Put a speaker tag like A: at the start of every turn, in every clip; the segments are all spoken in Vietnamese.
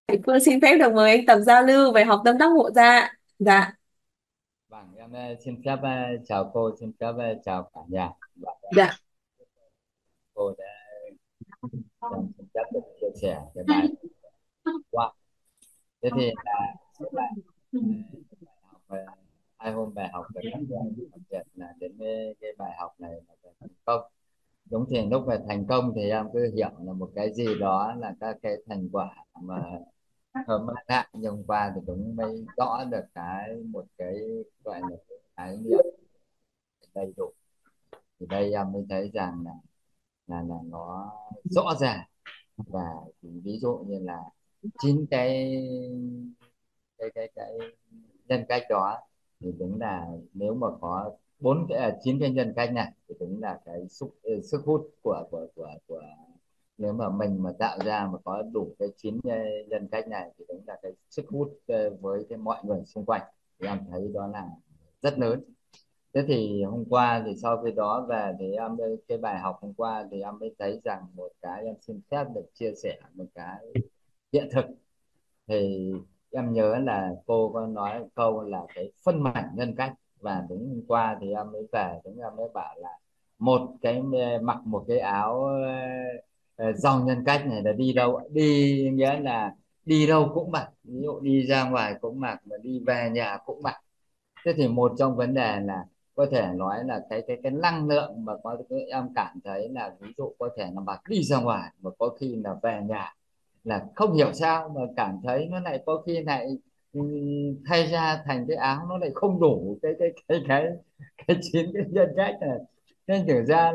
A: Phương xin phép được mời anh Tập giao lưu về học tâm đắc ngộ ra. Dạ,
B: Vâng, em xin phép chào cô, xin phép chào cả nhà. Và
A: dạ.
B: cô đã em xin phép được chia sẻ cái bài qua. Thế thì sẽ lại bài học về 2 hôm bài học về các loại, đặc biệt là đến cái bài học này là về thành công. Đúng thì lúc về thành công thì em cứ hiểu là một cái gì đó là các cái thành quả mà mang lại, nhưng qua thì cũng mới rõ được một cái gọi là cái khái niệm đầy đủ. Thì đây em mới thấy rằng là nó rõ ràng. Và ví dụ như là 9 cái nhân cách đó, thì đúng là nếu mà có 9 cái nhân cách này thì đúng là cái sức hút của nếu mà mình mà tạo ra mà có đủ cái 9 nhân cách này thì đúng là cái sức hút với cái mọi người xung quanh, thì em thấy đó là rất lớn. Thế thì hôm qua thì sau khi đó về thì cái bài học hôm qua thì em mới thấy rằng một cái em xin phép được chia sẻ một cái hiện thực. Thì em nhớ là cô có nói một câu là cái phân mảnh nhân cách, và đúng hôm qua thì em mới về, chúng em mới bảo là một cái mặc một cái áo dòng nhân cách này là đi đâu đi, nghĩa là đi đâu cũng mặc, ví dụ đi ra ngoài cũng mặc, mà đi về nhà cũng mặc. Thế thì một trong vấn đề là có thể nói là cái năng lượng mà có cái em cảm thấy là ví dụ có thể là mặc đi ra ngoài mà có khi là về nhà là không hiểu sao mà cảm thấy nó lại có khi lại ừ, thay ra thành cái áo nó lại không đủ cái 9 cái nhân cách này. Nên thử ra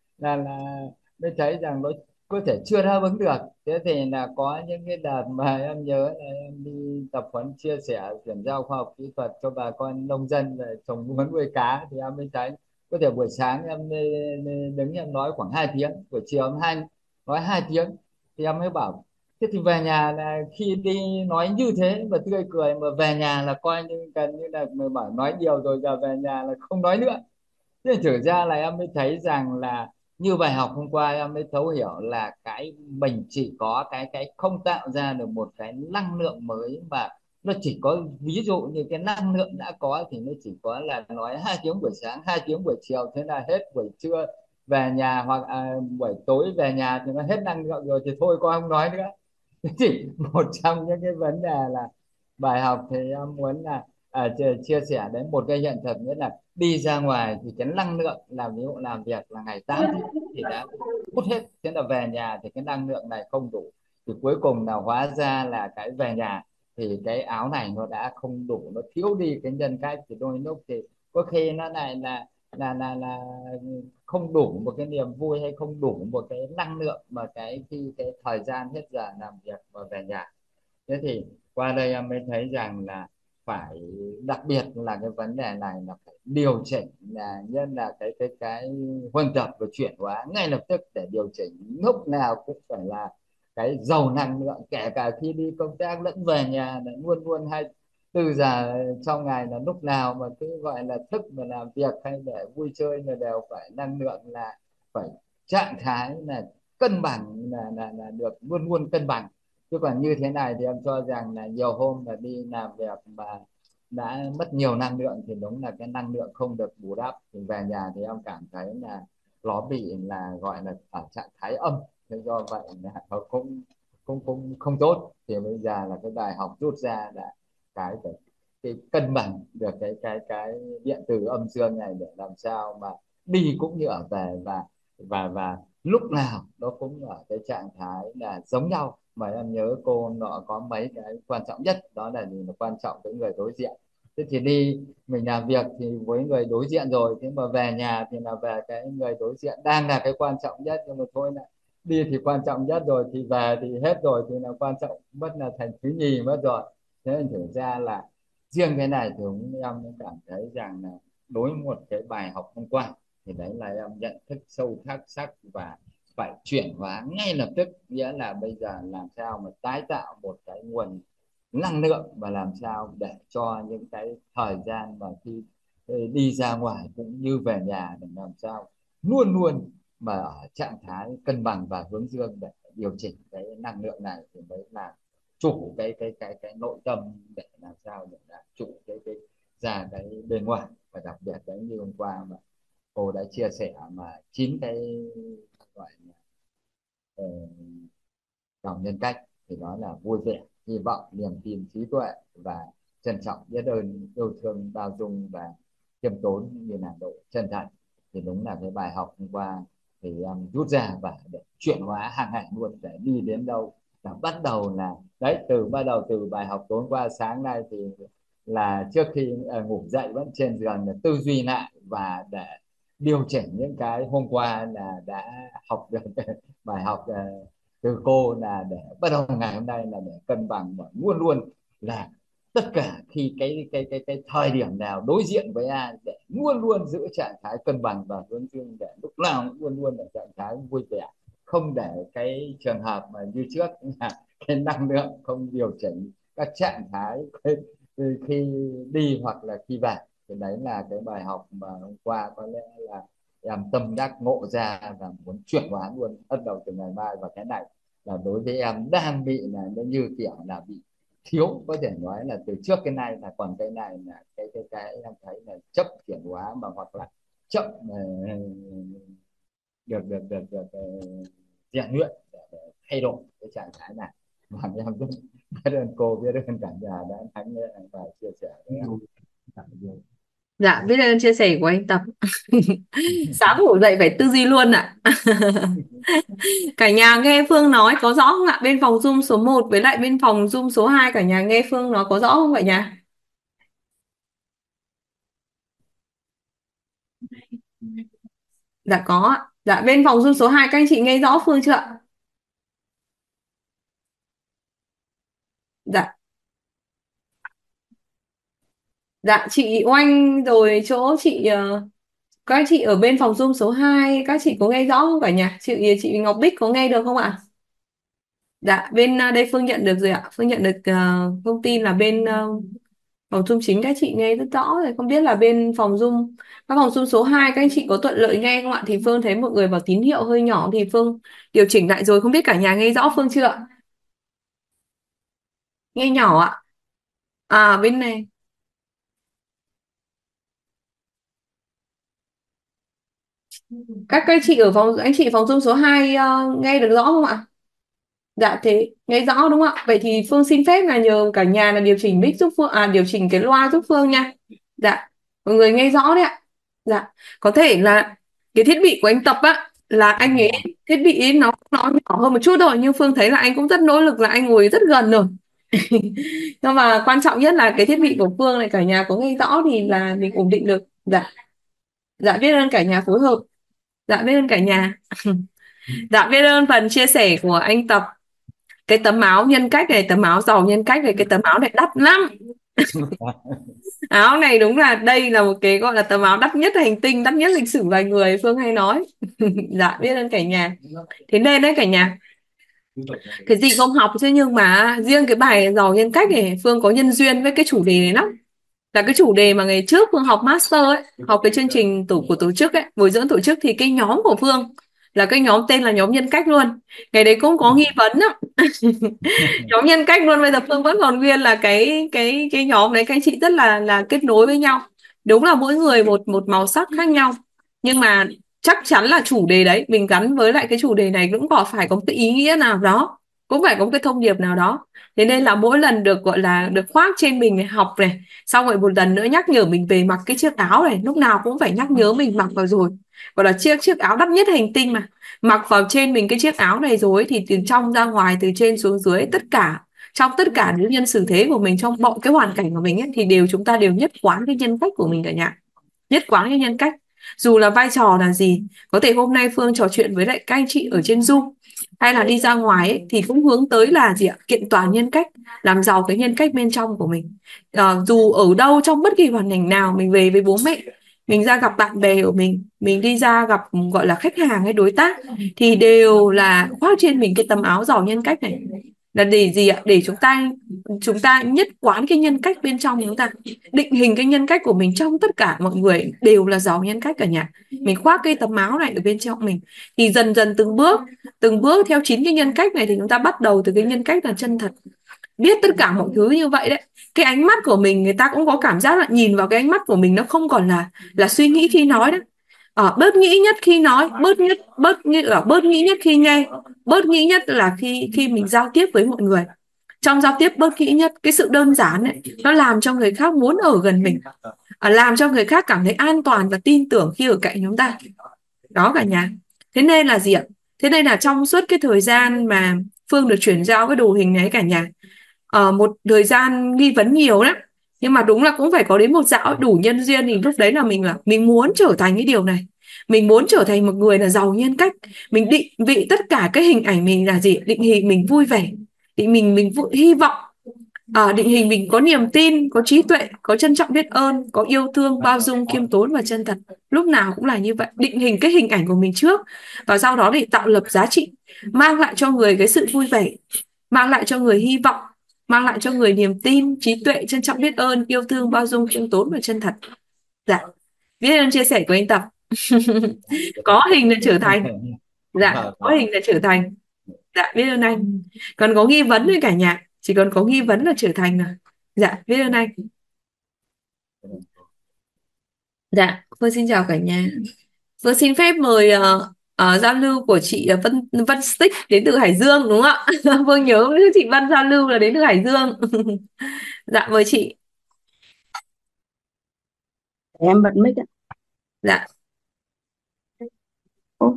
B: là mới thấy rằng nó có thể chưa đáp ứng được. Thế thì là có những cái đợt mà em nhớ là em đi tập huấn chia sẻ chuyển giao khoa học kỹ thuật cho bà con nông dân về trồng muốn nuôi cá, thì em mới thấy có thể buổi sáng em đứng em nói khoảng 2 tiếng, buổi chiều em nói 2 tiếng. Thì em mới bảo thế thì về nhà là khi đi nói như thế và tươi cười, mà về nhà là coi như gần như là người bảo nói nhiều rồi, giờ về nhà là không nói nữa. Thế thực ra là em mới thấy rằng là như bài học hôm qua em mới thấu hiểu là cái mình chỉ có cái không tạo ra được một cái năng lượng mới, mà nó chỉ có ví dụ như cái năng lượng đã có thì nó chỉ có là nói 2 tiếng buổi sáng, 2 tiếng buổi chiều, thế là hết. Buổi trưa về nhà hoặc buổi tối về nhà thì nó hết năng lượng rồi thì thôi con không nói nữa. Thế thì một trong những cái vấn đề là bài học thì em muốn là chia sẻ đến một cái hiện thực, nghĩa là đi ra ngoài thì cái năng lượng làm, ví dụ làm việc là ngày 8 tiếng thì đã hút hết, thế là về nhà thì cái năng lượng này không đủ, thì cuối cùng là hóa ra là cái về nhà thì cái áo này nó đã không đủ, nó thiếu đi cái nhân cách, thì đôi lúc thì có khi nó lại là không đủ một cái niềm vui, hay không đủ một cái năng lượng mà khi cái thời gian hết giờ làm việc và về nhà. Thế thì qua đây em mới thấy rằng là phải, đặc biệt là cái vấn đề này là phải điều chỉnh, là nhân là cái huân tập và chuyển hóa ngay lập tức, để điều chỉnh lúc nào cũng phải là cái giàu năng lượng, kể cả khi đi công tác lẫn về nhà là luôn luôn 24 giờ trong ngày, là lúc nào mà cứ gọi là thức mà làm việc hay để vui chơi là đều phải năng lượng, là phải trạng thái là cân bằng, là được luôn luôn cân bằng. Chứ còn như thế này thì em cho rằng là nhiều hôm là đi làm việc mà đã mất nhiều năng lượng thì đúng là cái năng lượng không được bù đắp, thì về nhà thì em cảm thấy là nó bị là gọi là ở trạng thái âm. Thế do vậy là nó cũng cũng cũng không tốt. Thì bây giờ là cái bài học rút ra là phải cái cân bằng được cái điện từ âm dương này, để làm sao mà đi cũng như ở về, và lúc nào nó cũng ở cái trạng thái là giống nhau. Mà em nhớ cô nọ có mấy cái quan trọng nhất, đó là gì, là quan trọng với người đối diện. Thế thì đi mình làm việc thì với người đối diện rồi, thế mà về nhà thì là về cái người đối diện đang là cái quan trọng nhất, nhưng mà thôi là đi thì quan trọng nhất rồi, thì về thì hết rồi thì là quan trọng mất là thành thứ nhì mất rồi. Thế nên thực ra là riêng cái này thì em cũng cảm thấy rằng là đối với một cái bài học hôm qua thì đấy là em nhận thức sâu sắc, và phải chuyển hóa ngay lập tức, nghĩa là bây giờ làm sao mà tái tạo một cái nguồn năng lượng, và làm sao để cho những cái thời gian mà khi đi ra ngoài cũng như về nhà, để làm sao luôn luôn mà ở trạng thái cân bằng và hướng dương, để điều chỉnh cái năng lượng này thì mới là chủ cái nội tâm, để làm sao để làm chủ cái ra cái bên ngoài. Và đặc biệt đấy, như hôm qua mà cô đã chia sẻ mà 9 cái gọi là ờ, dòng nhân cách, thì đó là vui vẻ, hy vọng, niềm tin, trí tuệ và trân trọng, biết ơn, yêu thương, bao dung và khiêm tốn như là độ chân thành. Thì đúng là cái bài học hôm qua thì em rút ra và để chuyển hóa hàng ngày luôn, để đi đến đâu là bắt đầu là đấy, bắt đầu từ bài học tối qua sáng nay, thì là trước khi ngủ dậy vẫn trên giường là tư duy lại, và để điều chỉnh những cái hôm qua là đã học được bài học từ cô, là để bắt đầu ngày hôm nay là để cân bằng, và luôn luôn là tất cả khi cái thời điểm nào đối diện với ai, để luôn luôn giữ trạng thái cân bằng và hướng dương, để lúc nào cũng luôn luôn ở trạng thái vui vẻ, không để cái trường hợp mà như trước là cái năng lượng không điều chỉnh các trạng thái khi đi hoặc là khi về. Thì đấy là cái bài học mà hôm qua có lẽ là em tâm đắc ngộ ra, và muốn chuyển hóa luôn bắt đầu từ ngày mai. Và cái này là đối với em đang bị là nó như kiểu là bị thiếu, có thể nói là từ trước cái này, là còn cái này là cái em thấy là chấp chuyển hóa, mà hoặc là chậm được được được được rèn luyện để thay đổi cái trạng thái này. Và em rất biết ơn cô, biết ơn cả nhà đã lắng nghe và chia sẻ với em. Cảm ơn.
A: Dạ, biết ơn chia sẻ của anh Tập. Sáng ngủ dậy phải tư duy luôn ạ. Cả nhà nghe Phương nói có rõ không ạ? Bên phòng Zoom số 1 với lại bên phòng Zoom số 2, cả nhà nghe Phương nói có rõ không cả nhà? Dạ có ạ. Dạ, bên phòng Zoom số 2 các anh chị nghe rõ Phương chưa ạ? Dạ. Dạ, chị Oanh rồi chỗ chị các chị ở bên phòng Zoom số 2 các chị có nghe rõ không cả nhà? Chị Ngọc Bích có nghe được không ạ? Dạ, bên đây Phương nhận được rồi ạ. Phương nhận được thông tin là bên phòng Zoom chính các chị nghe rất rõ rồi. Không biết là bên phòng Zoom, các phòng Zoom số 2 các anh chị có thuận lợi nghe không ạ? Thì Phương thấy mọi người bảo tín hiệu hơi nhỏ thì Phương điều chỉnh lại rồi. Không biết cả nhà nghe rõ Phương chưa ạ? Nghe nhỏ ạ. À, bên này. Các chị ở phòng, anh chị phòng Zoom số 2 nghe được rõ không ạ? Dạ thế nghe rõ đúng không ạ? Vậy thì Phương xin phép là nhờ cả nhà là điều chỉnh mic giúp Phương, điều chỉnh cái loa giúp Phương nha. Dạ, mọi người nghe rõ đấy ạ. Dạ, có thể là cái thiết bị của anh Tập á, là anh ấy thiết bị ấy nó nhỏ hơn một chút thôi, nhưng Phương thấy là anh cũng rất nỗ lực, là anh ngồi rất gần rồi. Nhưng mà quan trọng nhất là cái thiết bị của Phương này, cả nhà có nghe rõ thì là mình ổn định được. Dạ, dạ biết ơn cả nhà phối hợp. Dạ biết ơn cả nhà. Dạ biết ơn phần chia sẻ của anh Tập. Cái tấm áo nhân cách này, tấm áo giàu nhân cách này, cái tấm áo này đắt lắm. Áo này đúng là đây là một cái gọi là tấm áo đắt nhất hành tinh, đắt nhất lịch sử loài người, Phương hay nói. Dạ biết ơn cả nhà. Thế nên đấy cả nhà, cái gì không học chứ, nhưng mà riêng cái bài giàu nhân cách này Phương có nhân duyên với cái chủ đề này lắm. Là cái chủ đề mà ngày trước Phương học master ấy, học cái chương trình của tổ chức ấy, bồi dưỡng tổ chức, thì cái nhóm của Phương là cái nhóm tên là nhóm nhân cách luôn. Ngày đấy cũng có nghi vấn á. Nhóm nhân cách luôn, bây giờ Phương vẫn còn nguyên là cái nhóm đấy, các anh chị rất là kết nối với nhau. Đúng là mỗi người một một màu sắc khác nhau, nhưng mà chắc chắn là chủ đề đấy mình gắn với lại cái chủ đề này cũng có phải có một cái ý nghĩa nào đó, cũng phải có một cái thông điệp nào đó. Thế nên là mỗi lần được gọi là được khoác trên mình này, học này, xong rồi một lần nữa nhắc nhở mình về mặc cái chiếc áo này, lúc nào cũng phải nhắc nhớ mình mặc vào rồi, gọi là chiếc chiếc áo đắt nhất hành tinh mà. Mặc vào trên mình cái chiếc áo này rồi thì từ trong ra ngoài, từ trên xuống dưới, tất cả trong tất cả những nhân xử thế của mình, trong mọi cái hoàn cảnh của mình ấy, thì chúng ta đều nhất quán cái nhân cách của mình cả nhà. Nhất quán cái nhân cách, dù là vai trò là gì. Có thể hôm nay Phương trò chuyện với lại các anh chị ở trên Zoom, hay là đi ra ngoài ấy, thì cũng hướng tới là gì ạ? Kiện toàn nhân cách, làm giàu cái nhân cách bên trong của mình. Dù ở đâu, trong bất kỳ hoàn cảnh nào, mình về với bố mẹ, mình ra gặp bạn bè của mình đi ra gặp gọi là khách hàng hay đối tác, thì đều là khoác trên mình cái tấm áo giàu nhân cách này. Là để gì ạ? Để chúng ta nhất quán cái nhân cách bên trong chúng ta, định hình cái nhân cách của mình trong tất cả mọi người đều là giàu nhân cách cả nhà. Mình khoác cái tấm áo này ở bên trong mình, thì dần dần từng bước theo 9 cái nhân cách này, thì chúng ta bắt đầu từ cái nhân cách là chân thật. biết tất cả mọi thứ như vậy đấy, cái ánh mắt của mình, người ta cũng có cảm giác là nhìn vào cái ánh mắt của mình, nó không còn là suy nghĩ khi nói đấy. Bớt nghĩ nhất khi nói, bớt nghĩ nhất khi nghe, bớt nghĩ nhất là khi khi mình giao tiếp với mọi người. Trong giao tiếp bớt nghĩ nhất, cái sự đơn giản ấy, nó làm cho người khác muốn ở gần mình, làm cho người khác cảm thấy an toàn và tin tưởng khi ở cạnh chúng ta. Đó cả nhà. Thế nên là gì ạ? Thế nên là trong suốt cái thời gian mà Phương được chuyển giao cái đồ hình này cả nhà, một thời gian nghi vấn nhiều đấy, nhưng mà đúng là cũng phải có đến một dạo đủ nhân duyên, thì lúc đấy là mình muốn trở thành cái điều này. Mình muốn trở thành một người là giàu nhân cách. Mình định vị tất cả cái hình ảnh mình là gì? Định hình mình vui vẻ, định mình hy vọng, định hình mình có niềm tin, có trí tuệ, có trân trọng biết ơn, có yêu thương, bao dung, khiêm tốn và chân thật. Lúc nào cũng là như vậy, định hình cái hình ảnh của mình trước, và sau đó để tạo lập giá trị, mang lại cho người cái sự vui vẻ, mang lại cho người hy vọng, mang lại cho người niềm tin, trí tuệ, trân trọng biết ơn, yêu thương, bao dung, khiêm tốn và chân thật. Dạ, biết ơn chia sẻ của anh Tập. Có hình là trở thành. Dạ, có hình là trở thành. Dạ, biết ơn anh. Còn có nghi vấn thôi cả nhà, chỉ còn có nghi vấn là trở thành rồi. Dạ, biết ơn anh. Dạ, Phương xin chào cả nhà. Phương xin phép mời giao lưu của chị Vân Vân Stick đến từ Hải Dương đúng không ạ? Phương nhớ chị Vân giao lưu là đến từ Hải Dương. Dạ, mời chị.
C: Em bật mic ạ.
A: Dạ.
C: Ô,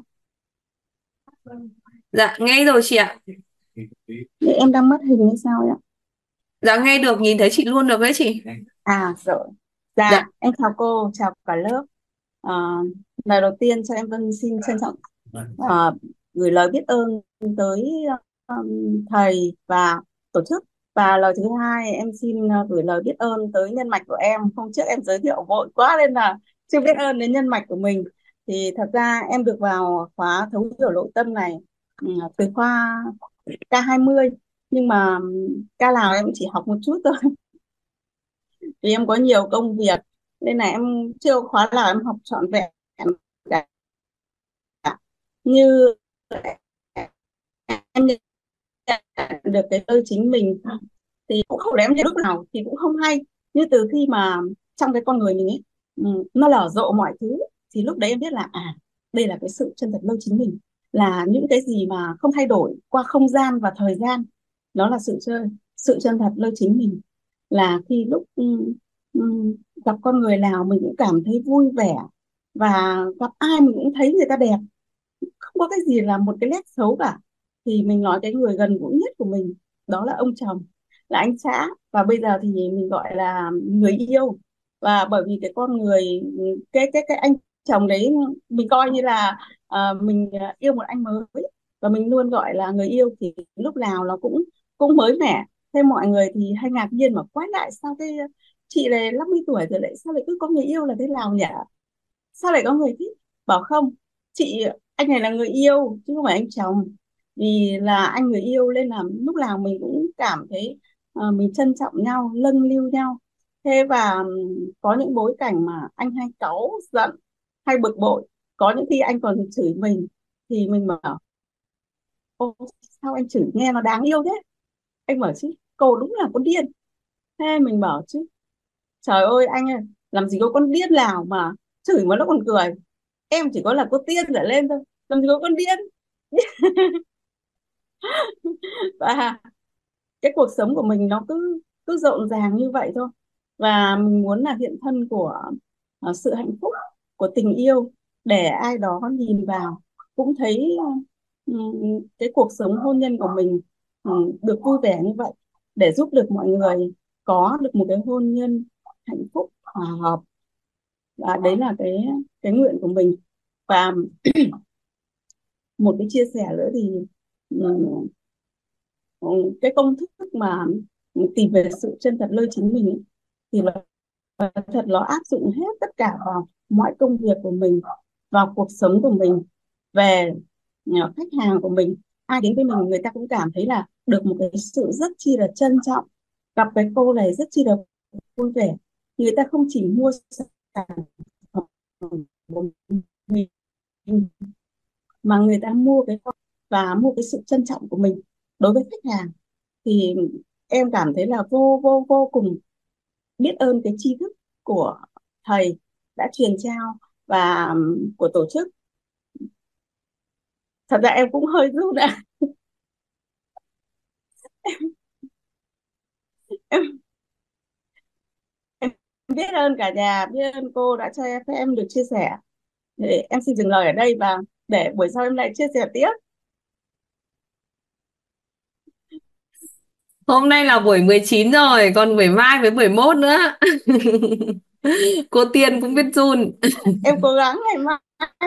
A: Dạ, nghe rồi chị ạ.
C: thế em đang mất hình hay sao ấy ạ?
A: Dạ, nghe được, nhìn thấy chị luôn được đấy chị.
C: À rồi.
A: Dạ.
C: Dạ, em chào cô, chào cả lớp. À, lời đầu tiên cho em Vân xin trân trọng à, gửi lời biết ơn tới thầy và tổ chức. Và lời thứ hai em xin gửi lời biết ơn tới nhân mạch của em. Hôm trước em giới thiệu vội quá nên là chưa biết ơn đến nhân mạch của mình. Thì thật ra em được vào khóa thấu hiểu nội tâm này từ khoa K20, nhưng mà ca nào em cũng chỉ học một chút thôi vì em có nhiều công việc nên là em chưa có khóa nào em học trọn vẹn cả. Như em nhận được cái nơi chính mình thì cũng không, để em nhận lúc nào thì cũng không hay, như từ khi mà trong cái con người mình ấy nó nở rộ mọi thứ, thì lúc đấy em biết là đây là cái sự chân thật nơi chính mình, là những cái gì mà không thay đổi qua không gian và thời gian, đó là sự chân thật nơi chính mình. Là khi lúc gặp con người nào mình cũng cảm thấy vui vẻ, và gặp ai mình cũng thấy người ta đẹp, không có cái gì là một cái nét xấu cả. Thì mình nói cái người gần gũi nhất của mình đó là ông chồng, là anh xã, và bây giờ thì mình gọi là người yêu. Và bởi vì cái con người, cái anh chồng đấy mình coi như là mình yêu một anh mới, và mình luôn gọi là người yêu, thì lúc nào nó cũng cũng mới mẻ. Thế mọi người thì hay ngạc nhiên mà quái lại, sao cái chị này 50 tuổi rồi lại sao lại cứ có người yêu là thế nào nhỉ, sao lại có người thích. Bảo không, chị, anh này là người yêu chứ không phải anh chồng. Vì là anh người yêu nên là lúc nào mình cũng cảm thấy mình trân trọng nhau, nâng niu nhau. Thế và có những bối cảnh mà anh hay cáu giận, hay bực bội, có những khi anh còn chửi mình, thì mình bảo ô, sao anh chửi nghe nó đáng yêu thế. Anh bảo chứ cô đúng là con điên. Thế mình bảo chứ trời ơi anh ơi, làm gì có con điên nào mà chửi mà nó còn cười, em chỉ có là cô tiên trở lên thôi, làm gì có con điên. Và cái cuộc sống của mình nó cứ cứ rộn ràng như vậy thôi. Và mình muốn là hiện thân của sự hạnh phúc, của tình yêu, để ai đó nhìn vào cũng thấy cái cuộc sống hôn nhân của mình được vui vẻ như vậy, để giúp được mọi người có được một cái hôn nhân hạnh phúc hòa hợp. Và đấy là cái nguyện của mình. Và một cái chia sẻ nữa thì ừm, cái công thức mà tìm về sự chân thật nơi chính mình ấy, thì là thật nó áp dụng hết tất cả vào mọi công việc của mình, vào cuộc sống của mình. Về khách hàng của mình, ai đến với mình người ta cũng cảm thấy là được một cái sự rất chi là trân trọng, gặp cái cô này rất chi là vui vẻ. Người ta không chỉ mua sản phẩm của mình, mà người ta mua cái và mua cái sự trân trọng của mình đối với khách hàng. Thì em cảm thấy là vô vô vô cùng biết ơn cái tri thức của thầy đã truyền trao và của tổ chức. Thật ra em cũng hơi run ạ. em, em biết ơn cả nhà, biết ơn cô đã cho em được chia sẻ. Để em xin dừng lời ở đây và để buổi sau em lại chia sẻ tiếp.
A: Hôm nay là buổi 19 rồi, còn buổi mai với buổi mốt nữa. Cô Tiên cũng biết run.
C: Em cố gắng ngày mai.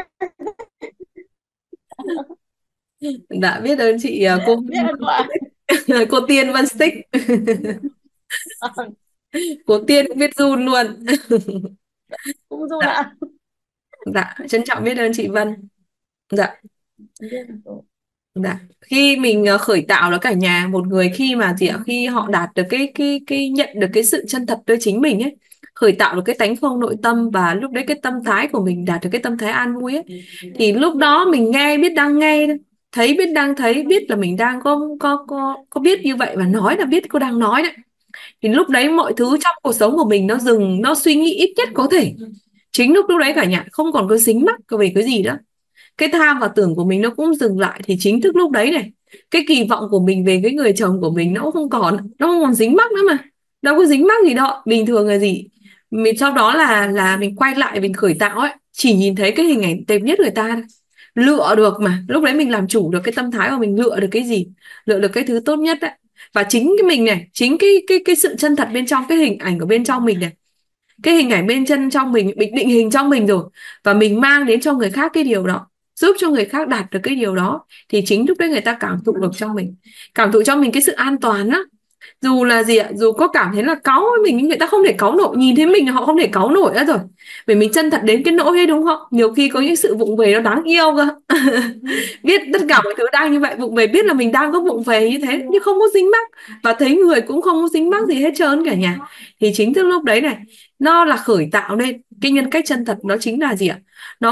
A: Đã biết ơn chị cô
C: Biết ơn cô ạ.
A: cô Tiên Vân Stick. Cô Tiên cũng biết run luôn.
C: Cũng run
A: Dạ,
C: ạ.
A: dạ, trân trọng biết ơn chị Vân. Dạ.
C: Biết ơn cô.
A: Dạ. Khi mình khởi tạo đó cả nhà, một người khi mà gì ạ, khi họ đạt được cái nhận được cái sự chân thật với chính mình ấy, khởi tạo được cái tánh không nội tâm, và lúc đấy cái tâm thái của mình đạt được cái tâm thái an vui ấy, thì lúc đó mình nghe biết đang nghe, thấy biết đang thấy, biết là mình đang có biết như vậy, và nói là biết cô đang nói đấy, thì lúc đấy mọi thứ trong cuộc sống của mình nó dừng, nó suy nghĩ ít nhất có thể. Chính lúc đấy cả nhà không còn có dính mắc về cái gì nữa, cái tham và tưởng của mình nó cũng dừng lại, thì chính thức lúc đấy này, cái kỳ vọng của mình về cái người chồng của mình nó cũng không còn dính mắc nữa, mà đâu có dính mắc gì đâu, bình thường là gì. Mình sau đó là mình quay lại mình khởi tạo ấy, chỉ nhìn thấy cái hình ảnh đẹp nhất người ta thôi. Lựa được, mà lúc đấy mình làm chủ được cái tâm thái của mình, lựa được cái gì, lựa được cái thứ tốt nhất đấy. Và chính cái mình này, chính cái sự chân thật bên trong, cái hình ảnh của bên trong mình này, cái hình ảnh bên chân trong mình bị định hình trong mình rồi, và mình mang đến cho người khác cái điều đó, giúp cho người khác đạt được cái điều đó, thì chính lúc đấy người ta cảm thụ được trong mình, cảm thụ cho mình cái sự an toàn á. Dù là gì ạ, dù có cảm thấy là cáu với mình, người ta không thể cáu nổi, nhìn thấy mình là họ không thể cáu nổi nữa rồi, vì mình chân thật đến cái nỗi ấy, đúng không? Nhiều khi có những sự vụng về nó đáng yêu cơ. Biết tất cả mọi thứ đang như vậy, vụng về, biết là mình đang có vụng về như thế nhưng không có dính mắc, và thấy người cũng không có dính mắc gì hết trơn cả nhà, thì chính thức lúc đấy này, nó là khởi tạo nên cái nhân cách chân thật. Nó chính là gì ạ,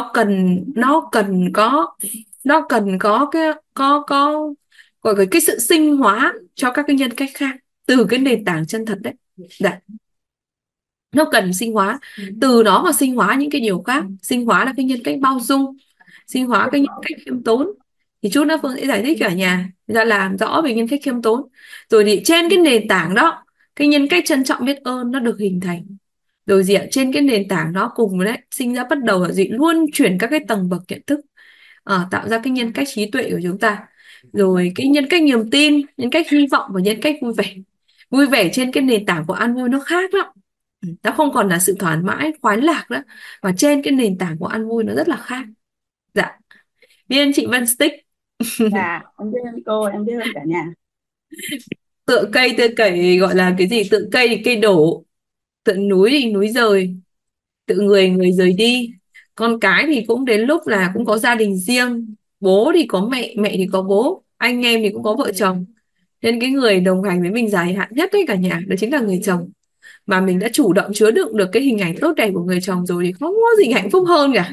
A: nó cần có cái gọi là cái sự sinh hóa cho các cái nhân cách khác từ cái nền tảng chân thật đấy. Đấy, nó cần sinh hóa, từ đó mà sinh hóa những cái điều khác, sinh hóa là cái nhân cách bao dung, sinh hóa cái nhân cách khiêm tốn. Thì chút nữa Phương sẽ giải thích cả nhà ra làm rõ về nhân cách khiêm tốn, rồi thì trên cái nền tảng đó, cái nhân cách trân trọng biết ơn nó được hình thành, rồi gì ạ, trên cái nền tảng đó cùng với đấy sinh ra bắt đầu là gì, luân chuyển các cái tầng bậc nhận thức, tạo ra cái nhân cách trí tuệ của chúng ta, rồi cái nhân cách niềm tin, nhân cách hy vọng, và nhân cách vui vẻ. Vui vẻ trên cái nền tảng của an vui nó khác lắm. Nó không còn là sự thoải mái khoái lạc nữa, và trên cái nền tảng của an vui nó rất là khác. Dạ, biết chị Vân Stick.
C: Dạ em biết ơn cô, em biết ơn cả nhà.
A: Tựa cây tựa cẩy gọi là cái gì, tựa cây thì cây đổ, tựa núi thì núi rời, tựa người người rời đi. Con cái thì cũng đến lúc là cũng có gia đình riêng, bố thì có mẹ, mẹ thì có bố, anh em thì cũng có vợ chồng, nên cái người đồng hành với mình dài hạn nhất đấy cả nhà, đó chính là người chồng. Mà mình đã chủ động chứa đựng được cái hình ảnh tốt đẹp của người chồng rồi thì không có gì hạnh phúc hơn cả.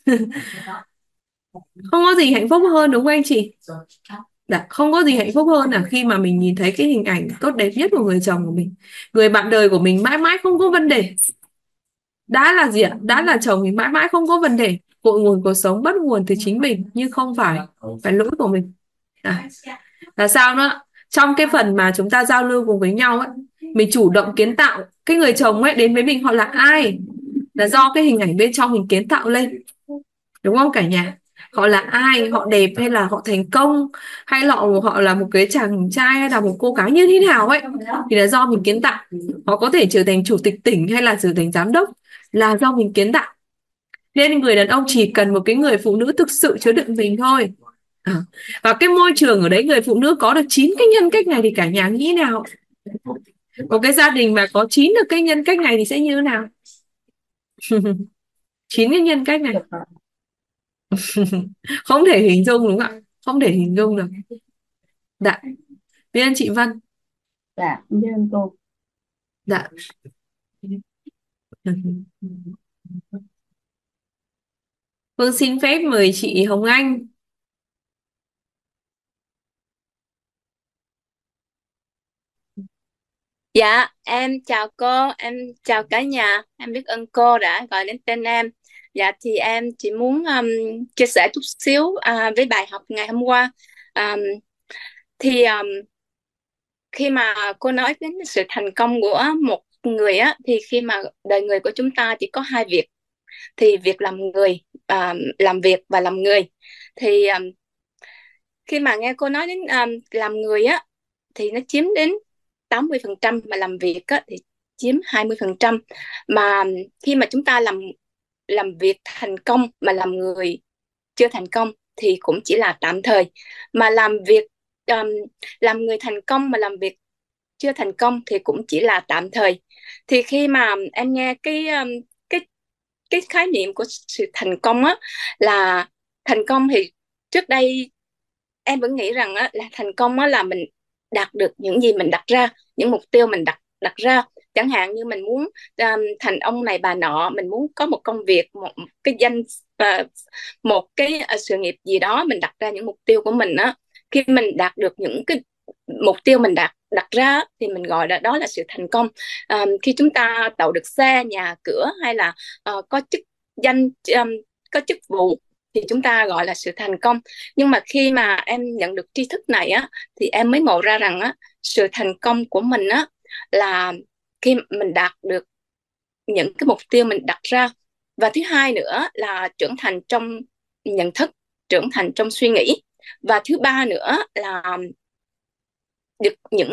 A: Không có gì hạnh phúc hơn, đúng không anh chị? Dạ, không có gì hạnh phúc hơn là khi mà mình nhìn thấy cái hình ảnh tốt đẹp nhất của người chồng của mình, người bạn đời của mình mãi mãi không có vấn đề. Đã là gì ạ, đã là chồng thì mãi mãi không có vấn đề. Cội nguồn cuộc sống bắt nguồn từ chính mình, nhưng không phải phải lỗi của mình. À, là sao nữa, trong cái phần mà chúng ta giao lưu cùng với nhau ấy, mình chủ động kiến tạo cái người chồng ấy đến với mình, họ là ai, là do cái hình ảnh bên trong mình kiến tạo lên, đúng không cả nhà? Họ là ai, họ đẹp hay là họ thành công, hay là họ là một cái chàng trai hay là một cô gái như thế nào ấy, thì là do mình kiến tạo. Họ có thể trở thành chủ tịch tỉnh hay là trở thành giám đốc, là do mình kiến tạo. Nên người đàn ông chỉ cần một cái người phụ nữ thực sự chứa đựng mình thôi. À, và cái môi trường ở đấy người phụ nữ có được 9 cái nhân cách này thì cả nhà nghĩ nào? Một cái gia đình mà có 9 được cái nhân cách này thì sẽ như thế nào? 9 cái nhân cách này không thể hình dung, đúng không ạ? Không thể hình dung được. Dạ, biết ơn chị Vân.
C: Dạ em biết ơn cô.
A: Dạ. Phương xin phép mời chị Hồng Anh.
D: Dạ, em chào cô, em chào cả nhà, em biết ơn cô đã gọi đến tên em. Dạ, thì em chỉ muốn chia sẻ chút xíu với bài học ngày hôm qua. Um, thì khi mà cô nói đến sự thành công của một người á, thì khi mà đời người của chúng ta chỉ có hai việc, thì việc làm người, làm việc và làm người. Thì khi mà nghe cô nói đến làm người á, thì nó chiếm đến 80%, mà làm việc á, thì chiếm 20%. Mà khi mà chúng ta làm việc thành công mà làm người chưa thành công thì cũng chỉ là tạm thời. Mà um, làm người thành công mà làm việc chưa thành công thì cũng chỉ là tạm thời. Thì khi mà em nghe cái cái khái niệm của sự thành công á, là thành công thì trước đây em vẫn nghĩ rằng á, là thành công á, là mình đạt được những gì mình đặt ra, những mục tiêu mình đặt đặt ra. Chẳng hạn như mình muốn thành ông này bà nọ, mình muốn có một công việc, một cái uh, một cái sự nghiệp gì đó, mình đặt ra những mục tiêu của mình á. Khi mình đạt được những cái mục tiêu mình đặt đặt ra thì mình gọi là đó là sự thành công. Khi chúng ta tạo được xe nhà cửa, hay là có chức danh, có chức vụ, thì chúng ta gọi là sự thành công. Nhưng mà khi mà em nhận được tri thức này á, thì em mới ngộ ra rằng á, sự thành công của mình á là khi mình đạt được những cái mục tiêu mình đặt ra. Và thứ hai nữa là trưởng thành trong nhận thức, trưởng thành trong suy nghĩ. Và thứ ba nữa là được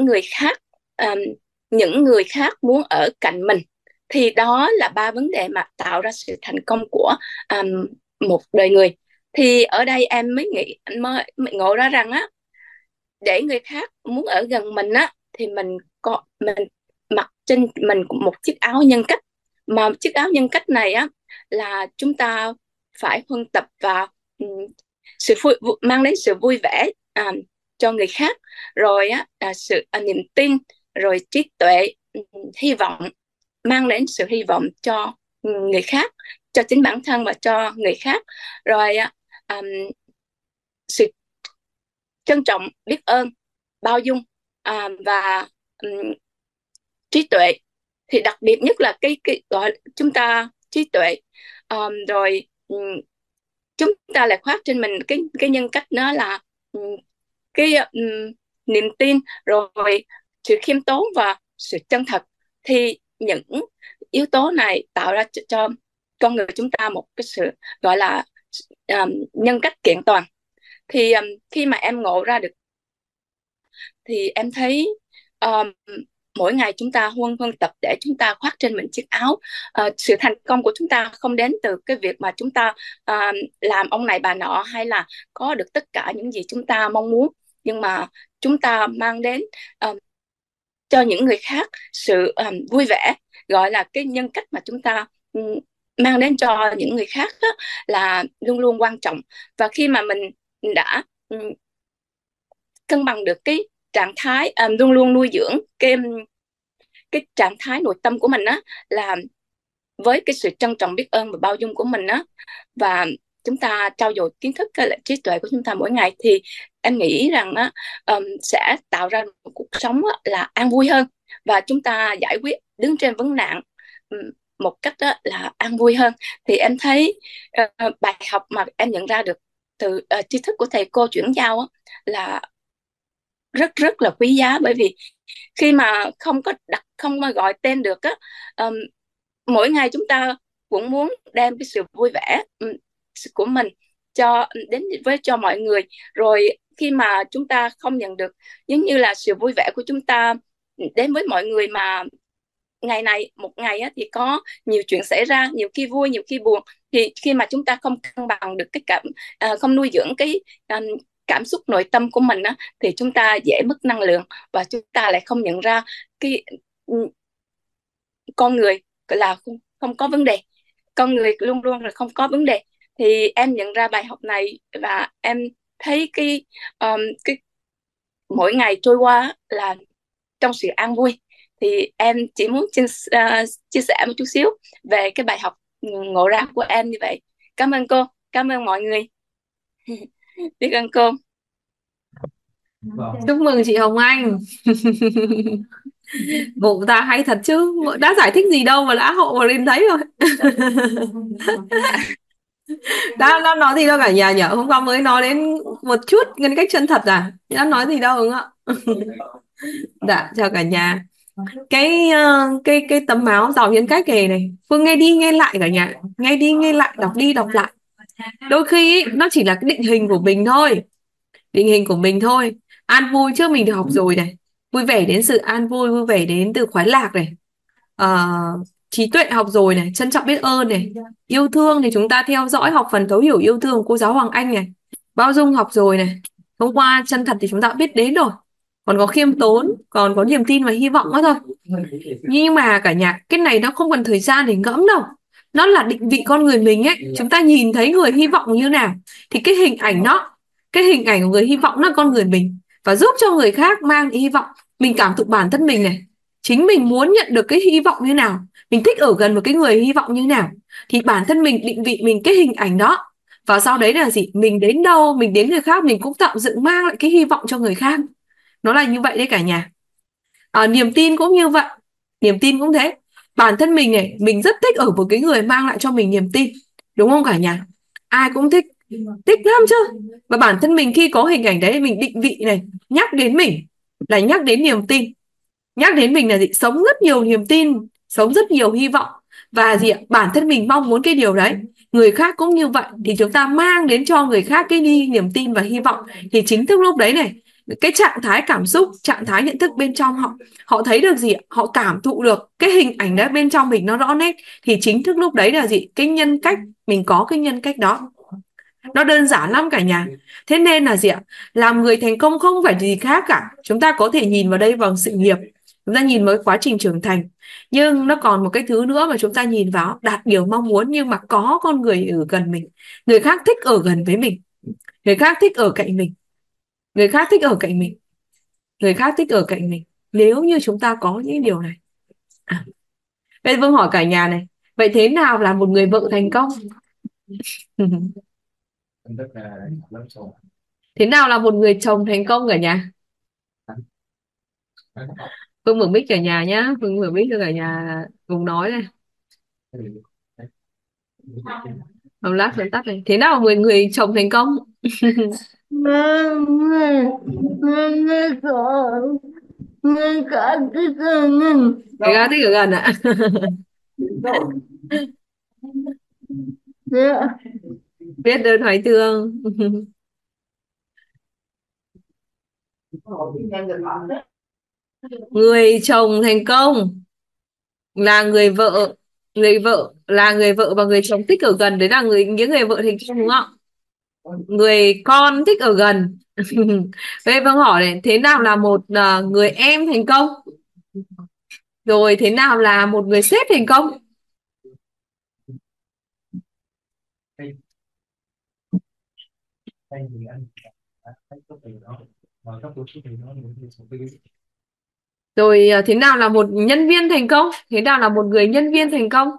D: những người khác muốn ở cạnh mình. Thì đó là ba vấn đề mà tạo ra sự thành công của um, một đời người. Thì ở đây em mới ngộ ra rằng á, để người khác muốn ở gần mình á, thì mình mặc trên mình một chiếc áo nhân cách. Mà chiếc áo nhân cách này á, là chúng ta phải huân tập và um, mang đến sự vui vẻ cho người khác. Rồi á, niềm tin, rồi trí tuệ, hy vọng, mang đến sự hy vọng cho người khác, cho chính bản thân và cho người khác. Rồi um, sự trân trọng, biết ơn, bao dung, và trí tuệ. Thì đặc biệt nhất là cái gọi chúng ta trí tuệ, rồi chúng ta lại khoác trên mình cái nhân cách, đó là cái niềm tin, rồi sự khiêm tốn và sự chân thật. Thì những yếu tố này tạo ra cho con người chúng ta một cái sự gọi là nhân cách kiện toàn. Thì khi mà em ngộ ra được thì em thấy um, mỗi ngày chúng ta huân huân tập để chúng ta khoác trên mình chiếc áo. Sự thành công của chúng ta không đến từ cái việc mà chúng ta làm ông này bà nọ, hay là có được tất cả những gì chúng ta mong muốn, nhưng mà chúng ta mang đến cho những người khác sự vui vẻ. Gọi là cái nhân cách mà chúng ta mang đến cho những người khác đó, là luôn luôn quan trọng. Và khi mà mình đã cân bằng được cái trạng thái, luôn luôn nuôi dưỡng cái trạng thái nội tâm của mình á, là với cái sự trân trọng, biết ơn và bao dung của mình á, và chúng ta trau dồi kiến thức, cái trí tuệ của chúng ta mỗi ngày, thì em nghĩ rằng á, sẽ tạo ra một cuộc sống á, là an vui hơn, và chúng ta giải quyết đứng trên vấn nạn một cách á, là an vui hơn. Thì em thấy bài học mà em nhận ra được từ tri thức của thầy cô chuyển giao á, là rất rất là quý giá. Bởi vì khi mà không mà gọi tên được á, um, mỗi ngày chúng ta cũng muốn đem cái sự vui vẻ của mình cho mọi người. Rồi khi mà chúng ta không nhận được giống như là sự vui vẻ của chúng ta đến với mọi người, mà ngày này một ngày á, thì có nhiều chuyện xảy ra, nhiều khi vui nhiều khi buồn. Thì khi mà chúng ta không cân bằng được không nuôi dưỡng cái cảm xúc nội tâm của mình á, thì chúng ta dễ mất năng lượng, và chúng ta lại không nhận ra cái con người là không có vấn đề. Con người luôn luôn là không có vấn đề. Thì em nhận ra bài học này, và em thấy cái mỗi ngày trôi qua là trong sự an vui. Thì em chỉ muốn chia sẻ một chút xíu về cái bài học ngộ ra của em như vậy. Cảm ơn cô, cảm ơn mọi người. Biết ơn cô.
A: Chúc mừng chị Hồng Anh. Mụ ta hay thật chứ, mụ đã giải thích gì đâu mà đã hộ vào đến đấy rồi. Đã nói gì đâu cả nhà nhở, hôm qua mới nói đến một chút nhân cách chân thật à, đã nói gì đâu đúng không ạ? Dạ chào cả nhà. Cái tấm áo giàu nhân cách này Phương nghe đi nghe lại cả nhà, nghe đi nghe lại, đọc đi đọc lại. Đôi khi ý, nó chỉ là cái định hình của mình thôi, định hình của mình thôi. An vui trước mình được học rồi này, vui vẻ đến sự an vui, vui vẻ đến từ khoái lạc này. Ờ, trí tuệ học rồi này, trân trọng biết ơn này, yêu thương thì chúng ta theo dõi học phần thấu hiểu yêu thương của cô giáo Hoàng Anh này. Bao dung học rồi này, hôm qua chân thật thì chúng ta đã biết đến rồi. Còn có khiêm tốn, còn có niềm tin và hy vọng nữa thôi. Nhưng mà cả nhà, cái này nó không cần thời gian để ngẫm đâu. Nó là định vị con người mình ấy. Chúng ta nhìn thấy người hy vọng như nào thì cái hình ảnh nó, cái hình ảnh của người hy vọng là con người mình, và giúp cho người khác mang hy vọng. Mình cảm thụ bản thân mình này, chính mình muốn nhận được cái hy vọng như nào, mình thích ở gần một cái người hy vọng như nào, thì bản thân mình định vị mình cái hình ảnh đó. Và sau đấy là gì? Mình đến đâu, mình đến người khác, mình cũng tạo dựng mang lại cái hy vọng cho người khác. Nó là như vậy đấy cả nhà. Niềm tin cũng như vậy, niềm tin cũng thế. Bản thân mình này, mình rất thích ở một cái người mang lại cho mình niềm tin, đúng không cả nhà? Ai cũng thích, thích lắm chứ. Và bản thân mình khi có hình ảnh đấy, mình định vị này, nhắc đến mình là nhắc đến niềm tin, nhắc đến mình là gì? Sống rất nhiều niềm tin, sống rất nhiều hy vọng. Và gì ạ? Bản thân mình mong muốn cái điều đấy, người khác cũng như vậy, thì chúng ta mang đến cho người khác cái niềm tin và hy vọng. Thì chính thức lúc đấy này, cái trạng thái cảm xúc, trạng thái nhận thức bên trong họ, họ thấy được gì ạ? Họ cảm thụ được cái hình ảnh đó bên trong mình nó rõ nét. Thì chính thức lúc đấy là gì? Cái nhân cách, mình có cái nhân cách đó. Nó đơn giản lắm cả nhà. Thế nên là gì ạ? Làm người thành công không phải gì khác cả. Chúng ta có thể nhìn vào đây bằng sự nghiệp, chúng ta nhìn vào cái quá trình trưởng thành. Nhưng nó còn một cái thứ nữa mà chúng ta nhìn vào, đạt điều mong muốn nhưng mà có con người ở gần mình. Người khác thích ở gần với mình, người khác thích ở cạnh mình, người khác thích ở cạnh mình, người khác thích ở cạnh mình. Nếu như chúng ta có những điều này. Bây giờ Vương hỏi cả nhà này, vậy thế nào là một người vợ thành công? Thế nào là một người chồng thành công cả nhà? Phương mở mic cả nhà nhá, Phương mở mic cho cả nhà cùng nói này. Không, lát Phương tắt này. Thế nào là một người chồng thành công? Người khác thích ở gần ạ. Biết ơn hoài thương. Người chồng thành công là người vợ, người vợ là người vợ và người chồng thích ở gần, đấy là những người vợ thành công đúng không? Người con thích ở gần. Bây giờ Vâng hỏi này, thế nào là một người em thành công? Rồi thế nào là một người sếp thành công? Rồi thế nào là một nhân viên thành công? Thế nào là một người nhân viên thành công?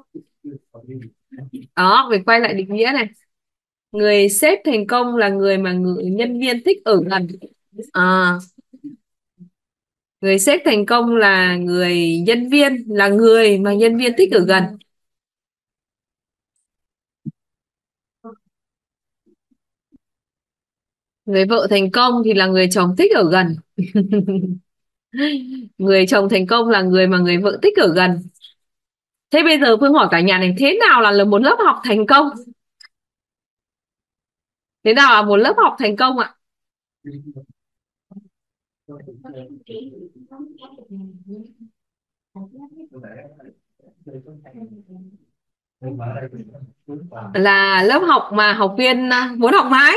A: Đó, mình quay lại định nghĩa này. Người sếp thành công là người mà người nhân viên thích ở gần. À, người sếp thành công là người nhân viên, là người mà nhân viên thích ở gần. Người vợ thành công thì là người chồng thích ở gần. Người chồng thành công là người mà người vợ thích ở gần. Thế bây giờ Phương hỏi cả nhà này, thế nào là một lớp học thành công? Thế nào là một lớp học thành công ạ? Là lớp học mà học viên muốn học mãi.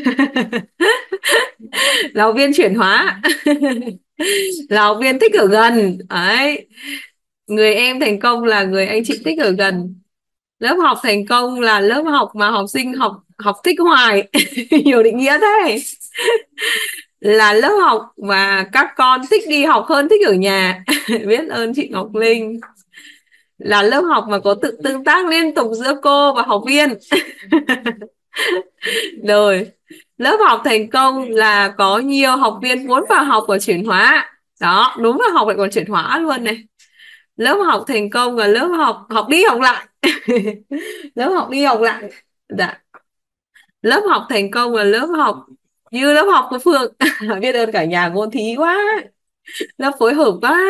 A: Là học viên chuyển hóa. Là học viên thích ở gần. Đấy. Người em thành công là người anh chị thích ở gần. Lớp học thành công là lớp học mà học sinh học thích hoài. Nhiều định nghĩa thế. Là lớp học mà các con thích đi học hơn thích ở nhà. Biết ơn chị Ngọc Linh. Là lớp học mà có sự tương tác liên tục giữa cô và học viên. Rồi, lớp học thành công là có nhiều học viên muốn vào học và chuyển hóa. Đó, đúng là học lại còn chuyển hóa luôn này. Lớp học thành công và lớp học học đi học lại. Lớp học đi học lại. Dạ. Lớp học thành công và lớp học như lớp học của Phương. Biết ơn cả nhà ngôn thí quá. Lớp phối hợp quá.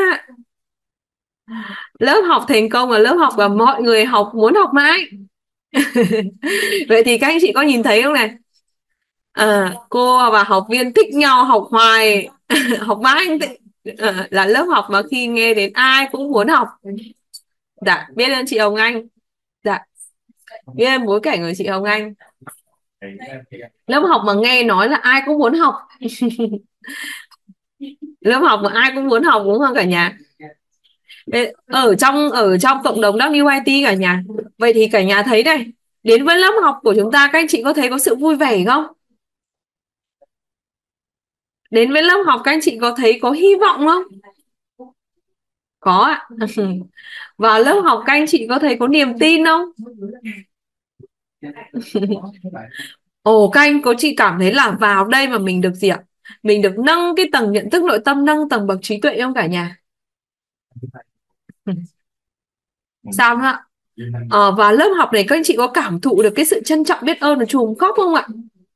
A: Lớp học thành công và lớp học và mọi người học muốn học mãi. Vậy thì các anh chị có nhìn thấy không này? Cô và học viên thích nhau học hoài. Học mãi. Là lớp học mà khi nghe đến ai cũng muốn học. Dạ, biết ơn chị Hồng Anh. Dạ, biết ơn bối cảnh của chị Hồng Anh. Lớp học mà nghe nói là ai cũng muốn học. Lớp học mà ai cũng muốn học đúng không cả nhà? Ở trong cộng đồng WIT cả nhà. Vậy thì cả nhà thấy đây, đến với lớp học của chúng ta các anh chị có thấy có sự vui vẻ không? Đến với lớp học các anh chị có thấy có hy vọng không? Có ạ. Vào lớp học các anh chị có thấy có niềm tin không? Ồ, các anh có chị cảm thấy là vào đây mà mình được gì ạ? Mình được nâng cái tầng nhận thức nội tâm, nâng tầng bậc trí tuệ không cả nhà? Sao nữa ạ? Vào lớp học này các anh chị có cảm thụ được cái sự trân trọng biết ơn và chùm khóc không ạ?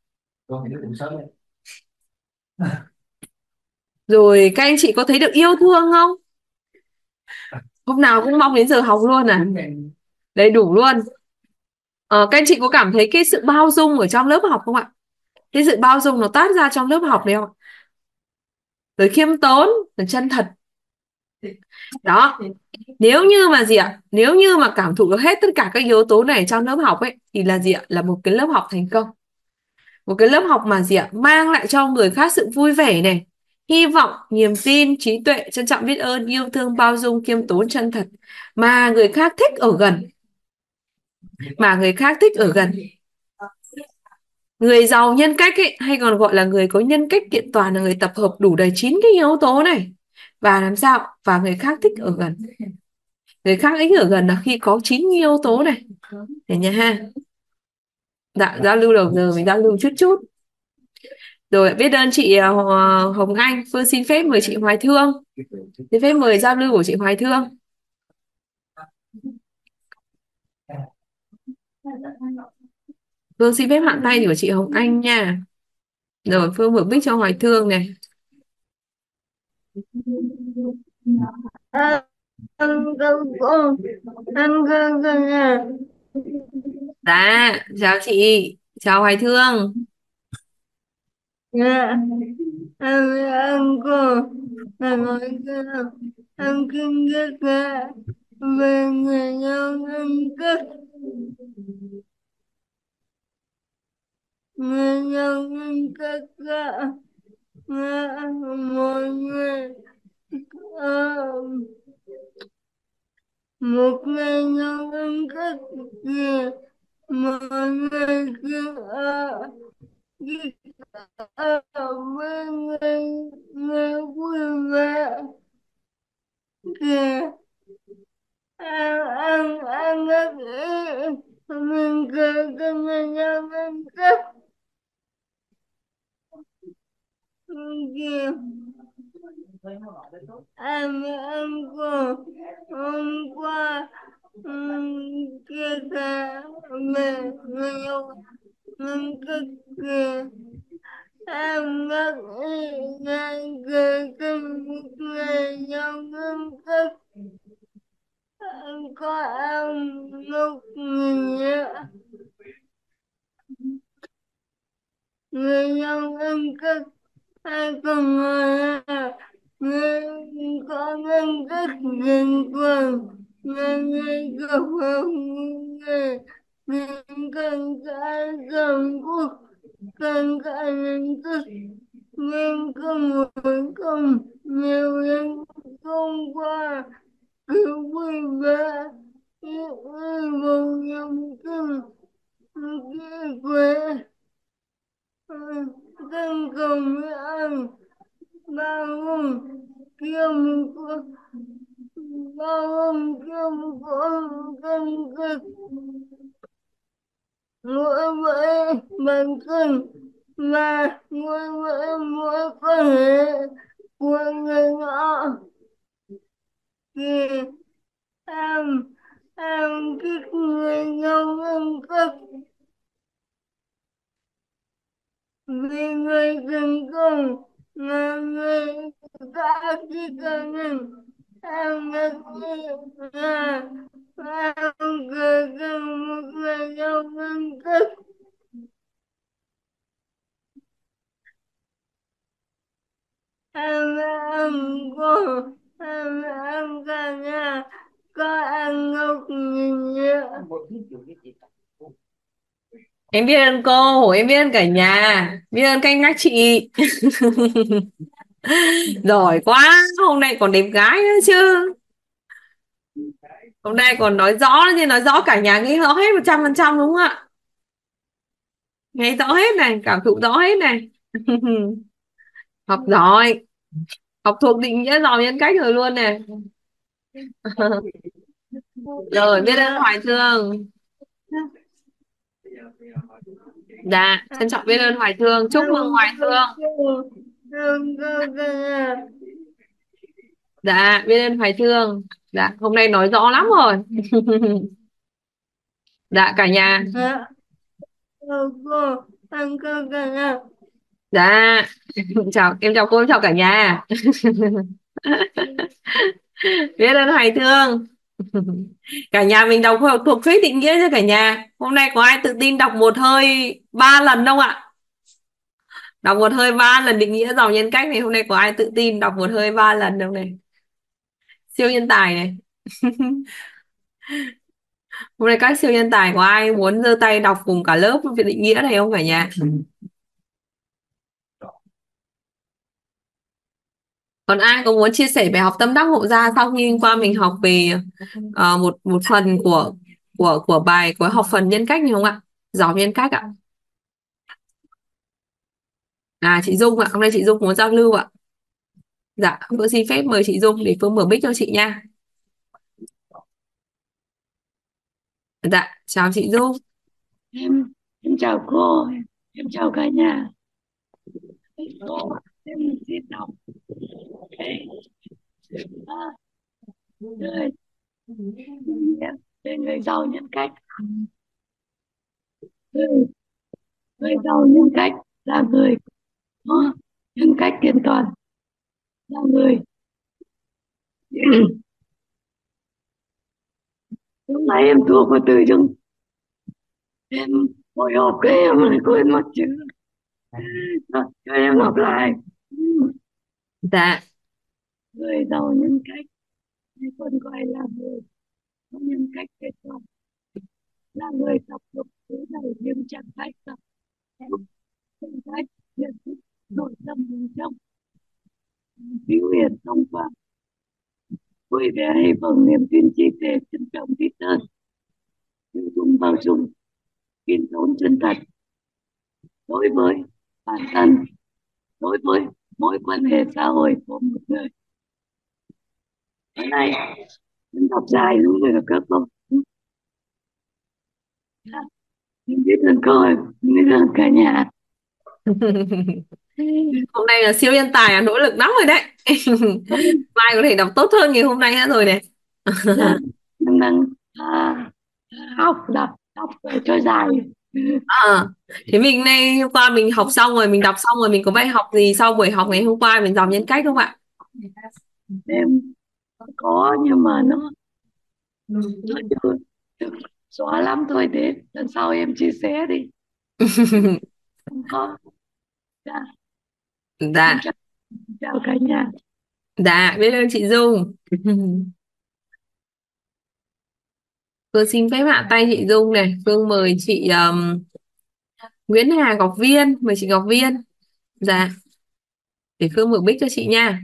A: Rồi các anh chị có thấy được yêu thương không? Hôm nào cũng mong đến giờ học luôn à? Đầy đủ luôn. Các anh chị có cảm thấy cái sự bao dung ở trong lớp học không ạ? Cái sự bao dung nó toát ra trong lớp học này không ạ? Rồi khiêm tốn, rồi chân thật. Đó. Nếu như mà gì ạ? Nếu như mà cảm thụ được hết tất cả các yếu tố này trong lớp học ấy thì là gì ạ? Là một cái lớp học thành công. Một cái lớp học mà gì ạ? Mang lại cho người khác sự vui vẻ này, hy vọng, niềm tin, trí tuệ, trân trọng biết ơn, yêu thương, bao dung, khiêm tốn, chân thật mà người khác thích ở gần. Mà người khác thích ở gần. Người giàu nhân cách ấy, hay còn gọi là người có nhân cách kiện toàn là người tập hợp đủ đầy 9 cái yếu tố này. Và làm sao? Và người khác thích ở gần. Người khác thích ở gần là khi có 9 yếu tố này. Để nha ha. Dạ, giao lưu đầu giờ mình giao lưu chút chút. Rồi biết ơn chị Hồng Anh. Phương xin phép mời chị Hoài Thương. Xin phép mời giao lưu của chị Hoài Thương. Phương xin phép hạn tay của chị Hồng Anh nha. Rồi Phương mở mic cho Hoài Thương này. Dạ, chào chị. Chào Hoài Thương.
E: Dạ, em cô là nói em kinh rất là về người nhau em rất người nhau em rất là mọi người ờ, một người nhau em rất kìa mọi người cứ với người vui vẻ kìa em rất ý mình cười cái người nhau em rất kìa em cô hôm qua kia cả về người yêu em rất kìa em rất ý người cười cái người nhau em rất có em lúc người nhau em rất hai con người người con em rất gần quần người gặp người người cần cái gần quốc cần cái nhận thức nhưng không muốn không nhiều nhân không qua cứ vui vẻ vô dụng cưng cái quê dân cùng với anh bao gồm kiêm của bao gồm kiêm của dân cực mỗi với bản thân và mỗi với mối quan hệ của người ngõ thì em em thích người nhau hơn cực vì người thành công là người đã chỉ cần em đã nghĩ là em cần một người nhau hơn cực em có em cả nhà có ăn ngốc nhiều.
A: Em biết ơn cô, em biết ơn cả nhà, biết ơn các anh các chị. Giỏi quá, hôm nay còn đẹp gái nữa chứ. Hôm nay còn nói rõ chứ, nói rõ cả nhà nghe rõ hết 100% đúng không ạ? Nghe rõ hết này, cảm thụ rõ hết này. Học giỏi, học thuộc định nghĩa giàu nhân cách rồi luôn này. Rồi, biết ơn Hoài Thương. Dạ, trân trọng biết ơn Hoài Thương. Chúc mừng Hoài Thương. Dạ, biết ơn Hoài Thương. Dạ, hôm nay nói rõ lắm rồi. Dạ, cả nhà. Dạ, chào em, chào cô, em chào cả nhà. Biết ơn Hoài Thương. Cả nhà mình đọc thuộc phép định nghĩa cho cả nhà. Hôm nay có ai tự tin đọc một hơi 3 lần không ạ? Đọc một hơi 3 lần định nghĩa giàu nhân cách này. Hôm nay có ai tự tin đọc một hơi 3 lần không này? Siêu nhân tài này. Hôm nay các siêu nhân tài có ai muốn giơ tay đọc cùng cả lớp về định nghĩa này không cả nhà? Còn ai có muốn chia sẻ bài học tâm đắc ngộ ra sau khi hôm qua mình học về một phần của bài của học phần nhân cách này không ạ? Giàu nhân cách ạ. À, chị Dung ạ, hôm nay chị Dung muốn giao lưu ạ. Dạ, Phương xin phép mời chị Dung để Phương mở mic cho chị nha. Dạ, chào chị Dung.
F: Em chào cô, em chào cả nhà. Cô, em xin đọc cái người về người giàu nhân cách. Người giàu nhân cách là người có nhân cách kiện toàn, là người lúc nãy em thua qua từ chung, em hồi hộp cái em lại quên mất chữ. Rồi, cho em đọc lại.
A: Dạ.
F: Người giàu nhân cách hay còn gọi là người có nhân cách kiện toàn là người tập hợp thứ này nhưng chẳng phải tập nhân cách nhận thức nội tâm bên trong biểu hiện thông qua vui vẻ hay bằng niềm tin trí tuệ trân trọng biết ơn tiêu dung bao dung khiêm tốn chân thật đối với bản thân, đối với mối quan hệ xã hội của một người. Ở đây mình đọc dài đúng rồi các cô. Mình biết ơn cô, mình biết ơn cả nhà.
A: Hôm nay là siêu nhân tài, nỗ lực lắm rồi đấy. Mai có thể đọc tốt hơn ngày hôm nay nữa rồi này.
F: Mình đang học đọc cho dài.
A: Thế mình nay hôm qua mình học xong rồi, mình đọc xong rồi, mình có bài học gì sau buổi học ngày hôm qua mình giàu nhân cách không ạ?
F: Em có nhưng mà nó chưa được xóa lắm thôi, thế lần sau em chia sẻ đi. Không có. Dạ.
A: Dạ.
F: Chào cả nhà.
A: Dạ, biết ơn chị Dung. Phương xin phép hạ tay chị Dung này. Phương mời chị Nguyễn Hà Ngọc Viên. Mời chị Ngọc Viên. Dạ. Để Phương mở mic cho chị nha.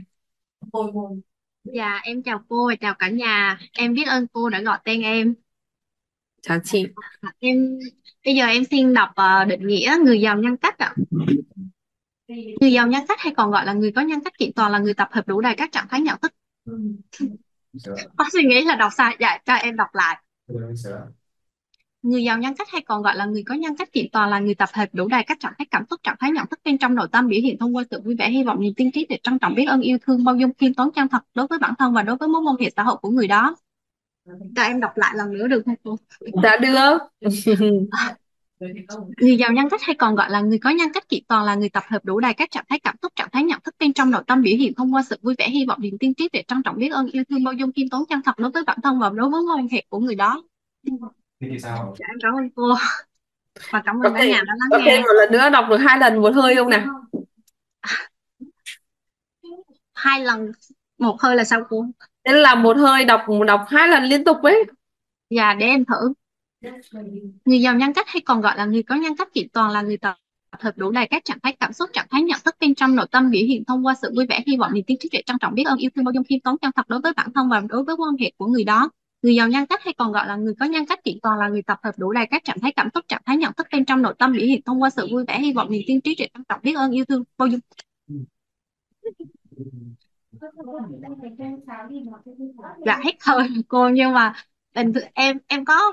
G: Dạ, em chào cô và chào cả nhà. Em biết ơn cô đã gọi tên em.
A: Chào chị.
G: Bây giờ em xin đọc định nghĩa người giàu nhân cách ạ. Người giàu nhân cách hay còn gọi là người có nhân cách kiện toàn là người tập hợp đủ đầy các trạng thái nhận thức. Có suy nghĩ là đọc sai, dạ cho em đọc lại. Người giàu nhân cách hay còn gọi là người có nhân cách kiện toàn là người tập hợp đủ đầy các trạng thái cảm xúc, trạng thái nhận thức bên trong nội tâm, biểu hiện thông qua sự vui vẻ, hy vọng, niềm tin, trí tuệ, trân trọng, biết ơn, yêu thương, bao dung, khiêm tốn, chân thật đối với bản thân và đối với mối quan hệ xã hội của người đó. Cho em đọc lại lần nữa được không cô?
A: Dạ được.
G: Người giàu nhân cách hay còn gọi là người có nhân cách kiện toàn là người tập hợp đủ đầy các trạng thái cảm xúc, trạng thái nhận thức bên trong nội tâm, biểu hiện thông qua sự vui vẻ, hy vọng, niềm tin, trí tuệ, trân trọng, biết ơn, yêu thương, bao dung, khiêm tốn, chân thật đối với bản thân và đối với mối quan hệ của người đó. Dạ, em cảm ơn cô và cảm ơn cả nhà đã lắng
A: Có thêm
G: nghe.
A: một lần nữa đọc được 2 lần một hơi không nào?
G: 2 lần một hơi là sao cô?
A: Nên là một hơi đọc 2 lần liên tục ấy.
G: Dạ, để em thử. Người giàu nhân cách hay còn gọi là người có nhân cách kiện toàn là người tập hợp đủ đầy các trạng thái cảm xúc, trạng thái nhận thức bên trong nội tâm, biểu hiện thông qua sự vui vẻ, hy vọng, niềm tin, trí tuệ, trân trọng, biết ơn, yêu thương, bao dung, khiêm tốn, chân thật đối với bản thân và đối với quan hệ của người đó. Người giàu nhân cách hay còn gọi là người có nhân cách kiện toàn là người tập hợp đủ đầy các trạng thái cảm xúc, trạng thái nhận thức bên trong nội tâm, biểu hiện thông qua sự vui vẻ, hy vọng, niềm tin, trí tuệ, trân trọng, biết ơn, yêu thương, bao dung. Dạ hết hơi rồi cô, nhưng mà em có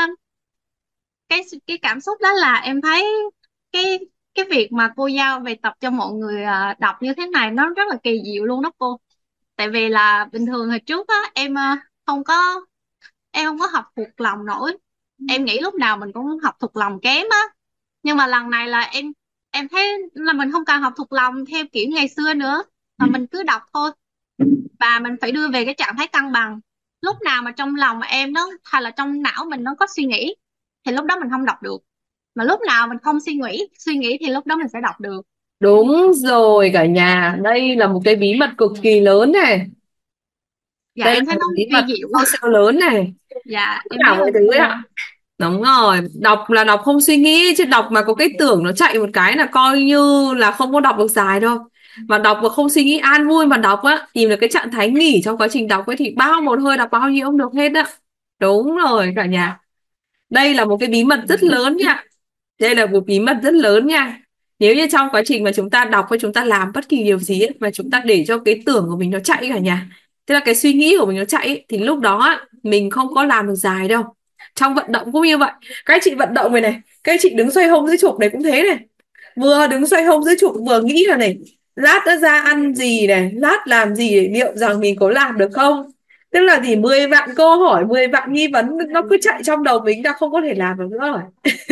G: cái cảm xúc đó là em thấy cái cái việc mà cô giao về tập cho mọi người đọc như thế này nó rất là kỳ diệu luôn đó cô. Tại vì là bình thường hồi trước á không có em không có học thuộc lòng nổi, em nghĩ lúc nào mình cũng học thuộc lòng kém á, nhưng mà lần này là em thấy là mình không cần học thuộc lòng theo kiểu ngày xưa nữa, mà mình cứ đọc thôi, và mình phải đưa về cái trạng thái cân bằng. Lúc nào mà trong lòng em nó hay là trong não mình nó có suy nghĩ thì lúc đó mình không đọc được, mà lúc nào mình không suy nghĩ thì lúc đó mình sẽ đọc được.
A: Đúng rồi cả nhà, đây là một cái bí mật cực kỳ lớn này.
G: Dạ
A: Đây là
G: em thấy
A: một
G: nó
A: bí
G: vi
A: mật
G: diệu.
A: sâu xa lớn này.
G: Dạ
A: Tất
G: em
A: cả
G: biết
A: mọi
G: ơn
A: thứ ấy
G: cô.
A: ạ. Đúng rồi, đọc là đọc không suy nghĩ, chứ đọc mà có cái tưởng nó chạy một cái là coi như là không có đọc được dài đâu. Mà đọc mà không suy nghĩ, an vui mà đọc á, tìm được cái trạng thái nghỉ trong quá trình đọc ấy thì bao một hơi đọc bao nhiêu cũng được hết á. Đúng rồi cả nhà. Đây là một cái bí mật rất lớn nha. Đây là một bí mật rất lớn nha. Nếu như trong quá trình mà chúng ta đọc hay chúng ta làm bất kỳ điều gì ấy, mà chúng ta để cho cái tưởng của mình nó chạy cả nhà, tức là cái suy nghĩ của mình nó chạy ấy, thì lúc đó á, mình không có làm được dài đâu. Trong vận động cũng như vậy. Các anh chị vận động này, các anh chị đứng xoay hông dưới trục này cũng thế này. Vừa đứng xoay hông dưới trục vừa nghĩ là này, lát nữa ra ăn gì này, lát làm gì để liệu rằng mình có làm được không. Tức là thì 10 vạn câu hỏi, 10 vạn nghi vấn nó cứ chạy trong đầu mình, ta không có thể làm được nữa rồi.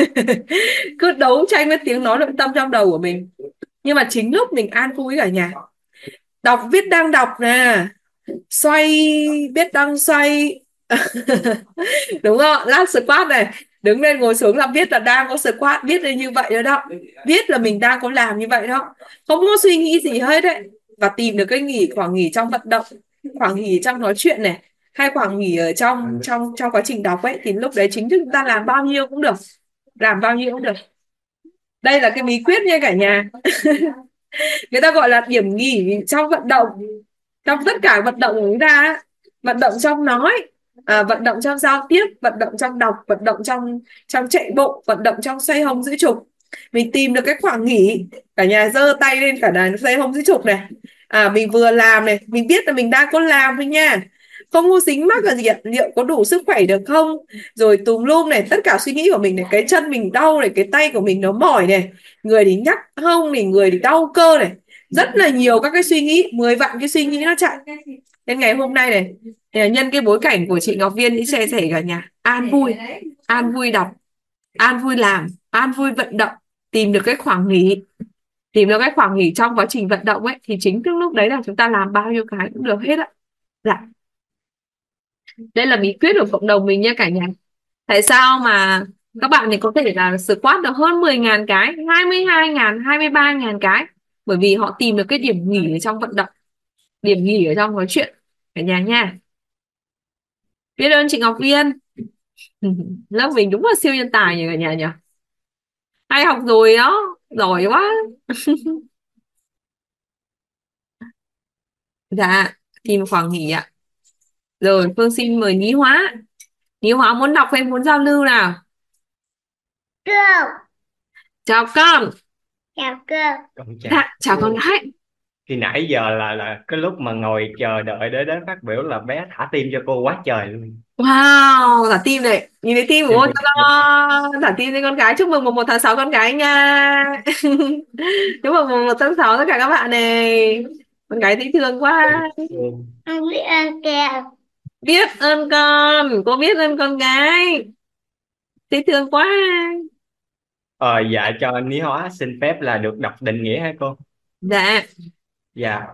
A: Cứ đấu tranh với tiếng nói nội tâm trong đầu của mình. Nhưng mà chính lúc mình an vui cả nhà, đọc viết đang đọc nè, xoay biết đang xoay. Đúng không? Lát squat này, đứng lên ngồi xuống là biết là đang có squat, biết là như vậy đó, biết là mình đang có làm như vậy đó, không có suy nghĩ gì hết đấy. Và tìm được cái khoảng nghỉ trong vận động, khoảng nghỉ trong nói chuyện này, hay khoảng nghỉ ở trong quá trình đọc ấy, thì lúc đấy chính chúng ta làm bao nhiêu cũng được, làm bao nhiêu cũng được. Đây là cái bí quyết nha cả nhà. Người ta gọi là điểm nghỉ trong vận động, trong tất cả vận động của chúng ta á. Vận động trong nói, vận động trong giao tiếp, vận động trong đọc, vận động trong trong chạy bộ, vận động trong xoay hông giữ trục. Mình tìm được cái khoảng nghỉ, cả nhà giơ tay lên cả đàn xoay hông giữ trục này, mình vừa làm này, mình biết là mình đang có làm thôi nha, không có dính mắc là gì ạ, liệu có đủ sức khỏe được không, rồi tùm lum này, tất cả suy nghĩ của mình này, cái chân mình đau này, cái tay của mình nó mỏi này, người thì nhắc hông này, người thì đau cơ này, rất là nhiều các cái suy nghĩ, 10 vạn cái suy nghĩ nó chạy. Nên ngày hôm nay này, nhân cái bối cảnh của chị Ngọc Viên đi chia sẻ cả nhà, an vui đọc, an vui làm, an vui vận động, tìm được cái khoảng nghỉ, tìm được cái khoảng nghỉ trong quá trình vận động ấy, thì chính thức lúc đấy là chúng ta làm bao nhiêu cái cũng được hết ạ. Dạ. Đây là bí quyết của cộng đồng mình nha cả nhà. Tại sao mà các bạn thì có thể là squat được hơn 10.000 cái, 22.000, 23.000 cái? Bởi vì họ tìm được cái điểm nghỉ ở trong vận động, điểm nghỉ ở trong nói chuyện cả nhà nha. Biết ơn chị Ngọc Viên. Lớp mình đúng là siêu nhân tài nhỉ cả nhà nhỉ. Hay học rồi đó, giỏi quá. Dạ, tìm khoảng nghỉ ạ. Rồi Phương xin mời Nhí Hóa. Nhí Hóa muốn đọc hay muốn giao lưu nào?
E: Cô,
A: Chào con.
E: chào cô.
A: Dạ, chào con gái.
H: Khi nãy giờ là cái lúc mà ngồi chờ đợi để đến phát biểu là bé thả tim cho cô quá trời luôn.
A: Wow, thả tim này, nhìn thấy tim của
H: Em
A: cô
H: cũng
A: cho con, thả tim cho con gái. Chúc mừng mùng 1 tháng 6 con gái nha. Chúc mừng mùng 1 tháng 6 tất cả các bạn này. Con gái dễ thương quá.
E: Con biết ăn kẹo.
A: Biết ơn con, cô biết ơn con gái. Dễ thương quá.
H: Dạ cho Ní Hóa xin phép là được đọc định nghĩa hả cô?
A: Dạ.
H: Dạ.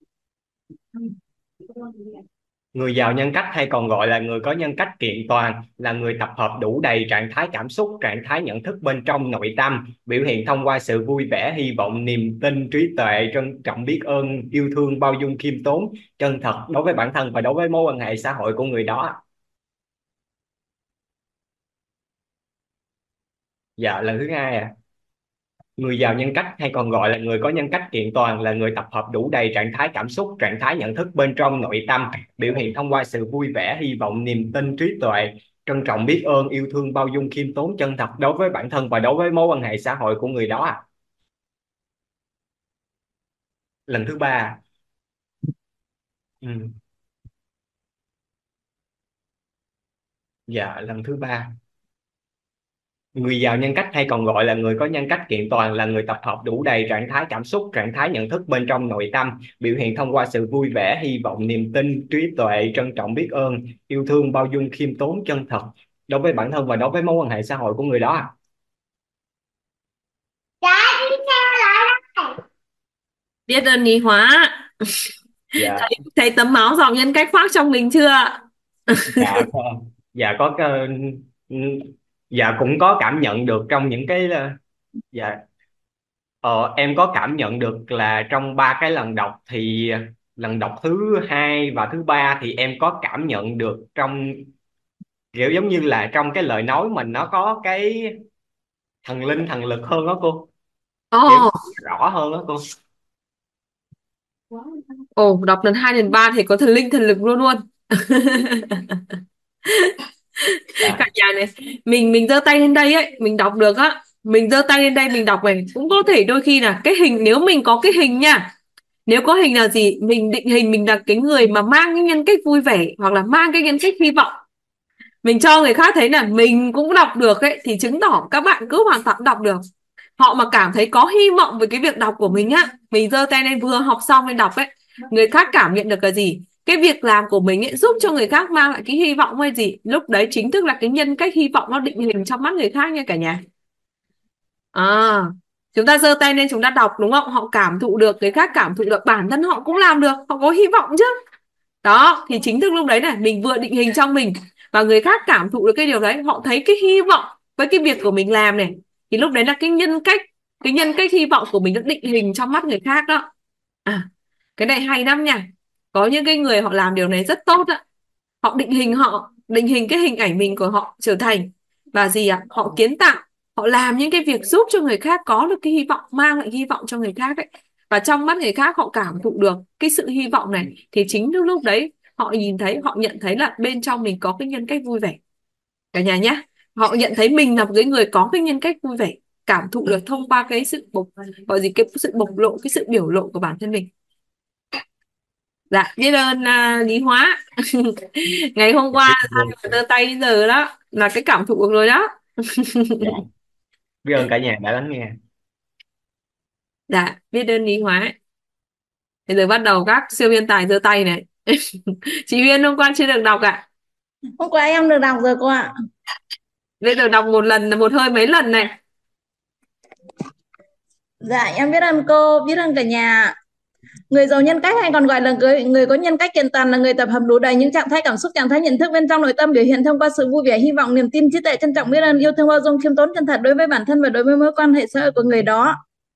H: Người giàu nhân cách hay còn gọi là người có nhân cách kiện toàn là người tập hợp đủ đầy trạng thái cảm xúc, trạng thái nhận thức bên trong nội tâm, biểu hiện thông qua sự vui vẻ, hy vọng, niềm tin, trí tuệ, trân trọng, biết ơn, yêu thương, bao dung, khiêm tốn, chân thật đối với bản thân và đối với mối quan hệ xã hội của người đó. Dạ, lần thứ hai Người giàu nhân cách hay còn gọi là người có nhân cách kiện toàn là người tập hợp đủ đầy trạng thái cảm xúc, trạng thái nhận thức bên trong nội tâm, biểu hiện thông qua sự vui vẻ, hy vọng, niềm tin, trí tuệ, trân trọng, biết ơn, yêu thương, bao dung, khiêm tốn, chân thật đối với bản thân và đối với mối quan hệ xã hội của người đó. Lần thứ ba. Ừ. Dạ, lần thứ ba. Người giàu nhân cách hay còn gọi là người có nhân cách kiện toàn là người tập hợp đủ đầy trạng thái cảm xúc, trạng thái nhận thức bên trong nội tâm, biểu hiện thông qua sự vui vẻ, hy vọng, niềm tin, trí tuệ, trân trọng, biết ơn, yêu thương, bao dung, khiêm tốn, chân thật đối với bản thân và đối với mối quan hệ xã hội của người đó.
E: Trái đi theo lại.
A: Biết ơn Lý Hóa.
H: Dạ.
A: Thấy tấm máu giàu nhân cách khoác trong mình chưa?
H: Dạ dạ có dạ cũng có cảm nhận được trong những cái dạ em có cảm nhận được là trong ba cái lần đọc thì lần đọc thứ hai và thứ ba thì em có cảm nhận được trong kiểu giống như là trong cái lời nói mình nó có cái thần linh thần lực hơn đó cô, kiểu
A: Ồ,
H: rõ hơn đó cô.
A: ồ, đọc lần 2 lần 3 thì có thần linh thần lực luôn luôn.
H: Dạ.
A: Cả nhà này, mình giơ tay lên đây ấy, mình đọc được á, mình giơ tay lên đây mình đọc này, cũng có thể đôi khi là cái hình, nếu mình có cái hình nha, nếu có hình là gì, mình định hình mình là cái người mà mang cái nhân cách vui vẻ hoặc là mang cái nhân cách hy vọng, mình cho người khác thấy là mình cũng đọc được ấy, thì chứng tỏ các bạn cứ hoàn toàn đọc được. Họ mà cảm thấy có hy vọng với cái việc đọc của mình á, mình giơ tay lên vừa học xong lên đọc ấy, người khác cảm nhận được cái gì, cái việc làm của mình ấy giúp cho người khác mang lại cái hy vọng hay gì, lúc đấy chính thức là cái nhân cách hy vọng nó định hình trong mắt người khác nha cả nhà. À, chúng ta giơ tay lên chúng ta đọc đúng không, họ cảm thụ được, người khác cảm thụ được, bản thân họ cũng làm được, họ có hy vọng chứ. Đó thì chính thức lúc đấy này mình vừa định hình trong mình và người khác cảm thụ được cái điều đấy, họ thấy cái hy vọng với cái việc của mình làm này, thì lúc đấy là cái nhân cách hy vọng của mình được định hình trong mắt người khác đó. À, cái này hay lắm nha, có những cái người họ làm điều này rất tốt á, họ định hình cái hình ảnh mình của họ trở thành, và gì ạ, họ kiến tạo, họ làm những cái việc giúp cho người khác có được cái hy vọng, mang lại hy vọng cho người khác ấy, và trong mắt người khác họ cảm thụ được cái sự hy vọng này, thì chính lúc đấy họ nhìn thấy, họ nhận thấy là bên trong mình có cái nhân cách vui vẻ cả nhà nhé. Họ nhận thấy mình là một cái người có cái nhân cách vui vẻ, cảm thụ được thông qua cái sự gọi gì, cái sự bộc lộ, cái sự biểu lộ của bản thân mình. Dạ, biết ơn Lý Hóa. Ngày hôm qua giơ tay đến giờ đó là cái cảm thụ được rồi đó.
H: Dạ. Biết ơn cả nhà đã lắng nghe.
A: Dạ, biết ơn Lý Hóa. Bây giờ bắt đầu các siêu nhân tài giơ tay này. Chị Huyên hôm qua chưa được đọc ạ.
I: Hôm qua em được đọc rồi cô ạ.
A: Bây giờ đọc một lần, một hơi mấy lần này.
I: Dạ em biết ơn cô, biết ơn cả nhà. Người giàu nhân cách hay còn gọi là người có nhân cách kiện toàn là người tập hợp đủ đầy những trạng thái cảm xúc, trạng thái nhận thức bên trong nội tâm, biểu hiện thông qua sự vui vẻ, hy vọng, niềm tin, trí tuệ, trân trọng, biết ơn, yêu thương, bao dung, khiêm tốn, chân thật đối với bản thân và đối với mối quan hệ xã hội của người đó.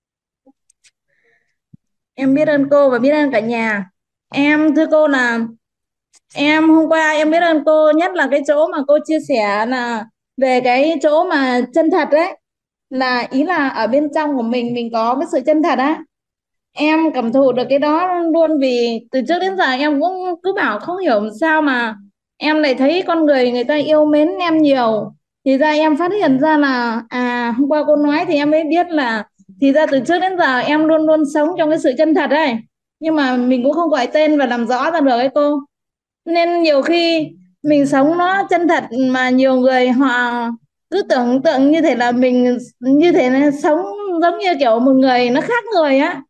I: Em biết ơn cô và biết ơn cả nhà. Em thưa cô là em hôm qua em biết ơn cô nhất là cái chỗ mà cô chia sẻ là về cái chỗ mà chân thật đấy, là ý là ở bên trong của mình có cái sự chân thật á. Em cảm thụ được cái đó luôn, vì từ trước đến giờ em cũng cứ bảo không hiểu sao mà em lại thấy con người ta yêu mến em nhiều. Thì ra em phát hiện ra là hôm qua cô nói thì em mới biết là thì ra từ trước đến giờ em luôn luôn sống trong cái sự chân thật ấy. nhưng mà mình cũng không gọi tên và làm rõ ra được ấy cô. Nên nhiều khi mình sống nó chân thật mà nhiều người họ cứ tưởng tượng như thể là mình như thế là sống giống như kiểu một người nó khác người á.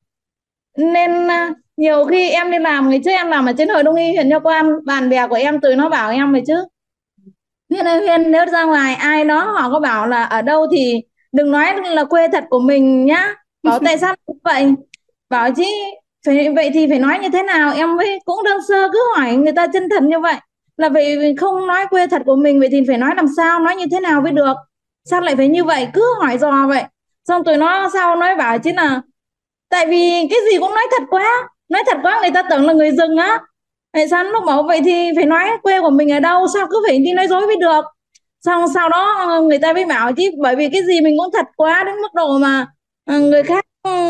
I: Nên nhiều khi em đi làm, ngày trước em làm ở trên hội đông y huyện Nho Quan, bạn bè của em tụi nó bảo em rồi chứ, Huyên ơi Huyên, nếu ra ngoài ai đó họ có bảo là ở đâu thì đừng nói là quê thật của mình nhá. Bảo tại sao vậy? Bảo chứ vậy thì phải nói như thế nào? Em mới cũng đơn sơ cứ hỏi người ta chân thật như vậy, là vậy không nói quê thật của mình, vậy thì phải nói làm sao, nói như thế nào mới được? Sao lại phải như vậy? Cứ hỏi dò vậy. Xong tụi nó sau nói bảo chứ là tại vì cái gì cũng nói thật quá người ta tưởng là người rừng á. Tại sao lúc bảo vậy thì phải nói quê của mình ở đâu, sao cứ phải đi nói dối mới được? Xong sau đó người ta mới bảo chứ bởi vì cái gì mình cũng thật quá đến mức độ mà người khác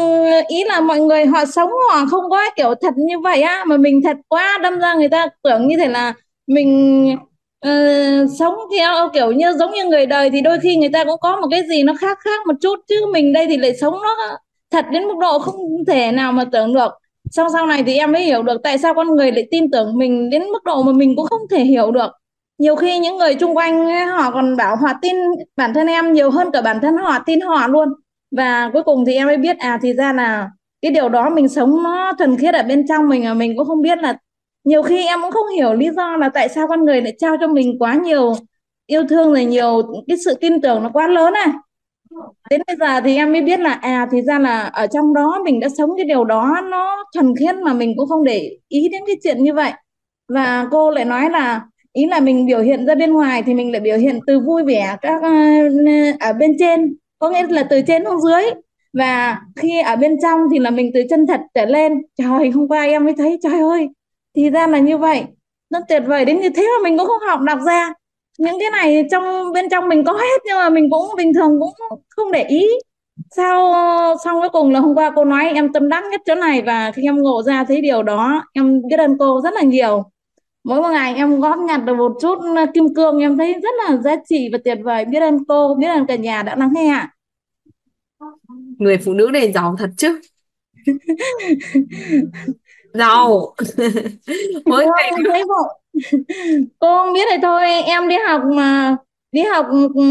I: ý là mọi người họ sống họ không có kiểu thật như vậy á, mà mình thật quá đâm ra người ta tưởng như thế là mình ờ, sống theo kiểu như giống như người đời, thì đôi khi người ta cũng có một cái gì nó khác khác một chút, chứ mình đây thì lại sống nó thật đến mức độ không thể nào mà tưởng được. Xong sau này thì em mới hiểu được tại sao con người lại tin tưởng mình đến mức độ mà mình cũng không thể hiểu được. Nhiều khi những người chung quanh ấy, họ còn bảo họ tin bản thân em nhiều hơn cả bản thân họ tin họ luôn. Và cuối cùng thì em mới biết thì ra là cái điều đó mình sống nó thuần khiết ở bên trong mình, mà mình cũng không biết là nhiều khi em cũng không hiểu lý do là tại sao con người lại trao cho mình quá nhiều yêu thương, rồi nhiều cái sự tin tưởng nó quá lớn này. Đến bây giờ thì em mới biết là thì ra là ở trong đó mình đã sống cái điều đó nó thuần khiết mà mình cũng không để ý đến cái chuyện như vậy. Và cô lại nói là ý là mình biểu hiện ra bên ngoài thì mình lại biểu hiện từ vui vẻ các ở bên trên, có nghĩa là từ trên xuống dưới, và khi ở bên trong thì là mình từ chân thật trở lên. Trời, hôm qua em mới thấy trời ơi, thì ra là như vậy, nó tuyệt vời đến như thế mà mình cũng không học đọc ra. Những cái này trong bên trong mình có hết, nhưng mà mình cũng bình thường cũng không để ý. Sau xong cuối cùng là hôm qua cô nói em tâm đắc nhất chỗ này, và khi em ngộ ra thấy điều đó em biết ơn cô rất là nhiều. Mỗi một ngày em góp nhặt được một chút kim cương, em thấy rất là giá trị và tuyệt vời. Biết ơn cô, biết ơn cả nhà đã lắng nghe ạ.
A: Người phụ nữ này giàu thật chứ. Giàu. Mỗi
I: Cô
A: ngày
I: em thấy cô không biết thì thôi, em đi học mà đi học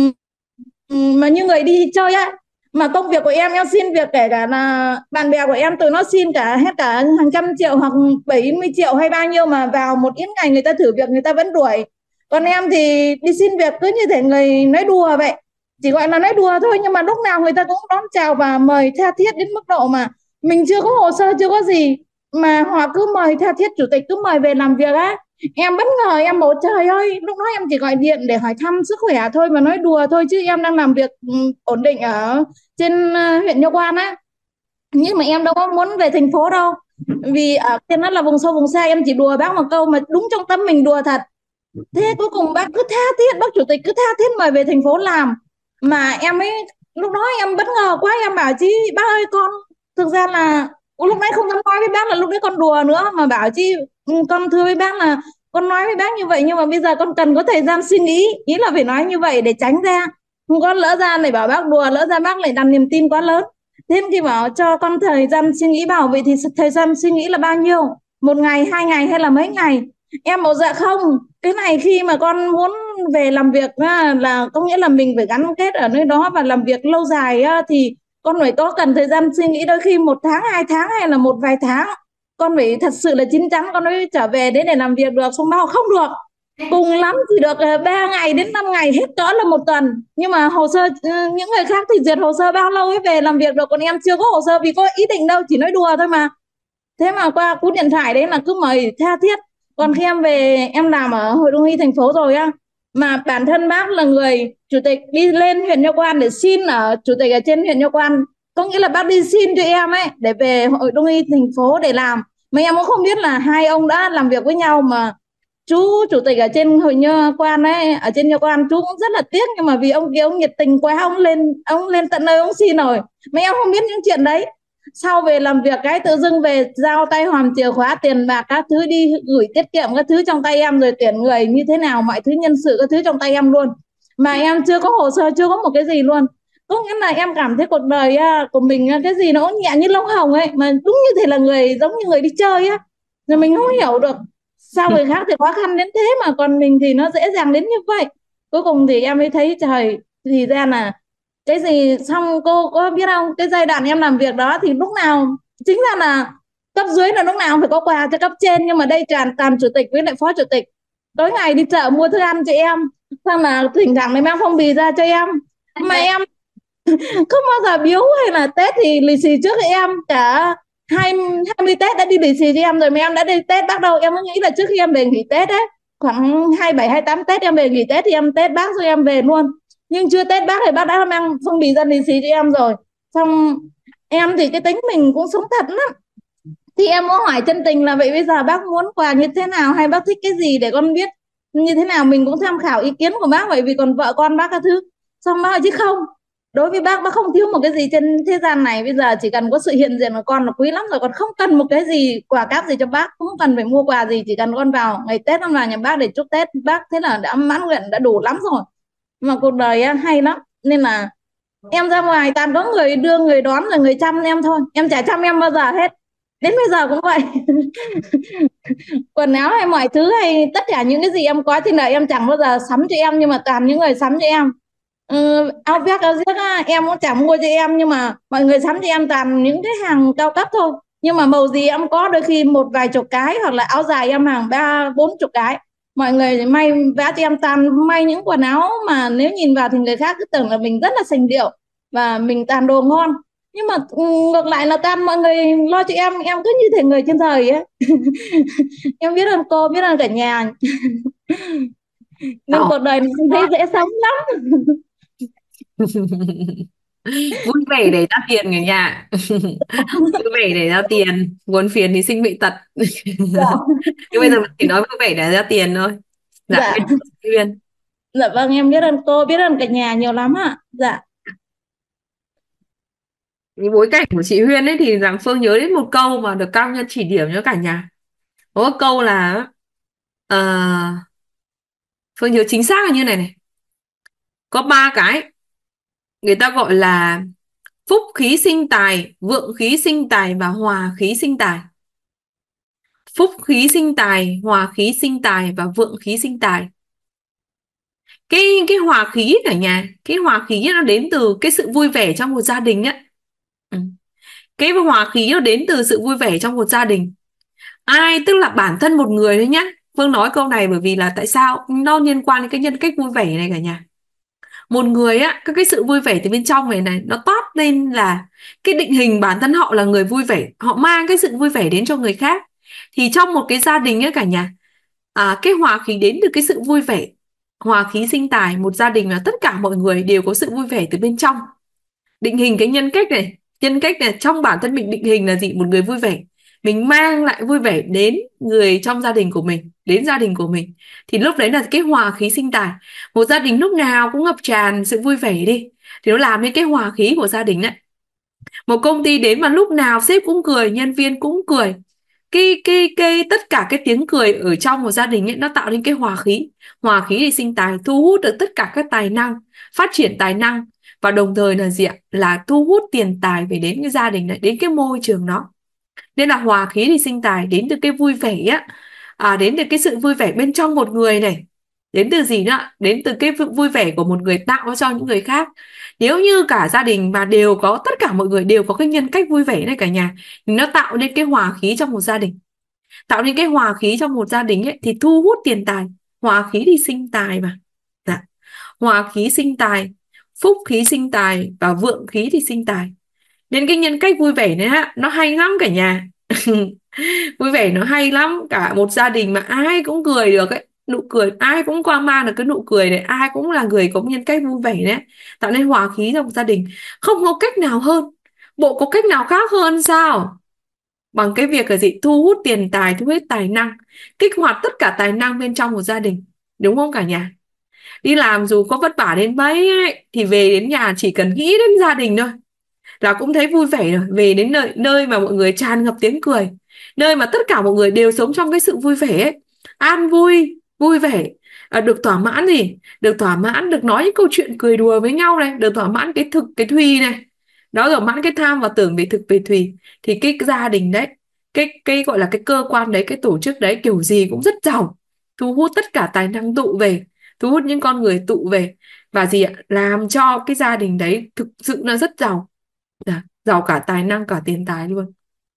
I: mà như người đi chơi á, mà công việc của em xin việc kể cả là bạn bè của em tụi nó xin cả hết cả hàng trăm triệu hoặc 70 triệu hay bao nhiêu, mà vào một ít ngày người ta thử việc người ta vẫn đuổi. Còn em thì đi xin việc cứ như thể người nói đùa vậy, chỉ gọi là nói đùa thôi, nhưng mà lúc nào người ta cũng đón chào và mời tha thiết đến mức độ mà mình chưa có hồ sơ chưa có gì mà họ cứ mời tha thiết, chủ tịch cứ mời về làm việc á. Em bất ngờ, em bảo trời ơi, lúc đó em chỉ gọi điện để hỏi thăm sức khỏe thôi mà nói đùa thôi, chứ em đang làm việc ổn định ở trên huyện Nho Quan á, nhưng mà em đâu có muốn về thành phố đâu, vì ở trên đó là vùng sâu vùng xa. Em chỉ đùa bác một câu mà đúng trong tâm mình đùa thật. Thế cuối cùng bác cứ tha thiết, bác chủ tịch cứ tha thiết mời về thành phố làm, mà em ấy lúc đó em bất ngờ quá, em bảo chứ bác ơi con thực ra là lúc nãy không dám nói với bác là lúc đấy con đùa nữa, mà bảo chứ con thưa với bác là con nói với bác như vậy, nhưng mà bây giờ con cần có thời gian suy nghĩ, ý là phải nói như vậy để tránh ra không có lỡ ra lại bảo bác đùa, lỡ ra bác lại đặt niềm tin quá lớn. Thêm khi bảo cho con thời gian suy nghĩ, bảo vậy thì thời gian suy nghĩ là bao nhiêu, một ngày 2 ngày hay là mấy ngày? Em bảo dạ không, cái này khi mà con muốn về làm việc là có nghĩa là mình phải gắn kết ở nơi đó và làm việc lâu dài thì con phải có cần thời gian suy nghĩ, đôi khi 1 tháng 2 tháng hay là một vài tháng con phải thật sự là chín chắn con mới trở về đấy để làm việc được. Xong bảo không được, cùng lắm thì được 3 ngày đến 5 ngày, hết cỡ là 1 tuần, nhưng mà hồ sơ những người khác thì duyệt hồ sơ bao lâu mới về làm việc được, còn em chưa có hồ sơ vì có ý định đâu, chỉ nói đùa thôi mà. Thế mà qua cú điện thoại đấy là cứ mời tha thiết. Còn khi em về em làm ở hội đông y thành phố rồi á, mà bản thân bác là người chủ tịch đi lên huyện Nho Quan để xin ở chủ tịch ở trên huyện Nho Quan, có nghĩa là bác đi xin cho em ấy để về hội đông y thành phố để làm, mà em cũng không biết là hai ông đã làm việc với nhau. Mà chú chủ tịch ở trên hội Nho Quan ấy, ở trên Nho Quan chú cũng rất là tiếc, nhưng mà vì ông kia ông nhiệt tình quá, ông lên tận nơi ông xin rồi, mà em không biết những chuyện đấy. Sau về làm việc cái tự dưng về giao tay hòm chìa khóa tiền bạc các thứ đi gửi tiết kiệm các thứ trong tay em, rồi tuyển người như thế nào mọi thứ nhân sự các thứ trong tay em luôn, mà em chưa có hồ sơ chưa có một cái gì luôn. Có nghĩa là em cảm thấy cuộc đời của mình cái gì nó cũng nhẹ như lông hồng ấy, mà đúng như thế là người giống như người đi chơi á, rồi mình không hiểu được sao người khác thì khó khăn đến thế mà còn mình thì nó dễ dàng đến như vậy. Cuối cùng thì em mới thấy trời, thì ra là cái gì. Xong cô có biết không, cái giai đoạn em làm việc đó thì lúc nào chính ra là cấp dưới là lúc nào cũng phải có quà cho cấp trên, nhưng mà đây toàn chủ tịch với lại phó chủ tịch tối ngày đi chợ mua thức ăn cho em, xong là thỉnh thoảng mới mang phong bì ra cho em, mà em không bao giờ biếu hay là Tết thì lì xì trước cho em. Cả 20 Tết đã đi lì xì cho em rồi mà em đã đi Tết bác đâu. Em cứ nghĩ là trước khi em về nghỉ Tết ấy, khoảng 27-28 Tết em về nghỉ Tết thì em Tết bác rồi em về luôn, nhưng chưa Tết bác thì bác đã mang phong bì ra lì xì cho em rồi. Xong em thì cái tính mình cũng sống thật lắm, thì em muốn hỏi chân tình là vậy bây giờ bác muốn quà như thế nào, hay bác thích cái gì để con biết như thế nào mình cũng tham khảo ý kiến của bác, bởi vì còn vợ con bác các thứ. Xong bác hỏi chứ không, đối với bác không thiếu một cái gì trên thế gian này, bây giờ chỉ cần có sự hiện diện của con là quý lắm rồi, còn không cần một cái gì quà cáp gì cho bác, cũng không cần phải mua quà gì, chỉ cần con vào ngày Tết con vào nhà bác để chúc Tết bác, thế là đã mãn nguyện, đã đủ lắm rồi. Mà cuộc đời hay lắm, nên là em ra ngoài toàn có người đưa người đón rồi người chăm em thôi, em chả chăm em bao giờ hết, đến bây giờ cũng vậy. Quần áo hay mọi thứ hay tất cả những cái gì em có trên đời em chẳng bao giờ sắm cho em, nhưng mà toàn những người sắm cho em. Áo vest áo giếc em cũng chẳng mua cho em, nhưng mà mọi người sắm cho em toàn những cái hàng cao cấp thôi, nhưng mà màu gì em có đôi khi một vài chục cái, hoặc là áo dài em hàng 30-40 cái. Mọi người may vá cho em toàn may những quần áo mà nếu nhìn vào thì người khác cứ tưởng là mình rất là sành điệu và mình toàn đồ ngon, nhưng mà ngược lại là toàn mọi người lo cho em cứ như thể người trên trời ấy. Em biết ơn cô, biết ơn cả nhà, nên
A: Đó.
I: cuộc đời mình thấy dễ sống lắm.
A: Vui vẻ để ra tiền cả nhà. Vui vẻ để ra tiền, buồn phiền thì sinh bệnh tật.
I: Dạ.
A: Nhưng bây giờ mình chỉ nói vui vẻ để ra tiền thôi. Dạ,
I: Dạ.
A: biết ơn chị Uyên.
I: Dạ vâng, em biết ơn cô, biết ơn cả nhà nhiều lắm ạ. Dạ.
A: Cái bối cảnh của chị Huyên ấy thì làm Phương nhớ đến một câu mà được cao nhân chỉ điểm cho cả nhà. Có một câu là ờ, Phương nhớ chính xác là như này này. Có 3 cái người ta gọi là phúc khí sinh tài, vượng khí sinh tài và hòa khí sinh tài. Phúc khí sinh tài, hòa khí sinh tài và vượng khí sinh tài. Cái hòa khí cả nhà, cái hòa khí nó đến từ cái sự vui vẻ trong một gia đình ấy. Ừ. Cái hòa khí nó đến từ sự vui vẻ trong một gia đình. Ai, tức là bản thân một người thôi nhá. Phương nói câu này bởi vì là tại sao nó liên quan đến cái nhân cách vui vẻ này cả nhà. Một người á, cái sự vui vẻ từ bên trong này nó toát lên là cái định hình bản thân họ là người vui vẻ, họ mang cái sự vui vẻ đến cho người khác. Thì trong một cái gia đình ấy cả nhà, cái hòa khí đến từ cái sự vui vẻ, hòa khí sinh tài. Một gia đình là tất cả mọi người đều có sự vui vẻ từ bên trong, định hình cái nhân cách này trong bản thân mình định hình là gì, một người vui vẻ, mình mang lại vui vẻ đến người trong gia đình của mình, đến gia đình của mình, thì lúc đấy là cái hòa khí sinh tài. Một gia đình lúc nào cũng ngập tràn sự vui vẻ đi thì nó làm nên cái hòa khí của gia đình đấy. Một công ty đến mà lúc nào sếp cũng cười, nhân viên cũng cười, cái tất cả cái tiếng cười ở trong một gia đình ấy, nó tạo nên cái hòa khí. Hòa khí thì sinh tài, thu hút được tất cả các tài năng, phát triển tài năng, và đồng thời là gì ạ, là thu hút tiền tài về đến cái gia đình này, đến cái môi trường đó. Nên là hòa khí thì sinh tài đến từ cái vui vẻ á, đến từ cái sự vui vẻ bên trong một người này. Đến từ gì nữa? Đến từ cái vui vẻ của một người tạo cho những người khác. Nếu như cả gia đình mà đều có, tất cả mọi người đều có cái nhân cách vui vẻ này cả nhà, thì nó tạo nên cái hòa khí trong một gia đình. Tạo nên cái hòa khí trong một gia đình ấy, thì thu hút tiền tài. Hòa khí thì sinh tài mà. Dạ. Hòa khí sinh tài, phúc khí sinh tài và vượng khí thì sinh tài. Nên cái nhân cách vui vẻ này á, nó hay lắm cả nhà. Vui vẻ nó hay lắm. Cả một gia đình mà ai cũng cười được ấy, nụ cười ai cũng qua mang được cái nụ cười này, ai cũng là người có nhân cách vui vẻ đấy, tạo nên hòa khí trong gia đình. Không có cách nào hơn, bộ có cách nào khác hơn sao, bằng cái việc là gì, thu hút tiền tài, thu hút tài năng, kích hoạt tất cả tài năng bên trong một gia đình, đúng không cả nhà? Đi làm dù có vất vả đến mấy ấy, thì về đến nhà chỉ cần nghĩ đến gia đình thôi là cũng thấy vui vẻ rồi. Về đến nơi mà mọi người tràn ngập tiếng cười, nơi mà tất cả mọi người đều sống trong cái sự vui vẻ ấy, an vui, vui vẻ, được thỏa mãn gì, được thỏa mãn được nói những câu chuyện cười đùa với nhau này, được thỏa mãn cái thực cái thùy này, đó, thỏa mãn cái tham và tưởng về thực về thùy, thì cái gia đình đấy, cái gọi là cái cơ quan đấy, cái tổ chức đấy kiểu gì cũng rất giàu, thu hút tất cả tài năng tụ về, thu hút những con người tụ về, và gì ạ, làm cho cái gia đình đấy thực sự là rất giàu. Dạ, giàu cả tài năng cả tiền tài luôn.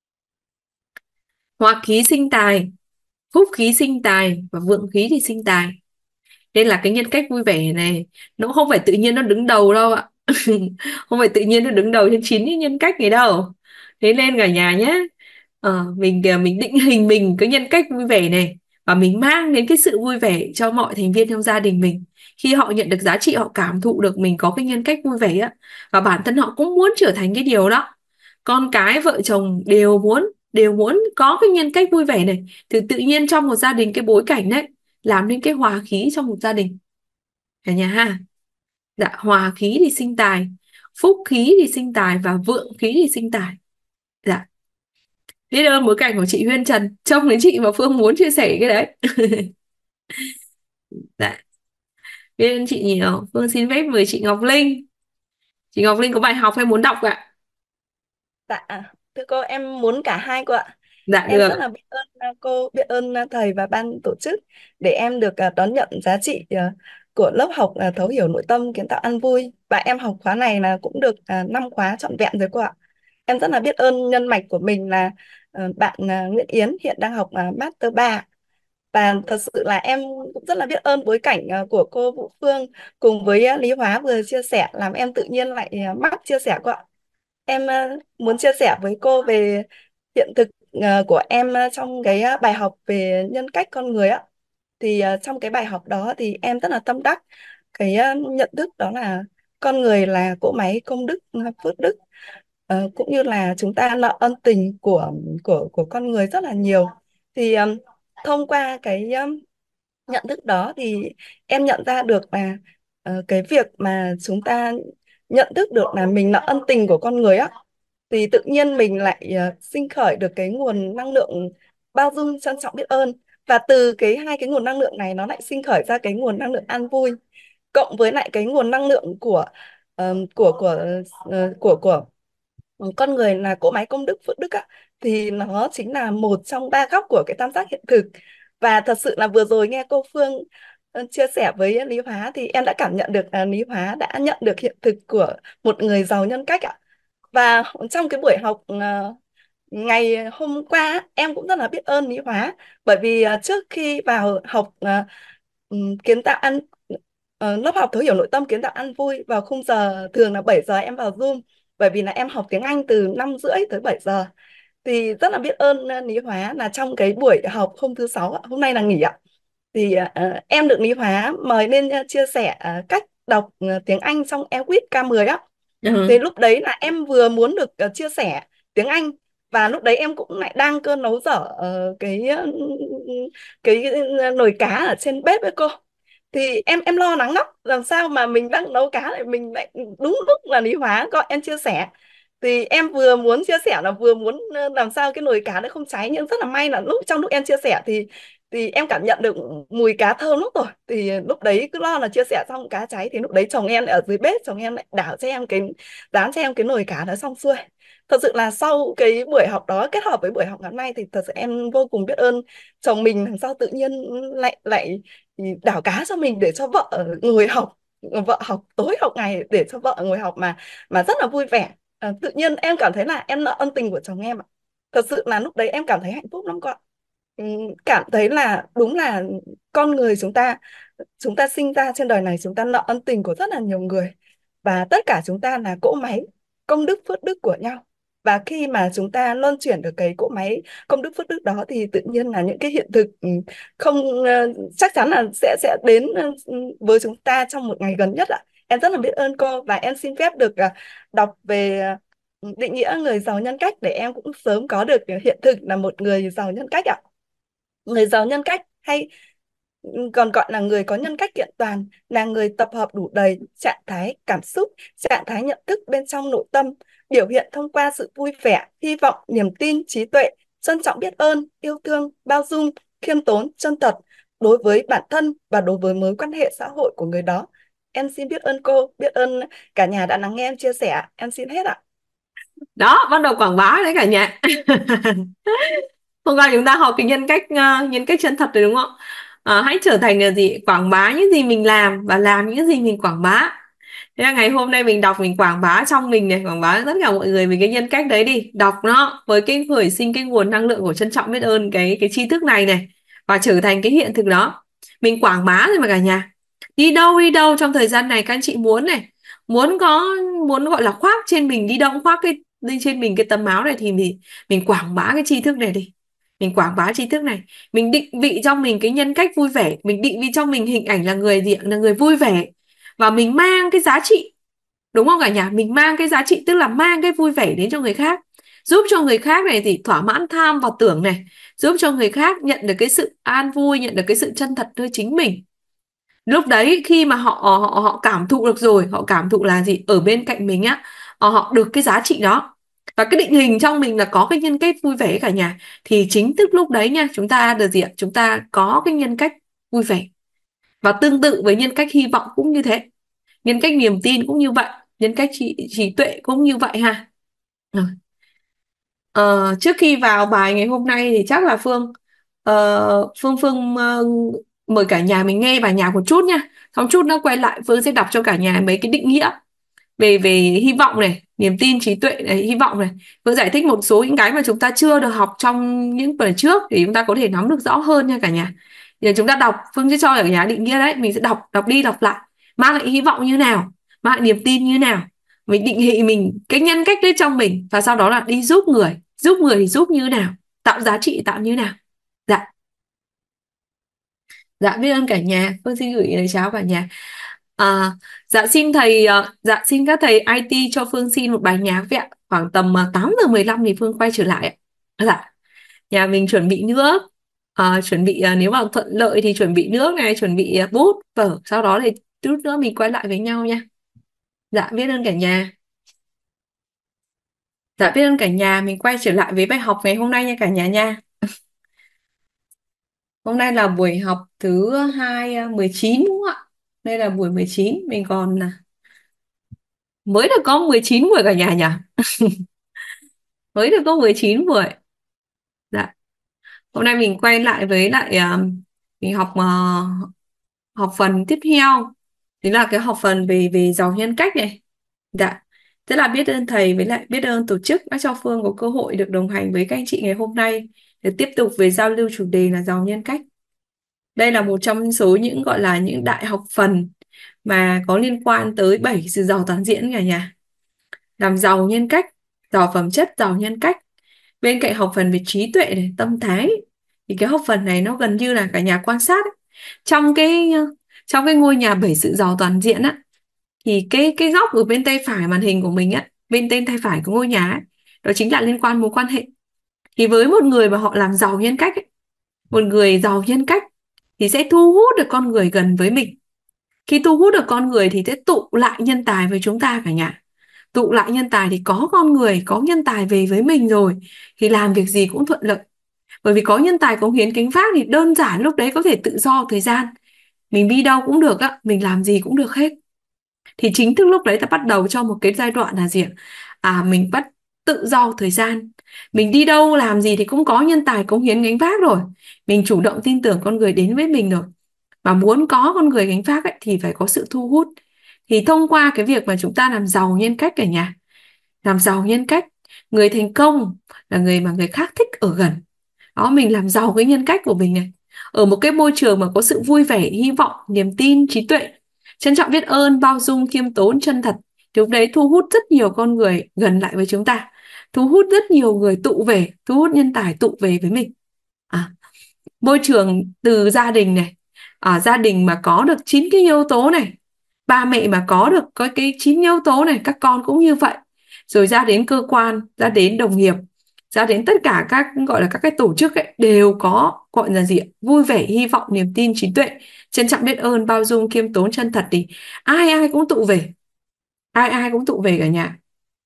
A: Hóa khí sinh tài, phúc khí sinh tài, và vượng khí thì sinh tài. Nên là cái nhân cách vui vẻ này nó không phải tự nhiên nó đứng đầu đâu ạ. Không phải tự nhiên nó đứng đầu trên 9 cái nhân cách này đâu. Thế nên cả nhà nhé, mình định hình mình cái nhân cách vui vẻ này, và mình mang đến cái sự vui vẻ cho mọi thành viên trong gia đình mình. Khi họ nhận được giá trị, họ cảm thụ được mình có cái nhân cách vui vẻ á, và bản thân họ cũng muốn trở thành cái điều đó. Con cái vợ chồng đều muốn có cái nhân cách vui vẻ này, thì tự nhiên trong một gia đình, cái bối cảnh đấy làm nên cái hòa khí trong một gia đình cả nhà ha. Dạ, hòa khí thì sinh tài, phúc khí thì sinh tài, và vượng khí thì sinh tài. Dạ, biết ơn bối cảnh của chị Huyên Trần, trông đến chị mà Phương muốn chia sẻ cái đấy. Dạ, biết ơn chị nhiều. Phương xin phép mời chị Ngọc Linh. Chị Ngọc Linh có bài học hay muốn đọc ạ?
J: Dạ, thưa cô, em muốn cả hai cô ạ.
A: Dạ
J: Em
A: được.
J: rất là biết ơn cô, biết ơn thầy và ban tổ chức để em được đón nhận giá trị của lớp học thấu hiểu nội tâm kiến tạo an vui. Và em học khóa này là cũng được 5 khóa trọn vẹn rồi cô ạ. Em rất là biết ơn nhân mạch của mình là bạn Nguyễn Yến hiện đang học Master 3. Và thật sự là em cũng rất là biết ơn bối cảnh của cô Vũ Phương cùng với Lý Hóa vừa chia sẻ, làm em tự nhiên lại mắc chia sẻ cô ạ. Em muốn chia sẻ với cô về hiện thực của em trong cái bài học về nhân cách con người á. Thì trong cái bài học đó thì em rất là tâm đắc cái nhận thức đó là con người là cỗ máy công đức phước đức. Cũng như là chúng ta nợ ân tình của con người rất là nhiều. Thì thông qua cái nhận thức đó thì em nhận ra được là cái việc mà chúng ta nhận thức được là mình nợ ân tình của con người á, thì tự nhiên mình lại sinh khởi được cái nguồn năng lượng bao dung, trân trọng, biết ơn. Và từ cái hai cái nguồn năng lượng này nó lại sinh khởi ra cái nguồn năng lượng an vui, cộng với lại cái nguồn năng lượng của của của của con người là cỗ máy công đức phước đức á, thì nó chính là một trong ba góc của cái tam giác hiện thực. Và thật sự là vừa rồi nghe cô Phương chia sẻ với Lý Hóa thì em đã cảm nhận được là Lý Hóa đã nhận được hiện thực của một người giàu nhân cách ạ. Và trong cái buổi học ngày hôm qua em cũng rất là biết ơn Lý Hóa, bởi vì trước khi vào học kiến tạo ăn lớp học thấu hiểu nội tâm kiến tạo ăn vui vào khung giờ thường là 7 giờ em vào Zoom, bởi vì là em học tiếng Anh từ 5 rưỡi tới 7 giờ. Thì rất là biết ơn Lý Hóa là trong cái buổi học hôm thứ sáu ạ, hôm nay là nghỉ ạ, thì em được Lý Hóa mời lên chia sẻ cách đọc tiếng Anh trong e-quiz K10 á. Thì lúc đấy là em vừa muốn được chia sẻ tiếng Anh, và lúc đấy em cũng lại đang cơ nấu dở cái nồi cá ở trên bếp với cô. Thì em lo lắng lắm, làm sao mà mình đang nấu cá lại mình lại đúng lúc là Lý Hóa gọi em chia sẻ. Thì em vừa muốn chia sẻ là vừa muốn làm sao cái nồi cá nó không cháy, nhưng rất là may là trong lúc em chia sẻ thì em cảm nhận được mùi cá thơm lắm rồi. Thì lúc đấy cứ lo là chia sẻ xong cá cháy, thì lúc đấy chồng em ở dưới bếp, chồng em lại đảo cho em cái dán cho em cái nồi cá đó xong xuôi. Thật sự là sau cái buổi học đó kết hợp với buổi học ngày hôm nay thì thật sự em vô cùng biết ơn chồng mình, làm sao tự nhiên lại lại đảo cá cho mình để cho vợ ngồi học, vợ học tối học ngày để cho vợ ngồi học mà rất là vui vẻ. Tự nhiên em cảm thấy là em nợ ân tình của chồng em ạ. Thật sự là lúc đấy em cảm thấy hạnh phúc lắm con. Cảm thấy là đúng là con người chúng ta sinh ra trên đời này, chúng ta nợ ân tình của rất là nhiều người, và tất cả chúng ta là cỗ máy công đức phước đức của nhau. Và khi mà chúng ta luân chuyển được cái cỗ máy công đức phước đức đó thì tự nhiên là những cái hiện thực không chắc chắn là sẽ đến với chúng ta trong một ngày gần nhất ạ. Em rất là biết ơn cô, và em xin phép được đọc về định nghĩa người giàu nhân cách để em cũng sớm có được hiện thực là một người giàu nhân cách ạ. Người giàu nhân cách hay còn gọi là người có nhân cách kiện toàn là người tập hợp đủ đầy trạng thái cảm xúc, trạng thái nhận thức bên trong nội tâm, biểu hiện thông qua sự vui vẻ, hy vọng, niềm tin, trí tuệ, trân trọng biết ơn, yêu thương, bao dung, khiêm tốn, chân thật, đối với bản thân và đối với mối quan hệ xã hội của người đó. Em xin biết ơn cô, biết ơn cả nhà đã lắng nghe em chia sẻ. Em xin hết ạ.
A: Đó, bắt đầu quảng bá đấy cả nhà. Hôm qua chúng ta học cái nhân cách chân thật rồi đúng không? Hãy trở thành là gì? Quảng bá những gì mình làm và làm những gì mình quảng bá. Thế là ngày hôm nay mình đọc, mình quảng bá trong mình này, quảng bá tất cả mọi người về cái nhân cách đấy đi, đọc nó với cái khởi sinh cái nguồn năng lượng của trân trọng biết ơn cái tri thức này và trở thành cái hiện thực đó. Mình quảng bá rồi mà cả nhà. Đi đâu trong thời gian này các anh chị muốn này, muốn gọi là khoác trên mình, đi đâu cũng khoác cái lên trên mình cái tấm áo này thì mình quảng bá cái tri thức này đi. Mình quảng bá tri thức này, mình định vị trong mình cái nhân cách vui vẻ, mình định vị trong mình hình ảnh là người gì ạ? Là người vui vẻ, và mình mang cái giá trị, đúng không cả nhà? Mình mang cái giá trị, tức là mang cái vui vẻ đến cho người khác, giúp cho người khác này thì thỏa mãn tham và tưởng này, giúp cho người khác nhận được cái sự an vui, nhận được cái sự chân thật nơi chính mình. Lúc đấy khi mà họ cảm thụ được rồi, họ cảm thụ là gì? Ở bên cạnh mình á, họ được cái giá trị đó và cái định hình trong mình là có cái nhân cách vui vẻ cả nhà, thì chính thức lúc đấy nha, chúng ta được gì ạ? Chúng ta có cái nhân cách vui vẻ. Và tương tự với nhân cách hy vọng cũng như thế, nhân cách niềm tin cũng như vậy, nhân cách trí tuệ cũng như vậy ha. Rồi. Trước khi vào bài ngày hôm nay thì chắc là Phương mời cả nhà mình nghe bài nhạc một chút nha. Xong chút nữa quay lại Phương sẽ đọc cho cả nhà mấy cái định nghĩa về về hy vọng này, niềm tin, trí tuệ này, hy vọng này. Phương giải thích một số những cái mà chúng ta chưa được học trong những phần trước để chúng ta có thể nắm được rõ hơn nha cả nhà. Giờ chúng ta đọc, Phương sẽ cho cả nhà định nghĩa đấy, mình sẽ đọc đi đọc lại. Mang lại hy vọng như nào, mang lại niềm tin như nào, mình định vị mình cái nhân cách đấy trong mình, và sau đó là đi giúp người thì giúp như nào, tạo giá trị tạo như nào. Dạ, dạ biết ơn cả nhà. Phương xin gửi lời chào cả nhà. Dạ xin xin các thầy IT cho Phương xin một bài nhạc vậy ạ. Khoảng tầm 8:15 thì Phương quay trở lại ạ. Dạ, nhà mình chuẩn bị nước, chuẩn bị nếu mà thuận lợi thì chuẩn bị nước này, chuẩn bị bút vở, sau đó thì chút nữa mình quay lại với nhau nha. Dạ biết ơn cả nhà. Dạ biết ơn cả nhà, mình quay trở lại với bài học ngày hôm nay nha cả nhà nha. Hôm nay là buổi học thứ 19 đúng không ạ? Đây là buổi 19, mình còn mới được có 19 buổi cả nhà nhỉ? Mới được có 19 buổi. Dạ. Hôm nay mình quay lại với lại mình học phần tiếp theo. Đấy là cái học phần về về giàu nhân cách này. Dạ. Rất là biết ơn thầy với lại biết ơn tổ chức đã cho Phương có cơ hội được đồng hành với các anh chị ngày hôm nay để tiếp tục về giao lưu chủ đề là giàu nhân cách. Đây là một trong số những gọi là những đại học phần mà có liên quan tới 7 sự giàu toàn diện cả nhà. Làm giàu nhân cách, giàu phẩm chất, giàu nhân cách. Bên cạnh học phần về trí tuệ này, tâm thái thì cái học phần này nó gần như là cả nhà quan sát ấy. Trong cái ngôi nhà 7 sự giàu toàn diện á, thì cái góc ở bên tay phải màn hình của mình á, bên tay phải của ngôi nhà ấy, đó chính là liên quan mối quan hệ. Thì với một người mà họ làm giàu nhân cách ấy, một người giàu nhân cách thì sẽ thu hút được con người gần với mình. Khi thu hút được con người thì sẽ tụ lại nhân tài với chúng ta cả nhà. Tụ lại nhân tài thì có con người, có nhân tài về với mình rồi thì làm việc gì cũng thuận lợi. Bởi vì có nhân tài cống hiến gánh vác thì đơn giản lúc đấy có thể tự do thời gian. Mình đi đâu cũng được á, mình làm gì cũng được hết. Thì chính thức lúc đấy ta bắt đầu cho một cái giai đoạn là gì ạ? Mình bắt tự do thời gian. Mình đi đâu làm gì thì cũng có nhân tài cống hiến gánh vác rồi. Mình chủ động tin tưởng con người đến với mình rồi. Mà muốn có con người gánh vác ấy, thì phải có sự thu hút. Thì thông qua cái việc mà chúng ta làm giàu nhân cách cả nhà. Làm giàu nhân cách. Người thành công là người mà người khác thích ở gần. Đó, mình làm giàu cái nhân cách của mình này. Ở một cái môi trường mà có sự vui vẻ, hy vọng, niềm tin, trí tuệ, trân trọng biết ơn, bao dung, khiêm tốn, chân thật. Thì lúc đấy thu hút rất nhiều con người gần lại với chúng ta. Thu hút rất nhiều người tụ về, thu hút nhân tài tụ về với mình. Môi trường từ gia đình này, gia đình mà có được 9 cái yếu tố này, ba mẹ mà có được cái 9 yếu tố này, các con cũng như vậy. Rồi ra đến cơ quan, ra đến đồng nghiệp, ra đến tất cả các gọi là các cái tổ chức ấy, đều có gọi là gì ạ? Vui vẻ, hy vọng, niềm tin, trí tuệ, trân trọng biết ơn, bao dung, khiêm tốn, chân thật thì ai ai cũng tụ về. Ai ai cũng tụ về cả nhà.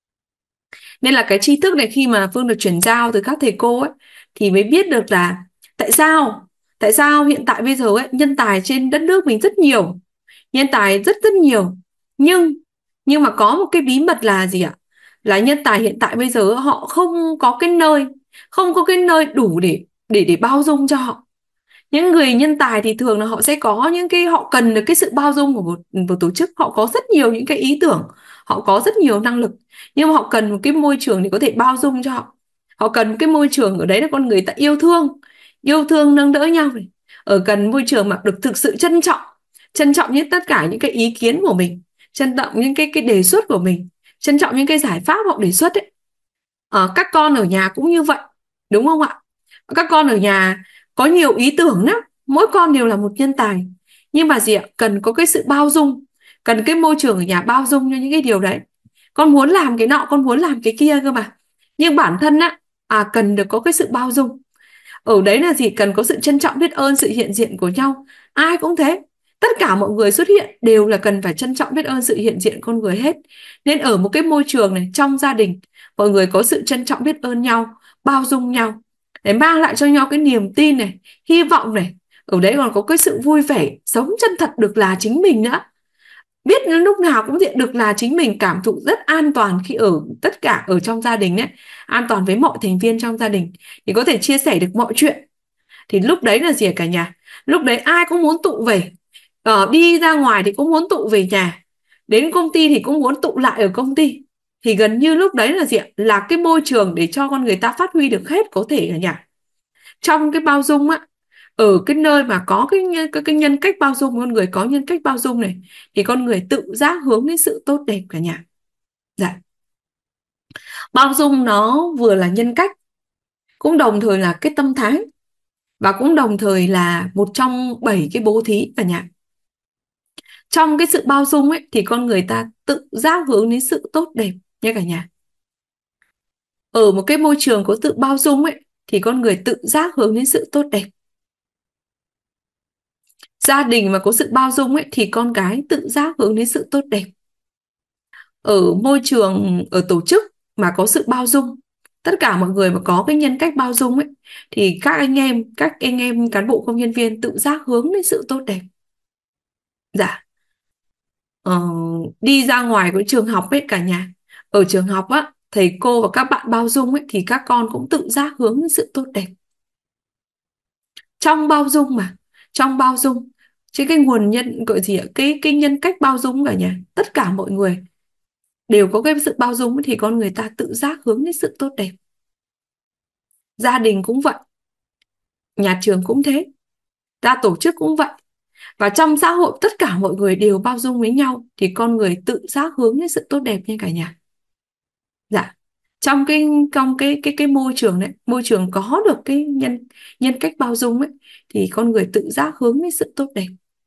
A: Nên là cái tri thức này khi mà Phương được chuyển giao từ các thầy cô ấy thì mới biết được là tại sao Tại sao hiện tại bây giờ ấy, nhân tài trên đất nước mình rất nhiều, nhân tài rất rất nhiều, nhưng mà có một cái bí mật là gì ạ? Là nhân tài hiện tại bây giờ họ không có cái nơi đủ để bao dung cho họ. Những người nhân tài thì thường là họ sẽ có những cái, họ cần được cái sự bao dung của một tổ chức, họ có rất nhiều những cái ý tưởng, họ có rất nhiều năng lực, nhưng mà họ cần một cái môi trường để có thể bao dung cho họ. Họ cần một cái môi trường ở đấy là con người ta yêu thương nâng đỡ nhau này, ở cần môi trường mà được thực sự trân trọng những tất cả những cái ý kiến của mình, trân trọng những cái đề xuất của mình, trân trọng những cái giải pháp họ đề xuất ấy. Các con ở nhà cũng như vậy, đúng không ạ? Các con ở nhà có nhiều ý tưởng lắm, mỗi con đều là một nhân tài, nhưng mà gì ạ? Cần có cái sự bao dung, cần cái môi trường ở nhà bao dung cho những cái điều đấy. Con muốn làm cái nọ, con muốn làm cái kia cơ mà, nhưng bản thân á, cần được có cái sự bao dung. Ở đấy là gì? Cần có sự trân trọng biết ơn sự hiện diện của nhau. Ai cũng thế, tất cả mọi người xuất hiện đều là cần phải trân trọng biết ơn sự hiện diện con người hết. Nên ở một cái môi trường này, trong gia đình, mọi người có sự trân trọng biết ơn nhau, bao dung nhau, để mang lại cho nhau cái niềm tin này, hy vọng này. Ở đấy còn có cái sự vui vẻ, sống chân thật được là chính mình nữa. Biết lúc nào cũng được là chính mình, cảm thụ rất an toàn khi ở tất cả ở trong gia đình ấy, an toàn với mọi thành viên trong gia đình, thì có thể chia sẻ được mọi chuyện. Thì lúc đấy là gì cả nhà? Lúc đấy ai cũng muốn tụ về, đi ra ngoài thì cũng muốn tụ về nhà, đến công ty thì cũng muốn tụ lại ở công ty. Thì gần như lúc đấy là gì ạ? Là cái môi trường để cho con người ta phát huy được hết có thể cả nhà. Trong cái bao dung á, ở cái nơi mà có cái nhân cách bao dung, con người có nhân cách bao dung này, thì con người tự giác hướng đến sự tốt đẹp cả nhà. Dạ. Bao dung nó vừa là nhân cách, cũng đồng thời là cái tâm thái, và cũng đồng thời là một trong 7 cái bố thí cả nhà. Trong cái sự bao dung ấy thì con người ta tự giác hướng đến sự tốt đẹp nha cả nhà. Ở một cái môi trường có sự bao dung ấy thì con người tự giác hướng đến sự tốt đẹp. Gia đình mà có sự bao dung ấy thì con cái tự giác hướng đến sự tốt đẹp. Ở môi trường, ở tổ chức mà có sự bao dung, tất cả mọi người mà có cái nhân cách bao dung ấy, thì các anh em cán bộ công nhân viên tự giác hướng đến sự tốt đẹp. Dạ. Đi ra ngoài cái trường học ấy cả nhà, ở trường học á, thầy cô và các bạn bao dung ấy thì các con cũng tự giác hướng đến sự tốt đẹp. Trong bao dung mà, trong bao dung, chứ cái nguồn nhân gọi gì ạ, cái nhân cách bao dung cả nhà, tất cả mọi người đều có cái sự bao dung thì con người ta tự giác hướng đến sự tốt đẹp. Gia đình cũng vậy, nhà trường cũng thế, ra tổ chức cũng vậy, và trong xã hội tất cả mọi người đều bao dung với nhau thì con người tự giác hướng đến sự tốt đẹp nha cả nhà. Dạ. Trong cái môi trường đấy, môi trường có được cái nhân cách bao dung ấy thì con người tự giác hướng đến sự tốt đẹp.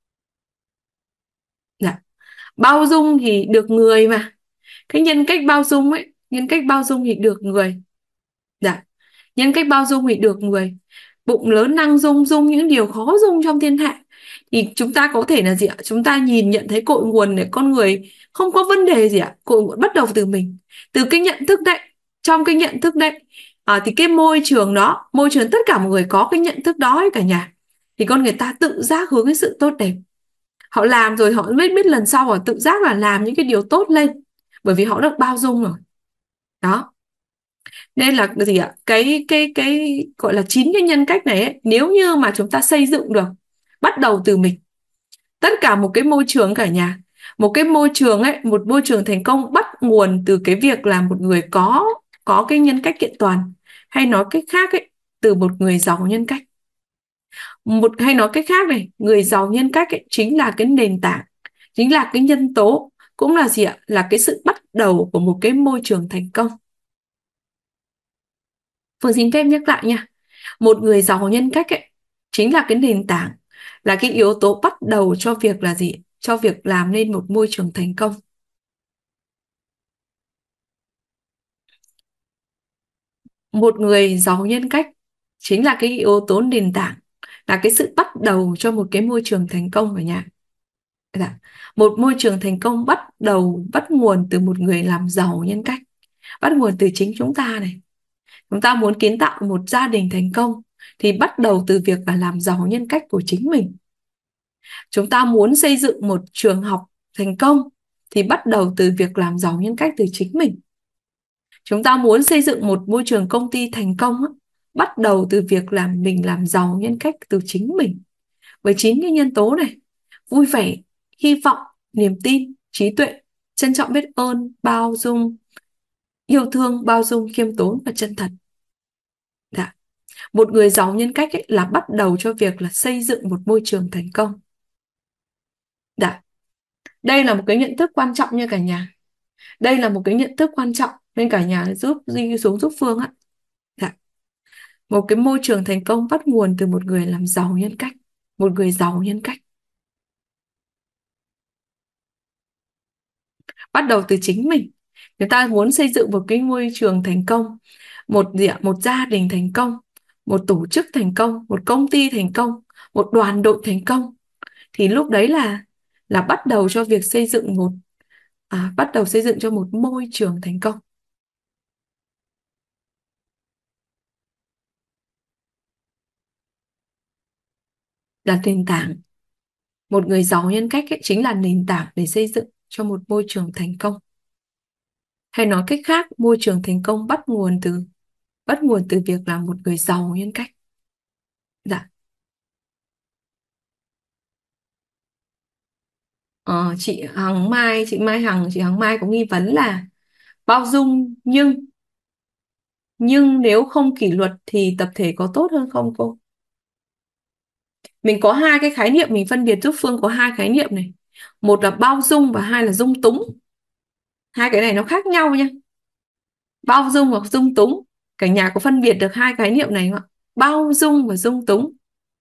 A: Dạ. Bao dung thì được người mà. Cái nhân cách bao dung ấy, nhân cách bao dung thì được người. Dạ. Nhân cách bao dung thì được người. Bụng lớn năng dung, dung những điều khó dung trong thiên hạ. Thì chúng ta có thể là gì ạ? Chúng ta nhìn nhận thấy cội nguồn để con người không có vấn đề gì ạ? Cội nguồn bắt đầu từ mình, từ cái nhận thức đấy. Trong cái nhận thức đấy, thì cái môi trường đó, môi trường tất cả mọi người có cái nhận thức đó ấy cả nhà, thì con người ta tự giác hướng cái sự tốt đẹp. Họ làm rồi họ biết lần sau họ tự giác là làm những cái điều tốt lên, bởi vì họ được bao dung rồi. Đó. Nên là cái gì ạ? Cái gọi là 9 cái nhân cách này ấy, nếu như mà chúng ta xây dựng được, bắt đầu từ mình, tất cả một cái môi trường cả nhà, một cái môi trường ấy, một môi trường thành công bắt nguồn từ cái việc là một người có cái nhân cách kiện toàn, hay nói cách khác ấy, từ một người giàu nhân cách. Hay nói cách khác này, người giàu nhân cách ấy, chính là cái nền tảng, chính là cái nhân tố, cũng là gì ạ? Là cái sự bắt đầu của một cái môi trường thành công. Phương xin phép nhắc lại nha. Một người giàu nhân cách ấy, chính là cái nền tảng, là cái yếu tố bắt đầu cho việc là gì? Cho việc làm nên một môi trường thành công. Một người giàu nhân cách chính là cái yếu tố nền tảng, là cái sự bắt đầu cho một cái môi trường thành công cả nhà. Dạ. Một môi trường thành công bắt nguồn từ một người làm giàu nhân cách, bắt nguồn từ chính chúng ta này. Chúng ta muốn kiến tạo một gia đình thành công, thì bắt đầu từ việc là làm giàu nhân cách của chính mình. Chúng ta muốn xây dựng một trường học thành công thì bắt đầu từ việc làm giàu nhân cách từ chính mình. Chúng ta muốn xây dựng một môi trường công ty thành công bắt đầu từ việc mình làm giàu nhân cách từ chính mình. Với 9 cái nhân tố này: vui vẻ, hy vọng, niềm tin, trí tuệ, trân trọng biết ơn, bao dung, yêu thương, bao dung, khiêm tốn và chân thật. Dạ. Một người giàu nhân cách là bắt đầu cho việc là xây dựng một môi trường thành công. Dạ. Đây là một cái nhận thức quan trọng nha cả nhà. Đây là một cái nhận thức quan trọng nên cả nhà giúp Duy xuống giúp Phương ạ. Dạ. Một cái môi trường thành công bắt nguồn từ một người làm giàu nhân cách, một người giàu nhân cách. Bắt đầu từ chính mình. Chúng ta muốn xây dựng một cái môi trường thành công, một gia đình thành công, một tổ chức thành công, một công ty thành công, một đoàn đội thành công, thì lúc đấy là bắt đầu cho việc xây dựng bắt đầu xây dựng cho một môi trường thành công. Là nền tảng. Một người giàu nhân cách chính là nền tảng để xây dựng cho một môi trường thành công. Hay nói cách khác, môi trường thành công bắt nguồn từ việc là một người giàu nhân cách. Dạ. Chị Hằng Mai có nghi vấn là bao dung nhưng nếu không kỷ luật thì tập thể có tốt hơn không cô? Mình có hai cái khái niệm, mình phân biệt giúp Phương có hai khái niệm này. Một là bao dung và hai là dung túng. Hai cái này nó khác nhau nha. Bao dung và dung túng. Cả nhà có phân biệt được hai khái niệm này không ạ? Bao dung và dung túng.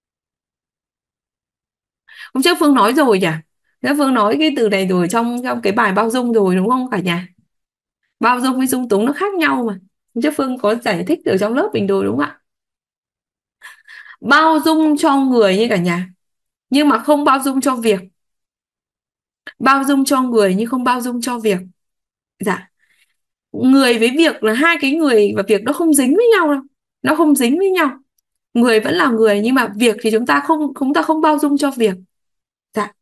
A: Hôm trước Phương nói rồi nhỉ? Phương nói cái từ này rồi trong cái bài bao dung rồi đúng không cả nhà? Bao dung với dung túng nó khác nhau mà. Hôm trước Phương có giải thích ở trong lớp mình rồi đúng không ạ? Bao dung cho người như cả nhà, nhưng mà không bao dung cho việc. Bao dung cho người nhưng không bao dung cho việc. Dạ. Người với việc là hai cái người và việc nó không dính với nhau đâu. Nó không dính với nhau. Người vẫn là người nhưng mà việc thì chúng ta không bao dung cho việc. Dạ.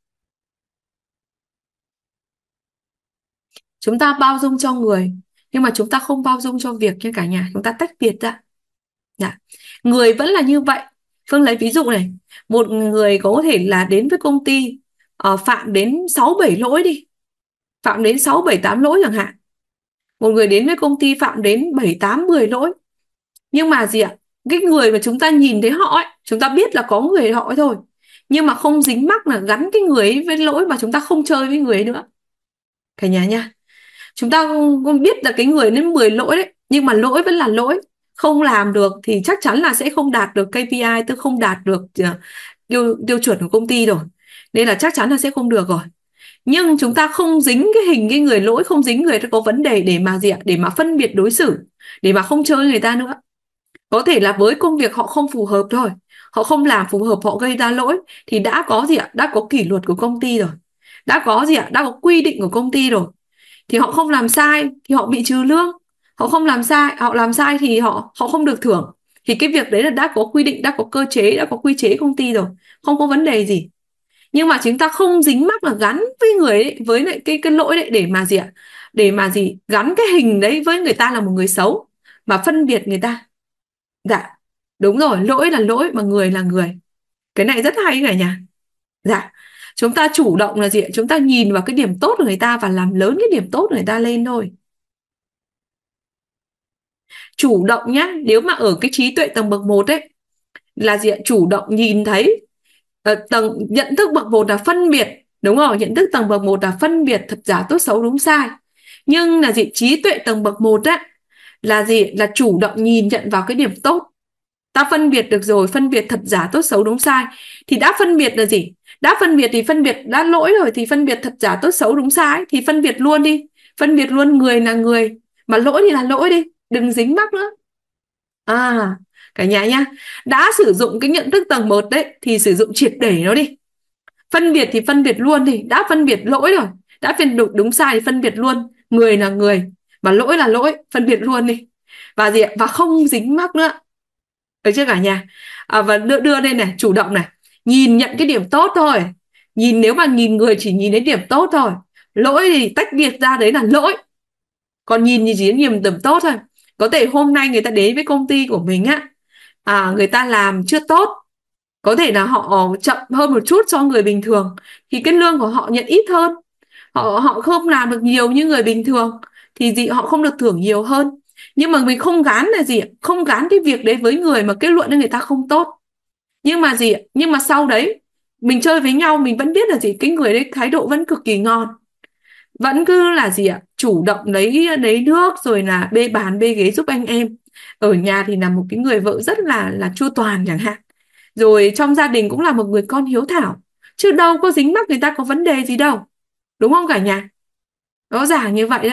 A: Chúng ta bao dung cho người nhưng mà chúng ta không bao dung cho việc nha cả nhà. Chúng ta tách biệt ra. Dạ. Người vẫn là như vậy. Phương lấy ví dụ này. Một người có thể là đến với công ty phạm đến 6-7 lỗi đi. Phạm đến 6-7-8 lỗi chẳng hạn. Một người đến với công ty phạm đến 7-8-10 lỗi. Nhưng mà gì ạ? Cái người mà chúng ta nhìn thấy họ ấy, chúng ta biết là có người họ ấy thôi. Nhưng mà không dính mắc là gắn cái người ấy với lỗi mà chúng ta không chơi với người ấy nữa. Cả nhà nha. Chúng ta không biết là cái người đến 10 lỗi đấy, nhưng mà lỗi vẫn là lỗi. Không làm được thì chắc chắn là sẽ không đạt được KPI, tức không đạt được tiêu chuẩn của công ty rồi. Nên là chắc chắn là sẽ không được rồi. Nhưng chúng ta không dính cái hình cái người lỗi, không dính người có vấn đề để mà gì ạ? Để mà phân biệt đối xử, để mà không chơi người ta nữa. Có thể là với công việc họ không phù hợp thôi, họ không làm phù hợp, họ gây ra lỗi thì đã có gì ạ? Đã có kỷ luật của công ty rồi. Đã có gì ạ? Đã có quy định của công ty rồi. Thì họ không làm sai thì họ bị trừ lương. Họ không làm sai, họ làm sai thì họ không được thưởng. Thì cái việc đấy là đã có quy định, đã có cơ chế, đã có quy chế công ty rồi, không có vấn đề gì. Nhưng mà chúng ta không dính mắc là gắn với người ấy, với lại cái lỗi đấy để mà gì ạ? Để mà gì? Gắn cái hình đấy với người ta là một người xấu mà phân biệt người ta. Dạ. Đúng rồi, lỗi là lỗi mà người là người. Cái này rất hay cả nhà. Dạ. Chúng ta chủ động là gì ạ? Chúng ta nhìn vào cái điểm tốt của người ta và làm lớn cái điểm tốt của người ta lên thôi. Chủ động nhá, nếu mà ở cái trí tuệ tầng bậc 1 ấy là gì ạ? Chủ động nhìn thấy nhận thức bậc 1 là phân biệt, đúng rồi, nhận thức tầng bậc 1 là phân biệt thật giả tốt xấu đúng sai. Nhưng là gì? Trí tuệ tầng bậc 1 á là gì? Là chủ động nhìn nhận vào cái điểm tốt. Ta phân biệt được rồi, phân biệt thật giả tốt xấu đúng sai. Thì đã phân biệt là gì? Đã phân biệt thì phân biệt, đã lỗi rồi thì phân biệt thật giả tốt xấu đúng sai thì phân biệt luôn đi. Phân biệt luôn người là người, mà lỗi thì là lỗi đi, đừng dính mắc nữa. Cả nhà nha, đã sử dụng cái nhận thức tầng 1 đấy thì sử dụng triệt để nó đi. Phân biệt thì phân biệt luôn đi, đã phân biệt lỗi rồi, đã phân biệt đúng sai thì phân biệt luôn, người là người và lỗi là lỗi, phân biệt luôn đi. Và gì ạ? Và không dính mắc nữa. Được chưa cả nhà? Và đưa lên này, chủ động này, nhìn nhận cái điểm tốt thôi. Nếu mà nhìn người chỉ nhìn thấy điểm tốt thôi, lỗi thì tách biệt ra đấy là lỗi, còn nhìn chỉ đến điểm tốt thôi. Có thể hôm nay người ta đến với công ty của mình á, người ta làm chưa tốt, có thể là họ chậm hơn một chút so với người bình thường, thì cái lương của họ nhận ít hơn, họ không làm được nhiều như người bình thường, thì họ không được thưởng nhiều hơn. Nhưng mà mình không gán là không gán cái việc đấy với người mà kết luận là người ta không tốt. Nhưng mà sau đấy mình chơi với nhau, mình vẫn biết là cái người đấy thái độ vẫn cực kỳ ngon, vẫn cứ là chủ động lấy nước rồi là bê bàn bê ghế giúp anh em. Ở nhà thì là một cái người vợ rất là chu toàn chẳng hạn, rồi trong gia đình cũng là một người con hiếu thảo, chứ đâu có dính mắc người ta có vấn đề gì đâu, đúng không cả nhà? Rõ ràng như vậy đấy.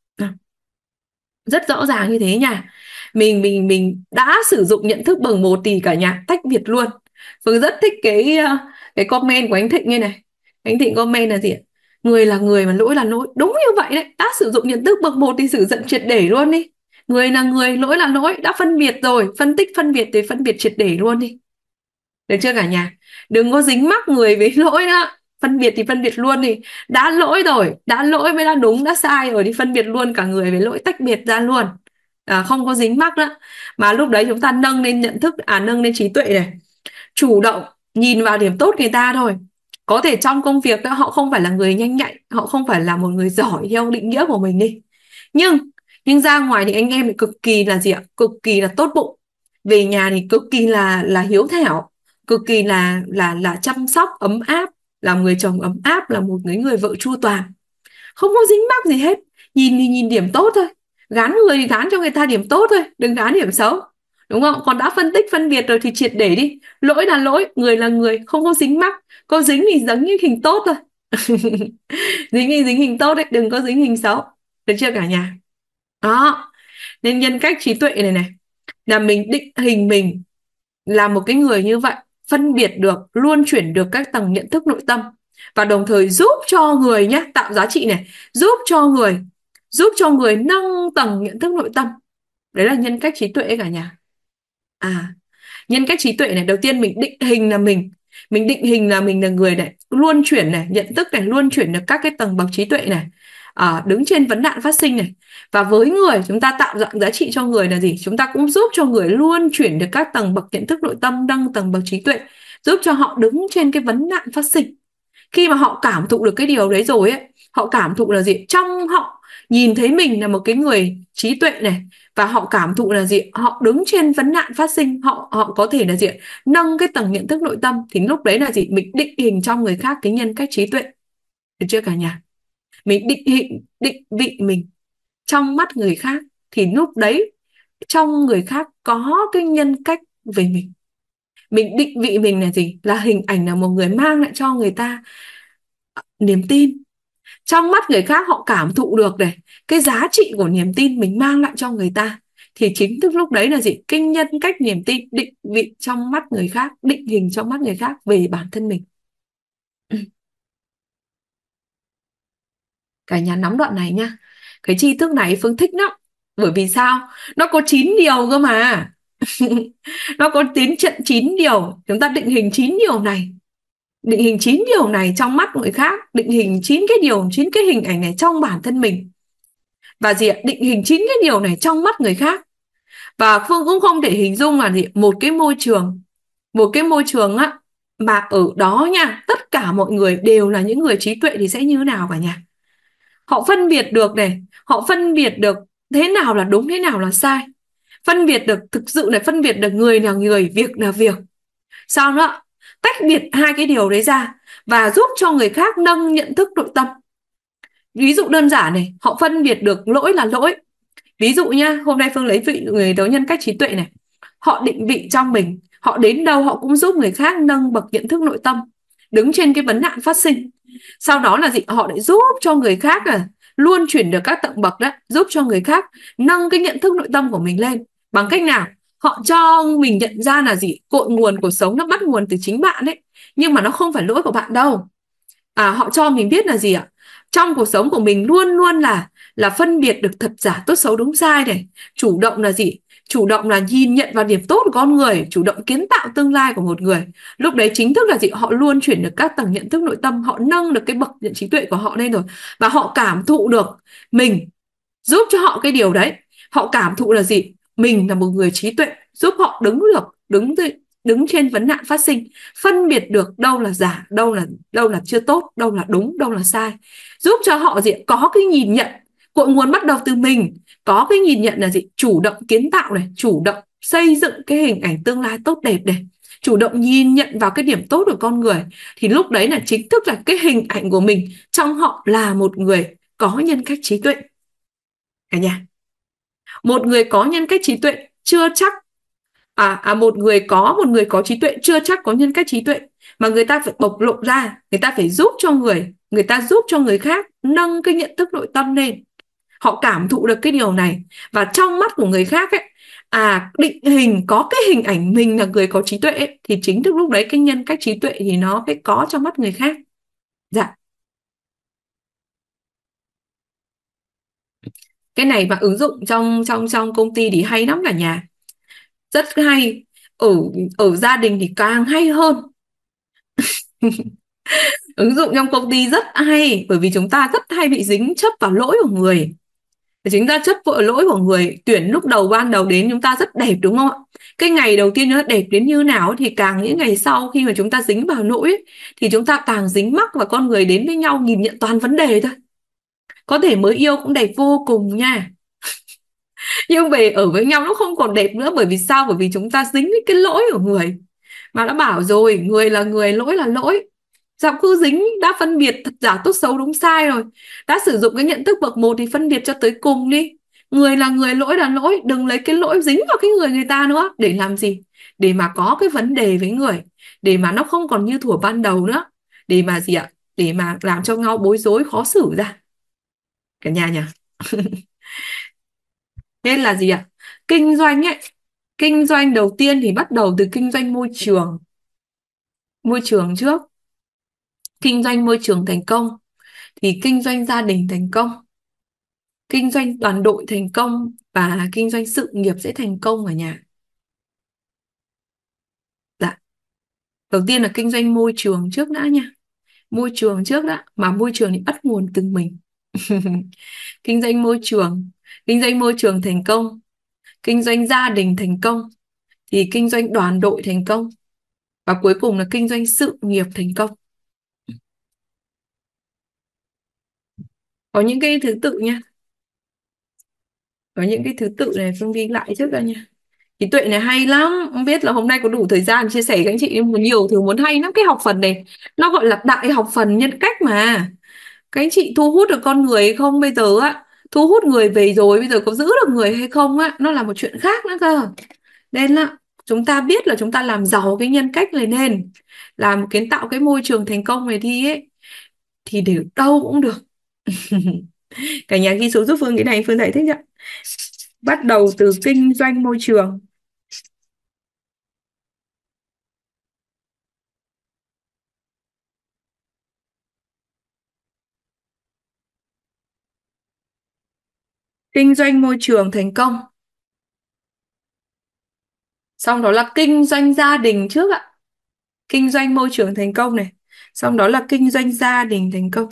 A: Rất rõ ràng như thế nha. Mình đã sử dụng nhận thức bậc 1 thì cả nhà tách biệt luôn. Phương rất thích cái comment của anh Thịnh như này. Anh Thịnh comment là người là người mà lỗi là lỗi. Đúng như vậy đấy. Đã sử dụng nhận thức bậc 1 thì sử dụng triệt để luôn đi. Người là người, lỗi là lỗi. Đã phân biệt rồi, phân tích phân biệt thì phân biệt triệt để luôn đi. Được chưa cả nhà? Đừng có dính mắc người với lỗi nữa. Phân biệt thì phân biệt luôn đi. Đã lỗi rồi, đã lỗi mới là đúng, đã sai rồi thì phân biệt luôn cả người với lỗi, tách biệt ra luôn. Không có dính mắc nữa. Mà lúc đấy chúng ta nâng lên nhận thức, nâng lên trí tuệ này. Chủ động nhìn vào điểm tốt người ta thôi. Có thể trong công việc đó, họ không phải là người nhanh nhạy, họ không phải là một người giỏi theo định nghĩa của mình đi. Nhưng ra ngoài thì anh em cực kỳ là cực kỳ là tốt bụng. Về nhà thì cực kỳ là hiếu thảo, cực kỳ là chăm sóc ấm áp, làm người chồng ấm áp, là một người vợ chu toàn, không có dính mắc gì hết. Nhìn thì nhìn điểm tốt thôi, gán người thì gán cho người ta điểm tốt thôi, đừng gán điểm xấu, đúng không? Còn đã phân tích phân biệt rồi thì triệt để đi. Lỗi là lỗi, người là người, không có dính mắc. Có dính thì giống như hình tốt thôi. Dính thì dính hình tốt đấy, đừng có dính hình xấu. Được chưa cả nhà? Đó, nên nhân cách trí tuệ này là mình định hình mình là một cái người như vậy, phân biệt được, luân chuyển được các tầng nhận thức nội tâm, và đồng thời giúp cho người nhé, tạo giá trị này, giúp cho người nâng tầng nhận thức nội tâm. Đấy là nhân cách trí tuệ cả nhà. Nhân cách trí tuệ này, đầu tiên mình định hình là mình là người này, luân chuyển này, nhận thức này, luân chuyển được các cái tầng bậc trí tuệ này, đứng trên vấn nạn phát sinh này. Và với người, chúng ta tạo dạng giá trị cho người là gì? Chúng ta cũng giúp cho người luân chuyển được các tầng bậc nhận thức nội tâm, nâng tầng bậc trí tuệ, giúp cho họ đứng trên cái vấn nạn phát sinh. Khi mà họ cảm thụ được cái điều đấy rồi ấy, họ cảm thụ là trong họ nhìn thấy mình là một cái người trí tuệ này, và họ cảm thụ là họ đứng trên vấn nạn phát sinh, họ có thể là nâng cái tầng nhận thức nội tâm, thì lúc đấy là mình định hình trong người khác cái nhân cách trí tuệ. Được chưa cả nhà? Mình định vị mình trong mắt người khác, thì lúc đấy trong người khác có cái nhân cách về mình. Mình định vị mình là là hình ảnh, là một người mang lại cho người ta niềm tin. Trong mắt người khác họ cảm thụ được này, cái giá trị của niềm tin mình mang lại cho người ta, thì chính thức lúc đấy là cái nhân cách niềm tin định vị trong mắt người khác, định hình trong mắt người khác về bản thân mình. Cả nhà nắm đoạn này nha. Cái tri thức này Phương thích lắm. Bởi vì sao? Nó có 9 điều cơ mà. Nó có tiến trận 9 điều. Chúng ta định hình 9 điều này. Định hình 9 điều này trong mắt người khác. Định hình 9 cái hình ảnh này trong bản thân mình. Và định hình 9 cái điều này trong mắt người khác. Và Phương cũng không thể hình dung là một cái môi trường á, mà ở đó nha, tất cả mọi người đều là những người trí tuệ thì sẽ như thế nào cả nhà? Họ phân biệt được này, họ phân biệt được thế nào là đúng, thế nào là sai. Phân biệt được, thực sự là phân biệt được người là người, việc là việc. Sao nữa? Tách biệt hai cái điều đấy ra và giúp cho người khác nâng nhận thức nội tâm. Ví dụ đơn giản này, họ phân biệt được lỗi là lỗi. Ví dụ nha, hôm nay Phương lấy vị người đấu nhân cách trí tuệ này. Họ định vị trong mình, họ đến đâu họ cũng giúp người khác nâng bậc nhận thức nội tâm, đứng trên cái vấn nạn phát sinh. Sau đó là họ lại giúp cho người khác luôn chuyển được các tầng bậc đó, giúp cho người khác nâng cái nhận thức nội tâm của mình lên. Bằng cách nào? Họ cho mình nhận ra là cội nguồn cuộc sống nó bắt nguồn từ chính bạn ấy, nhưng mà nó không phải lỗi của bạn đâu. Họ cho mình biết là trong cuộc sống của mình luôn luôn là phân biệt được thật giả, tốt xấu đúng sai này. Chủ động là chủ động là nhìn nhận vào điểm tốt của con người, chủ động kiến tạo tương lai của một người. Lúc đấy chính thức là gì? Họ luôn chuyển được các tầng nhận thức nội tâm, họ nâng được cái bậc nhận trí tuệ của họ lên rồi, và họ cảm thụ được mình giúp cho họ cái điều đấy. Họ cảm thụ là gì? Mình là một người trí tuệ, giúp họ đứng trên vấn nạn phát sinh, phân biệt được đâu là giả, đâu là chưa tốt, đâu là đúng, đâu là sai, giúp cho họ gì? Có cái nhìn nhận, cội nguồn bắt đầu từ mình, có cái nhìn nhận là gì? Chủ động kiến tạo này, chủ động xây dựng cái hình ảnh tương lai tốt đẹp này, chủ động nhìn nhận vào cái điểm tốt của con người, thì lúc đấy là chính thức là cái hình ảnh của mình trong họ là một người có nhân cách trí tuệ. Cả nhà, một người có nhân cách trí tuệ chưa chắc một người có trí tuệ chưa chắc có nhân cách trí tuệ, mà người ta phải bộc lộ ra, người ta phải giúp cho người ta giúp cho người khác nâng cái nhận thức nội tâm lên, họ cảm thụ được cái điều này, và trong mắt của người khác ấy, định hình có cái hình ảnh mình là người có trí tuệ ấy, thì chính thức lúc đấy cái nhân cách trí tuệ thì nó phải có trong mắt người khác. Dạ, cái này mà ứng dụng trong công ty thì hay lắm cả nhà, rất hay. Ở gia đình thì càng hay hơn. Ứng dụng trong công ty rất hay, bởi vì chúng ta rất hay bị dính chấp vào lỗi của người. Chúng ta chấp vào lỗi của người, tuyển lúc đầu ban đầu đến chúng ta rất đẹp đúng không ạ? Cái ngày đầu tiên nó đẹp đến như nào thì càng những ngày sau khi mà chúng ta dính vào lỗi ấy, thì chúng ta càng dính mắc, và con người đến với nhau nhìn nhận toàn vấn đề thôi. Có thể mới yêu cũng đẹp vô cùng nha, nhưng về ở với nhau nó không còn đẹp nữa. Bởi vì sao? Bởi vì chúng ta dính với cái lỗi của người. Mà đã bảo rồi, người là người, lỗi là lỗi. Dạo cứ dính, đã phân biệt thật giả tốt xấu đúng sai rồi, đã sử dụng cái nhận thức bậc 1 thì phân biệt cho tới cùng đi. Người là người, lỗi là lỗi. Đừng lấy cái lỗi dính vào cái người ta nữa. Để làm gì? Để mà có cái vấn đề với người, để mà nó không còn như thuở ban đầu nữa, để mà gì ạ? Để mà làm cho nhau bối rối khó xử ra. Cả nhà nhỉ? Nên là gì ạ? Kinh doanh ấy, kinh doanh đầu tiên thì bắt đầu từ kinh doanh môi trường. Môi trường trước. Kinh doanh môi trường thành công thì kinh doanh gia đình thành công, kinh doanh đoàn đội thành công, và kinh doanh sự nghiệp sẽ thành công ở nhà. Dạ. Đầu tiên là kinh doanh môi trường trước đã nha. Môi trường trước đã, mà môi trường thì bắt nguồn từ mình. Kinh doanh môi trường thành công, kinh doanh gia đình thành công thì kinh doanh đoàn đội thành công, và cuối cùng là kinh doanh sự nghiệp thành công. Có những cái thứ tự nha. Có những cái thứ tự này Phương ghi lại trước ra nha. Trí tuệ này hay lắm. Không biết là hôm nay có đủ thời gian chia sẻ với các anh chị, nhưng mà nhiều thứ muốn hay lắm. Cái học phần này nó gọi là đại học phần nhân cách mà. Các anh chị thu hút được con người hay không bây giờ á, thu hút người về rồi bây giờ có giữ được người hay không á, nó là một chuyện khác nữa cơ. Nên là chúng ta biết là chúng ta làm giàu cái nhân cách này nên làm kiến tạo cái môi trường thành công này đi ấy, thì để đâu cũng được. Cả nhà ghi số giúp Phương cái này, Phương giải thích ạ. Bắt đầu từ kinh doanh môi trường. Kinh doanh môi trường thành công. Xong đó là kinh doanh gia đình trước ạ. Kinh doanh môi trường thành công này. Xong đó là kinh doanh gia đình thành công.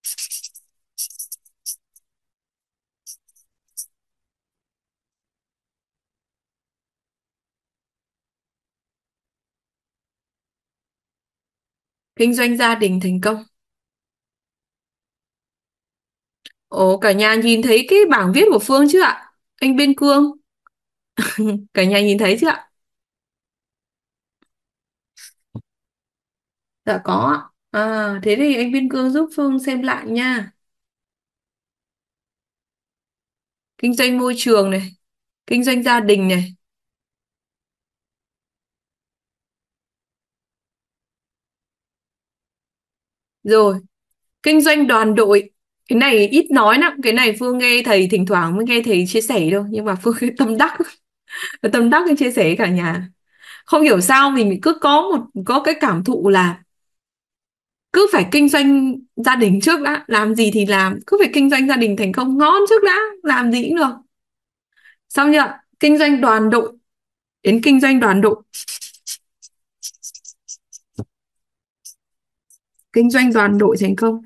A: Kinh doanh gia đình thành công. Ồ, cả nhà nhìn thấy cái bảng viết của Phương chứ ạ? Anh Biên Cương. Cả nhà nhìn thấy chưa ạ? Dạ có ạ. Thế thì anh Biên Cương giúp Phương xem lại nha. Kinh doanh môi trường này, kinh doanh gia đình này. Rồi, kinh doanh đoàn đội. Cái này ít nói lắm, cái này Phương nghe thầy thỉnh thoảng mới nghe thầy chia sẻ thôi, nhưng mà Phương tâm đắc. Tâm đắc chia sẻ với cả nhà. Không hiểu sao mình cứ có cái cảm thụ là cứ phải kinh doanh gia đình trước đã, làm gì thì làm, cứ phải kinh doanh gia đình thành công ngon trước đã, làm gì cũng được. Xong chưa? kinh doanh đoàn đội đến kinh doanh đoàn đội. Kinh doanh đoàn đội thành công.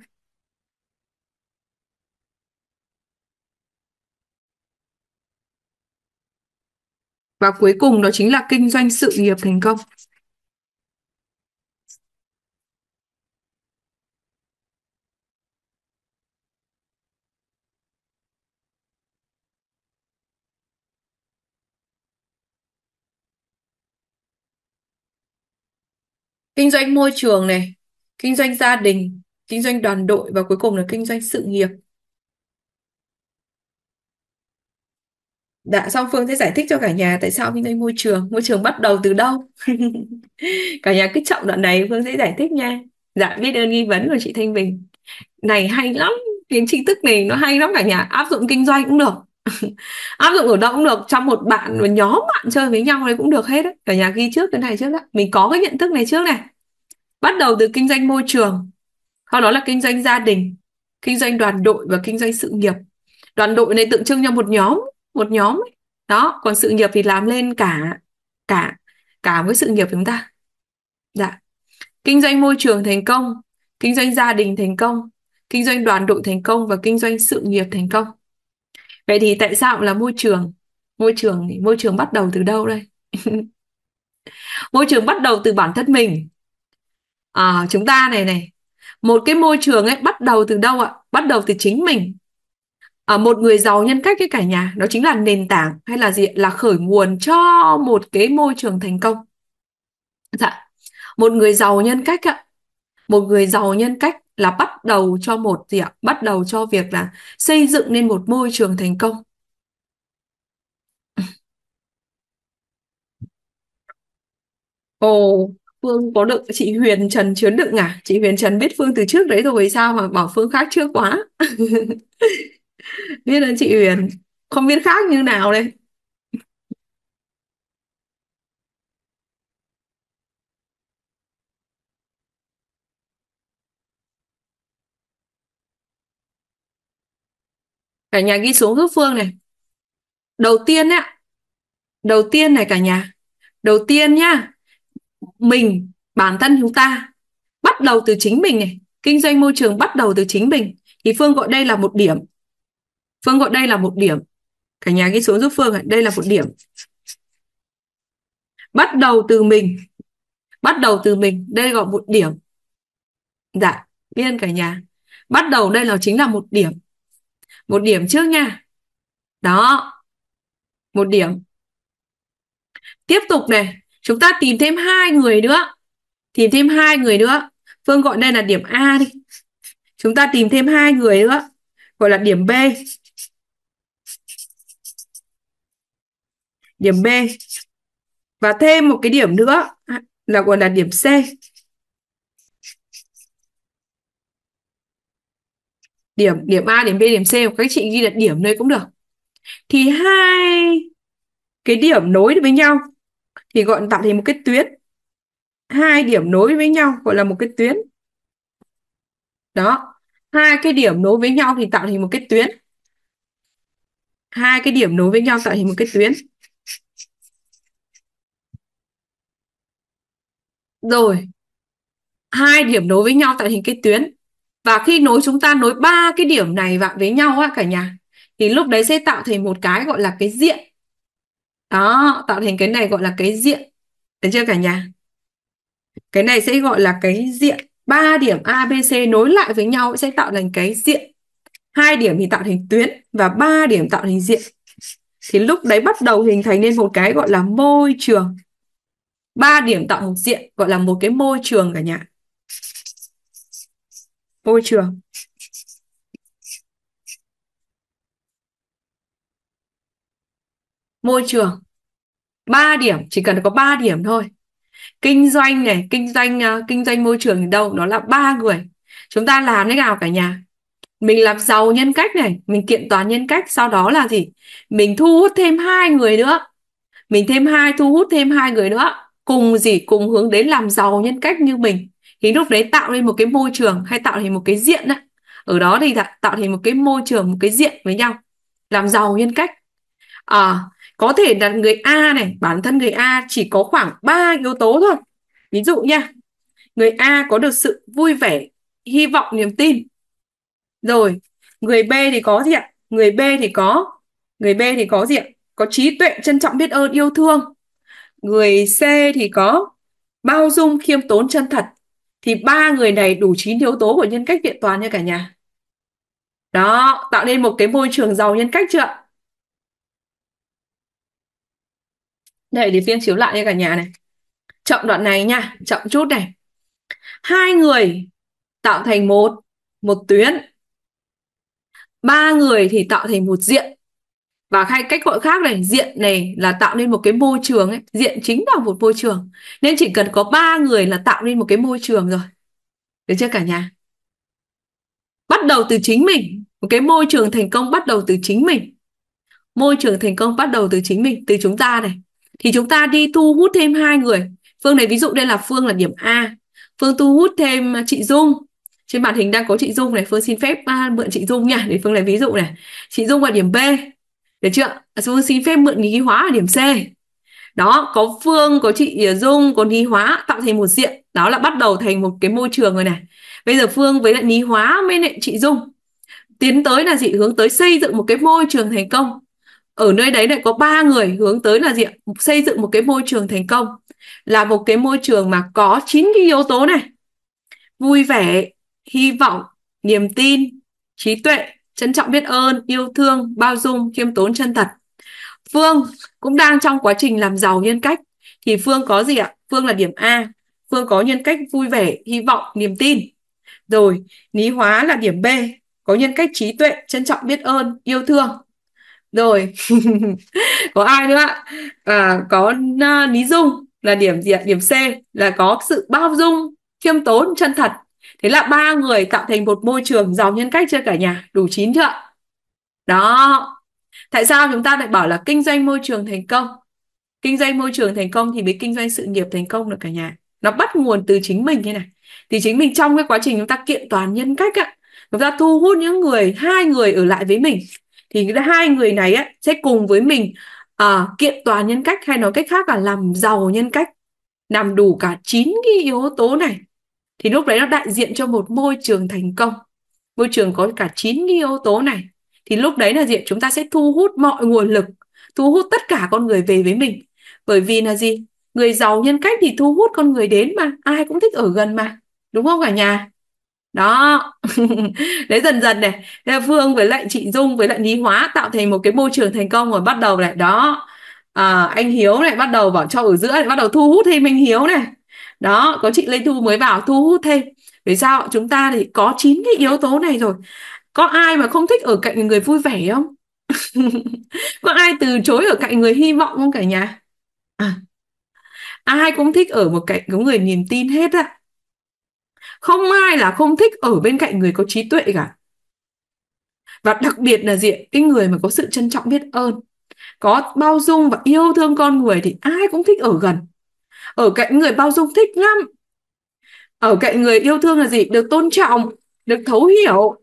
A: Và cuối cùng đó chính là kinh doanh sự nghiệp thành công. Kinh doanh môi trường này, kinh doanh gia đình, kinh doanh đoàn đội và cuối cùng là kinh doanh sự nghiệp. Dạ, xong Phương sẽ giải thích cho cả nhà tại sao kinh doanh môi trường. Môi trường bắt đầu từ đâu? Cả nhà cứ chọn đoạn này Phương sẽ giải thích nha. Dạ, biết ơn nghi vấn của chị Thanh Bình. Này hay lắm, cái tri thức này nó hay lắm cả nhà. Áp dụng kinh doanh cũng được. Áp dụng ở đâu cũng được. Trong một bạn, một nhóm bạn chơi với nhau đấy cũng được hết đấy. Cả nhà ghi trước cái này trước đó. Mình có cái nhận thức này trước này. Bắt đầu từ kinh doanh môi trường, sau đó là kinh doanh gia đình, kinh doanh đoàn đội và kinh doanh sự nghiệp. Đoàn đội này tượng trưng cho một nhóm ấy. Đó, còn sự nghiệp thì làm lên cả cả cả với sự nghiệp chúng ta. Dạ. Kinh doanh môi trường thành công, kinh doanh gia đình thành công, kinh doanh đoàn đội thành công và kinh doanh sự nghiệp thành công. Vậy thì tại sao là môi trường? Môi trường bắt đầu từ đâu đây? Môi trường bắt đầu từ bản thân mình. Chúng ta này, một cái môi trường ấy bắt đầu từ đâu ạ? Bắt đầu từ chính mình. Một người giàu nhân cách cái cả nhà, đó chính là nền tảng hay là gì? Là khởi nguồn cho một cái môi trường thành công. Dạ. Một người giàu nhân cách ạ. Một người giàu nhân cách là bắt đầu cho một gì ạ? Bắt đầu cho việc là xây dựng nên một môi trường thành công. Ồ, Phương có được chị Huyền Trần chứa đựng à? Chị Huyền Trần biết Phương từ trước đấy rồi sao mà bảo Phương khác trước quá? Biết ơn chị Huyền. Không biết khác như nào đây. Cả nhà ghi xuống giúp Phương này. Đầu tiên á, đầu tiên này cả nhà. Đầu tiên nhá, bản thân chúng ta bắt đầu từ chính mình này. Kinh doanh môi trường bắt đầu từ chính mình. Thì Phương gọi đây là một điểm. Phương gọi đây là một điểm. Cả nhà ghi xuống giúp Phương này. Đây là một điểm. Bắt đầu từ mình. Bắt đầu từ mình. Đây gọi một điểm. Dạ, biết ơn cả nhà. Bắt đầu đây là chính là một điểm. Một điểm trước nha. Đó. Một điểm. Tiếp tục này. Chúng ta tìm thêm 2 người nữa. Tìm thêm 2 người nữa. Phương gọi đây là điểm A đi. Chúng ta tìm thêm 2 người nữa. Gọi là điểm B. Điểm B. Và thêm một cái điểm nữa là gọi là điểm C. Điểm A, điểm B, điểm C. Các chị ghi là điểm đây cũng được. Thì 2 cái điểm nối với nhau thì gọi tạo thành một cái tuyến. 2 điểm nối với nhau gọi là một cái tuyến. Đó. 2 cái điểm nối với nhau thì tạo thành một cái tuyến. 2 cái điểm nối với nhau tạo thành một cái tuyến. Rồi. 2 điểm nối với nhau tạo thành cái tuyến. Và khi chúng ta nối 3 cái điểm này vào với nhau á cả nhà, thì lúc đấy sẽ tạo thành một cái gọi là cái diện. Đó, tạo thành cái này gọi là cái diện. Được chưa cả nhà? Cái này sẽ gọi là cái diện. 3 điểm A, B, C nối lại với nhau sẽ tạo thành cái diện. 2 điểm thì tạo thành tuyến và 3 điểm tạo thành diện. Thì lúc đấy bắt đầu hình thành nên một cái gọi là môi trường. 3 điểm tạo một diện gọi là một cái môi trường cả nhà. Môi trường. Môi trường. 3 điểm, chỉ cần có 3 điểm thôi. Kinh doanh này, kinh doanh môi trường thì đâu? Đó là 3 người. Chúng ta làm thế nào cả nhà? Mình làm giàu nhân cách này, mình kiện toàn nhân cách, sau đó là gì? Mình thu hút thêm 2 người nữa. Mình thu hút thêm 2 người nữa. Cùng gì? Cùng hướng đến làm giàu nhân cách như mình. Thì lúc đấy tạo nên một cái môi trường hay tạo thành một cái diện đó. Ở đó thì tạo thành một cái môi trường, một cái diện với nhau. Làm giàu nhân cách. có thể là người A này, bản thân người A chỉ có khoảng 3 yếu tố thôi. Ví dụ nha, người A có được sự vui vẻ, hy vọng, niềm tin. Rồi, người B thì có gì ạ? Người B thì có gì ạ? Có trí tuệ, trân trọng, biết ơn, yêu thương. Người C thì có bao dung, khiêm tốn, chân thật. Thì 3 người này đủ 9 yếu tố của nhân cách kiện toàn nha cả nhà. Đó, tạo nên một cái môi trường giàu nhân cách chưa? Đây để Phiên chiếu lại nha cả nhà này. Chậm đoạn này nha, chậm chút này. 2 người tạo thành một tuyến. 3 người thì tạo thành một diện. Và hay cách gọi khác này, diện này là tạo nên một cái môi trường ấy. Diện chính là một môi trường. Nên chỉ cần có 3 người là tạo nên một cái môi trường rồi. Được chưa cả nhà? Bắt đầu từ chính mình. Một cái môi trường thành công bắt đầu từ chính mình. Môi trường thành công bắt đầu từ chính mình, từ chúng ta này. Thì chúng ta đi thu hút thêm 2 người. Phương này ví dụ đây là Phương là điểm A. Phương thu hút thêm chị Dung. Trên màn hình đang có chị Dung này. Phương xin phép mượn chị Dung nha. Để Phương lấy ví dụ này. Chị Dung là điểm B. Được chưa? Phương xin phép mượn lý hóa ở điểm C. Đó, có Phương, có chị Dung, có lý hóa tạo thành một diện. Đó là bắt đầu thành một cái môi trường rồi này. Bây giờ Phương với lại lý hóa với lại chị Dung tiến tới là gì? Hướng tới xây dựng một cái môi trường thành công. Ở nơi đấy lại có 3 người hướng tới là gì? Xây dựng một cái môi trường thành công. Là một cái môi trường mà có 9 cái yếu tố này. Vui vẻ, hy vọng, niềm tin, trí tuệ, trân trọng, biết ơn, yêu thương, bao dung, khiêm tốn, chân thật. Phương cũng đang trong quá trình làm giàu nhân cách. Thì Phương có gì ạ? Phương là điểm A. Phương có nhân cách vui vẻ, hy vọng, niềm tin. Rồi, Lý Hóa là điểm B. Có nhân cách trí tuệ, trân trọng, biết ơn, yêu thương. Rồi, có ai nữa ạ? Có Lý Dung là điểm gì ạ? Điểm C là có sự bao dung, khiêm tốn, chân thật. Thế là 3 người tạo thành một môi trường giàu nhân cách chưa cả nhà? Đủ 9 chưa? Đó. Tại sao chúng ta lại bảo là kinh doanh môi trường thành công? Kinh doanh môi trường thành công thì mới kinh doanh sự nghiệp thành công được cả nhà. Nó bắt nguồn từ chính mình như này. Thì chính mình trong cái quá trình chúng ta kiện toàn nhân cách á, chúng ta thu hút những người, 2 người ở lại với mình. Thì 2 người này á, sẽ cùng với mình kiện toàn nhân cách, hay nói cách khác là làm giàu nhân cách. Làm đủ cả 9 cái yếu tố này. Thì lúc đấy nó đại diện cho một môi trường thành công. Môi trường có cả 9 cái yếu tố này. Thì lúc đấy là gì? Chúng ta sẽ thu hút mọi nguồn lực, thu hút tất cả con người về với mình. Bởi vì là gì? Người giàu nhân cách thì thu hút con người đến mà. Ai cũng thích ở gần mà. Đúng không cả nhà? Đó. Đấy, dần dần này, Phương với lại chị Dung với lại Lý Hóa tạo thành một cái môi trường thành công rồi. Bắt đầu này, đó, anh Hiếu này bắt đầu vào cho ở giữa này, bắt đầu thu hút thêm anh Hiếu này. Đó, có chị Lê Thu mới vào thu hút thêm. Vì sao? Chúng ta thì có 9 cái yếu tố này rồi. Có ai mà không thích ở cạnh người vui vẻ không? Có ai từ chối ở cạnh người hy vọng không cả nhà? Ai cũng thích ở một cạnh có người niềm tin hết á. Không ai là không thích ở bên cạnh người có trí tuệ cả. Và đặc biệt là gì? Cái người mà có sự trân trọng, biết ơn, có bao dung và yêu thương con người thì ai cũng thích ở gần. Ở cạnh người bao dung thích lắm. Ở cạnh người yêu thương là gì? Được tôn trọng, được thấu hiểu.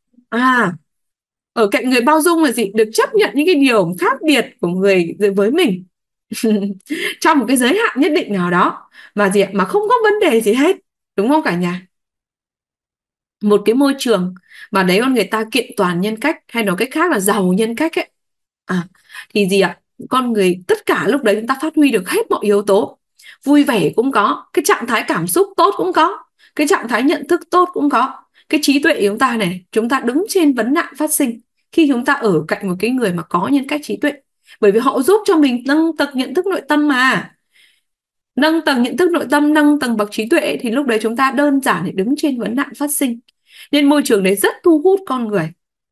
A: Ở cạnh người bao dung là gì? Được chấp nhận những cái điều khác biệt của người với mình. Trong một cái giới hạn nhất định nào đó. Mà gì ạ? Mà không có vấn đề gì hết. Đúng không cả nhà? Một cái môi trường mà đấy con người ta kiện toàn nhân cách, hay nói cách khác là giàu nhân cách ấy. Thì gì ạ? Con người tất cả lúc đấy chúng ta phát huy được hết mọi yếu tố. Vui vẻ cũng có, cái trạng thái cảm xúc tốt cũng có, cái trạng thái nhận thức tốt cũng có. Cái trí tuệ của chúng ta này, chúng ta đứng trên vấn nạn phát sinh khi chúng ta ở cạnh một cái người mà có nhân cách trí tuệ. Bởi vì họ giúp cho mình nâng tầng nhận thức nội tâm mà. Nâng tầng nhận thức nội tâm, nâng tầng bậc trí tuệ, thì lúc đấy chúng ta đơn giản để đứng trên vấn nạn phát sinh. Nên môi trường đấy rất thu hút con người.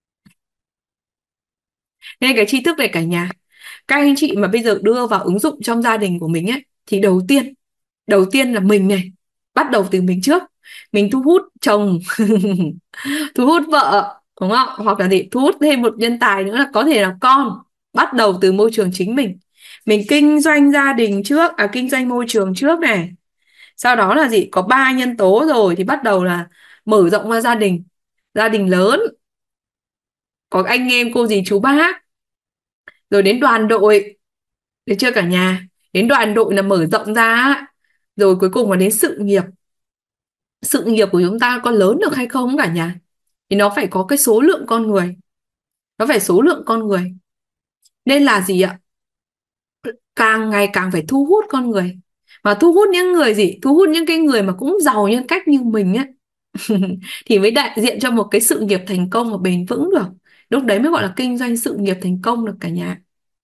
A: Nên cái tri thức này cả nhà, các anh chị mà bây giờ đưa vào ứng dụng trong gia đình của mình ấy, thì đầu tiên là mình này, bắt đầu từ mình trước. Mình thu hút chồng, thu hút vợ, đúng không? Hoặc là gì? Thu hút thêm một nhân tài nữa là có thể là con. Bắt đầu từ môi trường chính mình. Mình kinh doanh gia đình trước, kinh doanh môi trường trước này. Sau đó là gì? Có 3 nhân tố rồi thì bắt đầu là mở rộng ra gia đình. Gia đình lớn, có anh em cô dì chú bác, rồi đến đoàn đội, Được chưa cả nhà? Đến đoàn đội là mở rộng ra á. Rồi cuối cùng là đến sự nghiệp. Sự nghiệp của chúng ta có lớn được hay không cả nhà? Thì nó phải có cái số lượng con người. Nó phải số lượng con người. Nên là gì ạ? Càng ngày càng phải thu hút con người. Mà thu hút những người gì? Thu hút những cái người mà cũng giàu nhân cách như mình ấy. Thì mới đại diện cho một cái sự nghiệp thành công và bền vững được. Lúc đấy mới gọi là kinh doanh sự nghiệp thành công được cả nhà.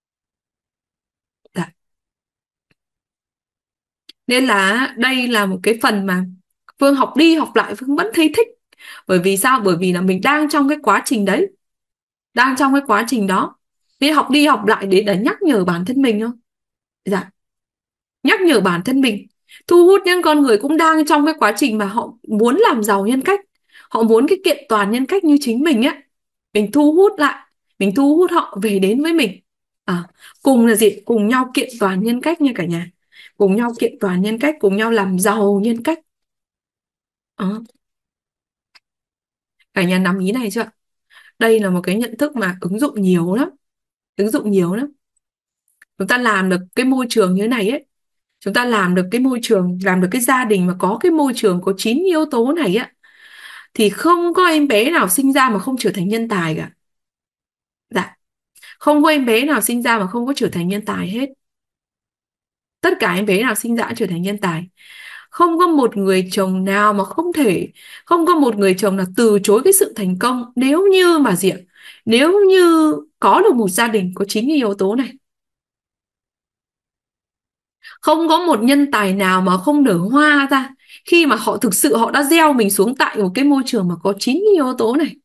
A: Dạ. Nên là đây là một cái phần mà Phương học đi học lại Phương vẫn thấy thích. Bởi vì sao? Bởi vì là mình đang trong cái quá trình đấy. Đang trong cái quá trình đó. Nên học đi học lại để nhắc nhở bản thân mình thôi. Dạ. Nhắc nhở bản thân mình. Thu hút những con người cũng đang trong cái quá trình mà họ muốn làm giàu nhân cách. Họ muốn cái kiện toàn nhân cách như chính mình ấy. Mình thu hút lại. Mình thu hút họ về đến với mình. Cùng là gì? Cùng nhau kiện toàn nhân cách nha cả nhà. Cùng nhau kiện toàn nhân cách. Cùng nhau làm giàu nhân cách. Cả nhà nắm ý này chưa ạ? Đây là một cái nhận thức mà ứng dụng nhiều lắm. Ứng dụng nhiều lắm. Chúng ta làm được cái môi trường như thế này ấy. Chúng ta làm được cái môi trường, làm được cái gia đình mà có cái môi trường có 9 yếu tố này á, thì không có em bé nào sinh ra mà không trở thành nhân tài cả. Dạ. Không có em bé nào sinh ra mà không có trở thành nhân tài hết. Tất cả em bé nào sinh ra đã trở thành nhân tài. Không có một người chồng nào mà không có một người chồng nào từ chối cái sự thành công nếu như mà gì ạ? Nếu như có được một gia đình có 9 yếu tố này. Không có một nhân tài nào mà không nở hoa ra khi mà họ thực sự họ đã gieo mình xuống tại một cái môi trường mà có 9 yếu tố này.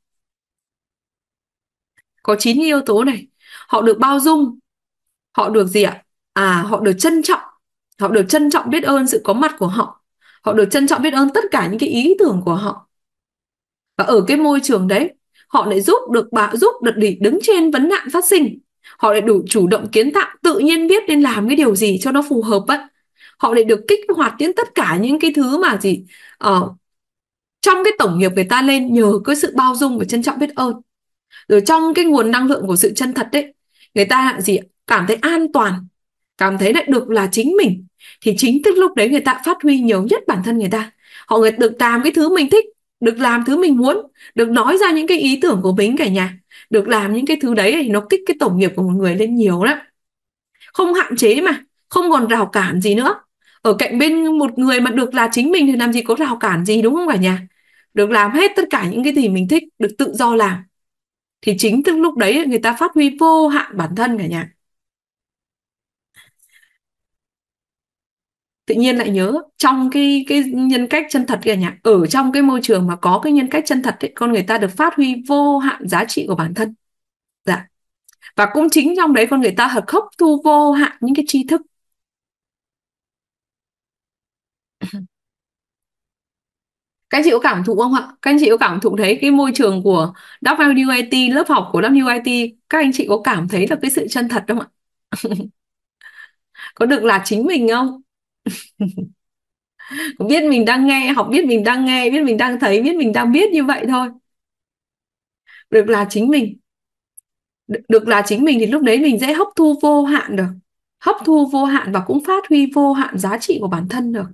A: Có 9 yếu tố này. Họ được bao dung. Họ được gì ạ? Họ được trân trọng. Họ được trân trọng biết ơn sự có mặt của họ. Họ được trân trọng biết ơn tất cả những cái ý tưởng của họ. Và ở cái môi trường đấy, họ lại giúp được để đứng trên vấn nạn phát sinh. Họ lại đủ chủ động kiến tạo, tự nhiên biết nên làm cái điều gì cho nó phù hợp ấy. Họ lại được kích hoạt đến tất cả những cái thứ mà gì trong cái tổng nghiệp người ta lên nhờ cái sự bao dung và trân trọng biết ơn. Rồi trong cái nguồn năng lượng của sự chân thật đấy, người ta gì cảm thấy an toàn, cảm thấy lại được là chính mình, thì chính thức lúc đấy người ta phát huy nhiều nhất bản thân người ta. Họ được làm cái thứ mình thích, được làm thứ mình muốn, được nói ra những cái ý tưởng của mình cả nhà, được làm những cái thứ đấy thì nó kích cái tổng nghiệp của một người lên nhiều lắm. Không hạn chế mà, không còn rào cản gì nữa. Ở cạnh bên một người mà được là chính mình thì làm gì có rào cản gì, đúng không cả nhà? Được làm hết tất cả những cái gì mình thích, được tự do làm, thì chính từ lúc đấy người ta phát huy vô hạn bản thân cả nhà. Tự nhiên lại nhớ trong cái nhân cách chân thật cả nhà, ở trong cái môi trường mà có cái nhân cách chân thật ấy, con người ta được phát huy vô hạn giá trị của bản thân. Dạ. Và cũng chính trong đấy con người ta hấp thu vô hạn những cái tri thức. Các anh chị có cảm thụ không ạ? Các anh chị có cảm thụ thấy cái môi trường của WIT, lớp học của WIT, các anh chị có cảm thấy được cái sự chân thật không ạ? Có được là chính mình không? Biết mình đang nghe, học biết mình đang nghe, biết mình đang thấy, biết mình đang biết như vậy thôi. Được là chính mình. Được là chính mình thì lúc đấy mình dễ hấp thu vô hạn được. Hấp thu vô hạn và cũng phát huy vô hạn giá trị của bản thân được.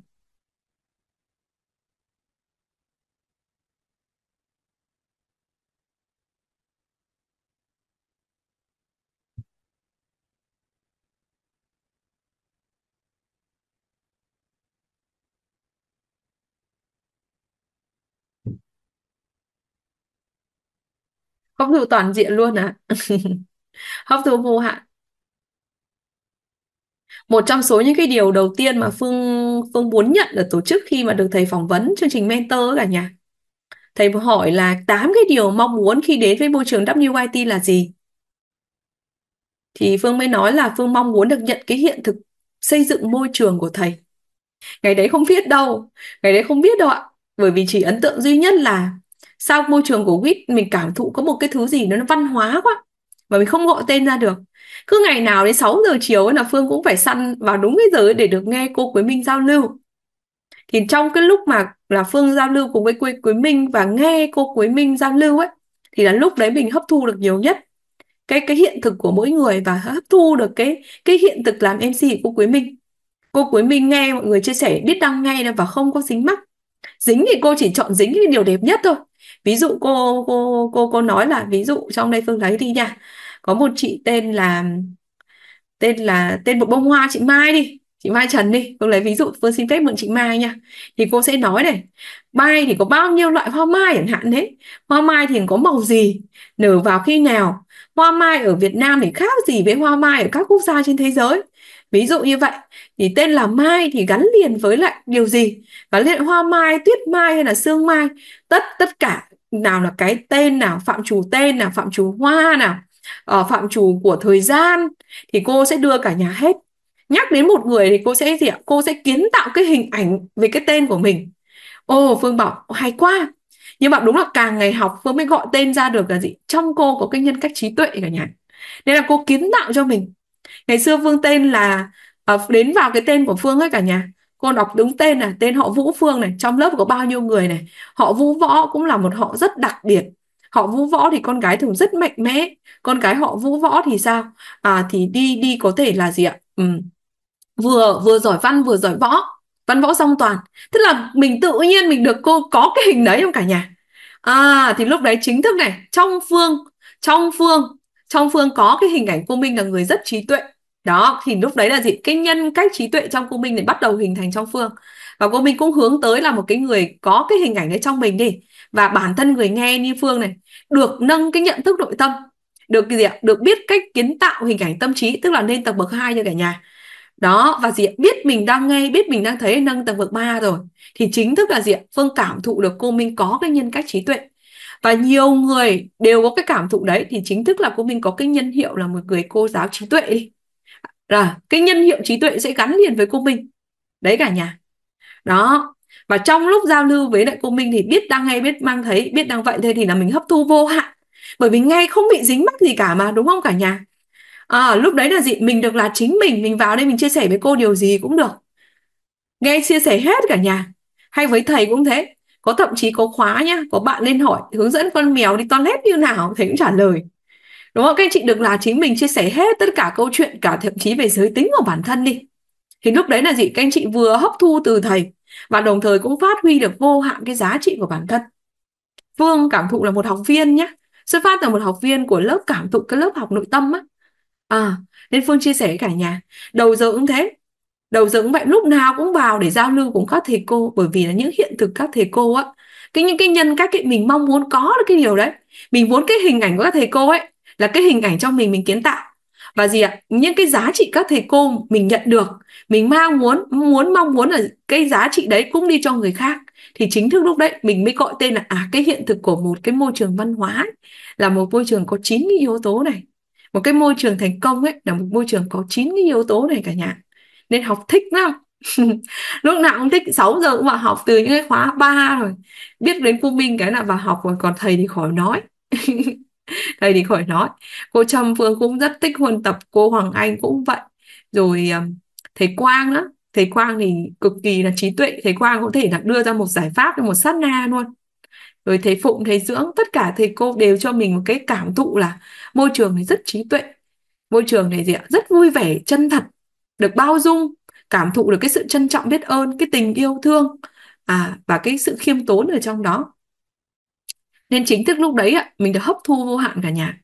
A: Hấp thụ toàn diện luôn à? Hấp thụ vô hạn. Một trong số những cái điều đầu tiên mà Phương muốn nhận ở tổ chức khi mà được thầy phỏng vấn chương trình mentor cả nhà. Thầy hỏi là 8 cái điều mong muốn khi đến với môi trường WIT là gì? Thì Phương mới nói là Phương mong muốn được nhận cái hiện thực xây dựng môi trường của thầy. Ngày đấy không biết đâu. Ngày đấy không biết đâu ạ. Bởi vì chỉ ấn tượng duy nhất là sau môi trường của WIT mình cảm thụ có một cái thứ gì nó văn hóa quá. Mà mình không gọi tên ra được. Cứ ngày nào đến 6 giờ chiều ấy là Phương cũng phải săn vào đúng cái giờ ấy để được nghe cô Quế Minh giao lưu. Thì trong cái lúc mà là Phương giao lưu cùng với Quế Minh và nghe cô Quế Minh giao lưu ấy, thì là lúc đấy mình hấp thu được nhiều nhất. cái hiện thực của mỗi người và hấp thu được cái hiện thực làm MC của cô Quế Minh. Cô Quế Minh nghe mọi người chia sẻ biết đăng ngay và không có dính mắc. Dính thì cô chỉ chọn dính cái điều đẹp nhất thôi. Ví dụ cô nói là, ví dụ trong đây Phương thấy đi nha, có một chị tên một bông hoa, chị Mai đi, chị Mai Trần đi, Phương lấy ví dụ, Phương xin phép mượn chị Mai nha. Thì cô sẽ nói này, mai thì có bao nhiêu loại hoa mai chẳng hạn đấy, hoa mai thì có màu gì, nở vào khi nào, hoa mai ở Việt Nam thì khác gì với hoa mai ở các quốc gia trên thế giới, ví dụ như vậy. Thì tên là mai thì gắn liền với lại điều gì, gắn liền hoa mai, tuyết mai hay là sương mai, tất cả nào là cái tên nào, phạm trù tên nào, phạm trù hoa nào, phạm trù của thời gian, thì cô sẽ đưa cả nhà hết. Nhắc đến một người thì cô sẽ gì ạ? Cô sẽ kiến tạo cái hình ảnh về cái tên của mình. Ồ, Phương bảo hay quá. Nhưng mà đúng là càng ngày học Phương mới gọi tên ra được là gì? Trong cô có cái nhân cách trí tuệ cả nhà. Nên là cô kiến tạo cho mình. Ngày xưa Phương tên là đến vào cái tên của Phương ấy cả nhà, cô đọc đúng tên này, tên họ Vũ Phương này, trong lớp có bao nhiêu người này. Họ Vũ Võ cũng là một họ rất đặc biệt. Họ Vũ Võ thì con gái thường rất mạnh mẽ. Con gái họ Vũ Võ thì sao? Thì đi có thể là gì ạ? Vừa giỏi văn vừa giỏi võ, văn võ song toàn. Tức là mình tự nhiên mình được cô có cái hình đấy không cả nhà? Thì lúc đấy chính thức này, trong Phương có cái hình ảnh cô Minh là người rất trí tuệ. Đó, thì lúc đấy là gì? Cái nhân cách trí tuệ trong cô Minh này bắt đầu hình thành trong Phương. Và cô Minh cũng hướng tới là một cái người có cái hình ảnh đấy trong mình đi. Và bản thân người nghe như Phương này được nâng cái nhận thức nội tâm, được cái gì ạ? Được biết cách kiến tạo hình ảnh tâm trí, tức là lên tầng bậc 2 cho cả nhà. Đó, và gì ạ? Biết mình đang nghe, biết mình đang thấy, nâng tầng bậc 3 rồi. Thì chính thức là gì ạ? Phương cảm thụ được cô Minh có cái nhân cách trí tuệ. Và nhiều người đều có cái cảm thụ đấy. Thì chính thức là cô Minh có cái nhân hiệu là một người cô giáo trí tuệ đi. Rồi, cái nhân hiệu trí tuệ sẽ gắn liền với cô Minh. Đấy cả nhà. Đó. Và trong lúc giao lưu với lại cô Minh thì biết đang nghe, biết mang thấy, biết đang vậy thôi thì là mình hấp thu vô hạn. Bởi vì nghe không bị dính mắc gì cả mà, đúng không cả nhà? Lúc đấy là gì? Mình được là chính mình vào đây mình chia sẻ với cô điều gì cũng được. Nghe chia sẻ hết cả nhà. Hay với thầy cũng thế. Có thậm chí có khóa nhá, có bạn lên hỏi hướng dẫn con mèo đi toilet như nào, thầy cũng trả lời. Đúng không? Các anh chị được là chính mình chia sẻ hết tất cả câu chuyện, cả thậm chí về giới tính của bản thân đi. Thì lúc đấy là gì? Các anh chị vừa hấp thu từ thầy và đồng thời cũng phát huy được vô hạn cái giá trị của bản thân. Phương cảm thụ là một học viên nhé, xuất phát từ một học viên của lớp cảm thụ, cái lớp học nội tâm á. Nên Phương chia sẻ với cả nhà. Đầu giờ cũng thế, đầu giờ cũng vậy, lúc nào cũng vào để giao lưu cùng các thầy cô. Bởi vì là những hiện thực các thầy cô á, những cái nhân cách ấy, mình mong muốn có được cái điều đấy. Mình muốn cái hình ảnh của các thầy cô ấy là cái hình ảnh trong mình kiến tạo. Và gì ạ? Những cái giá trị các thầy cô mình nhận được, mình mong muốn là cái giá trị đấy cũng đi cho người khác. Thì chính thức lúc đấy mình mới gọi tên là cái hiện thực của một cái môi trường văn hóa ấy, là một môi trường có 9 cái yếu tố này. Một cái môi trường thành công ấy là một môi trường có 9 cái yếu tố này cả nhà. Nên học thích lắm. Lúc nào cũng thích, 6 giờ cũng vào học từ những cái khóa 3 rồi. Biết đến cô Minh cái là vào học rồi, còn thầy thì khỏi nói. Thầy thì khỏi nói. Cô Trâm Phương cũng rất thích huân tập, cô Hoàng Anh cũng vậy. Rồi thầy Quang nữa. Thầy Quang thì cực kỳ là trí tuệ. Thầy Quang có thể là đưa ra một giải pháp, một sát na luôn. Rồi thầy Phụng, thầy Dưỡng, tất cả thầy cô đều cho mình một cái cảm thụ là môi trường này rất trí tuệ. Môi trường này gì ạ? Rất vui vẻ, chân thật, được bao dung, cảm thụ được cái sự trân trọng biết ơn, cái tình yêu thương và cái sự khiêm tốn ở trong đó. Nên chính thức lúc đấy mình được hấp thu vô hạn cả nhà.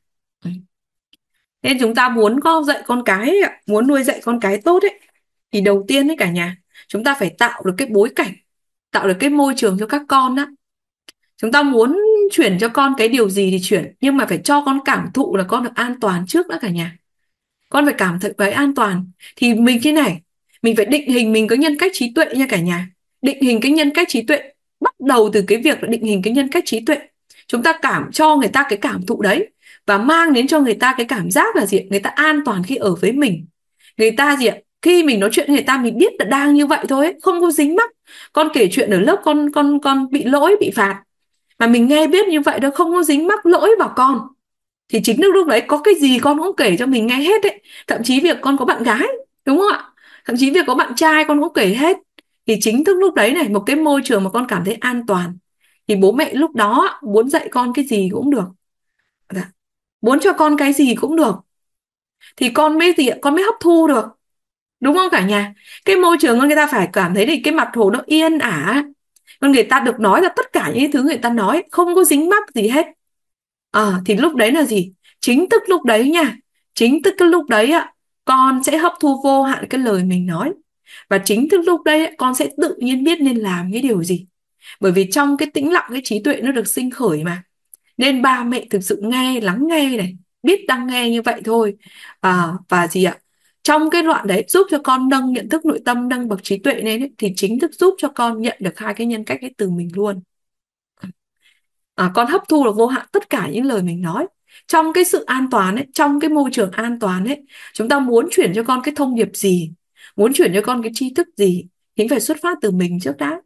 A: Nên chúng ta muốn dạy con cái, muốn nuôi dạy con cái tốt ấy, thì đầu tiên ấy cả nhà, chúng ta phải tạo được cái bối cảnh, tạo được cái môi trường cho các con á. Chúng ta muốn chuyển cho con cái điều gì thì chuyển, nhưng mà phải cho con cảm thụ là con được an toàn trước đã cả nhà. Con phải cảm thấy an toàn. Thì mình thế này, mình phải định hình mình có nhân cách trí tuệ nha cả nhà. Định hình cái nhân cách trí tuệ bắt đầu từ cái việc là định hình cái nhân cách trí tuệ. Chúng ta cho người ta cái cảm thụ đấy và mang đến cho người ta cái cảm giác là gì? Người ta an toàn khi ở với mình. Người ta gì ạ? Khi mình nói chuyện với người ta mình biết là đang như vậy thôi ấy, không có dính mắc. Con kể chuyện ở lớp con bị lỗi, bị phạt, mà mình nghe biết như vậy đó, không có dính mắc lỗi vào con. Thì chính lúc đấy có cái gì con cũng kể cho mình nghe hết ấy. Thậm chí việc con có bạn gái, đúng không ạ? Thậm chí việc có bạn trai con cũng kể hết. Thì chính thức lúc đấy này, một cái môi trường mà con cảm thấy an toàn, thì bố mẹ lúc đó muốn dạy con cái gì cũng được. muốn cho con cái gì cũng được, thì con mới gì ạ? Con mới hấp thu được, đúng không cả nhà? Cái môi trường con người ta phải cảm thấy thì cái mặt hồ nó yên ả, con người ta được nói là tất cả những thứ người ta nói không có dính mắc gì hết. Thì lúc đấy là gì? Chính thức lúc đấy nha, chính thức cái lúc đấy ạ, con sẽ hấp thu vô hạn cái lời mình nói. Và chính thức lúc đấy con sẽ tự nhiên biết nên làm cái điều gì. Bởi vì trong cái tĩnh lặng, cái trí tuệ nó được sinh khởi mà. Nên ba mẹ thực sự nghe, lắng nghe này, biết đang nghe như vậy thôi. Và gì ạ? Trong cái đoạn đấy giúp cho con nâng nhận thức nội tâm, nâng bậc trí tuệ lên ấy, thì chính thức giúp cho con nhận được hai cái nhân cách ấy từ mình luôn. Con hấp thu được vô hạn tất cả những lời mình nói. Trong cái sự an toàn ấy, trong cái môi trường an toàn ấy, chúng ta muốn chuyển cho con cái thông điệp gì, muốn chuyển cho con cái tri thức gì, thì phải xuất phát từ mình trước đã.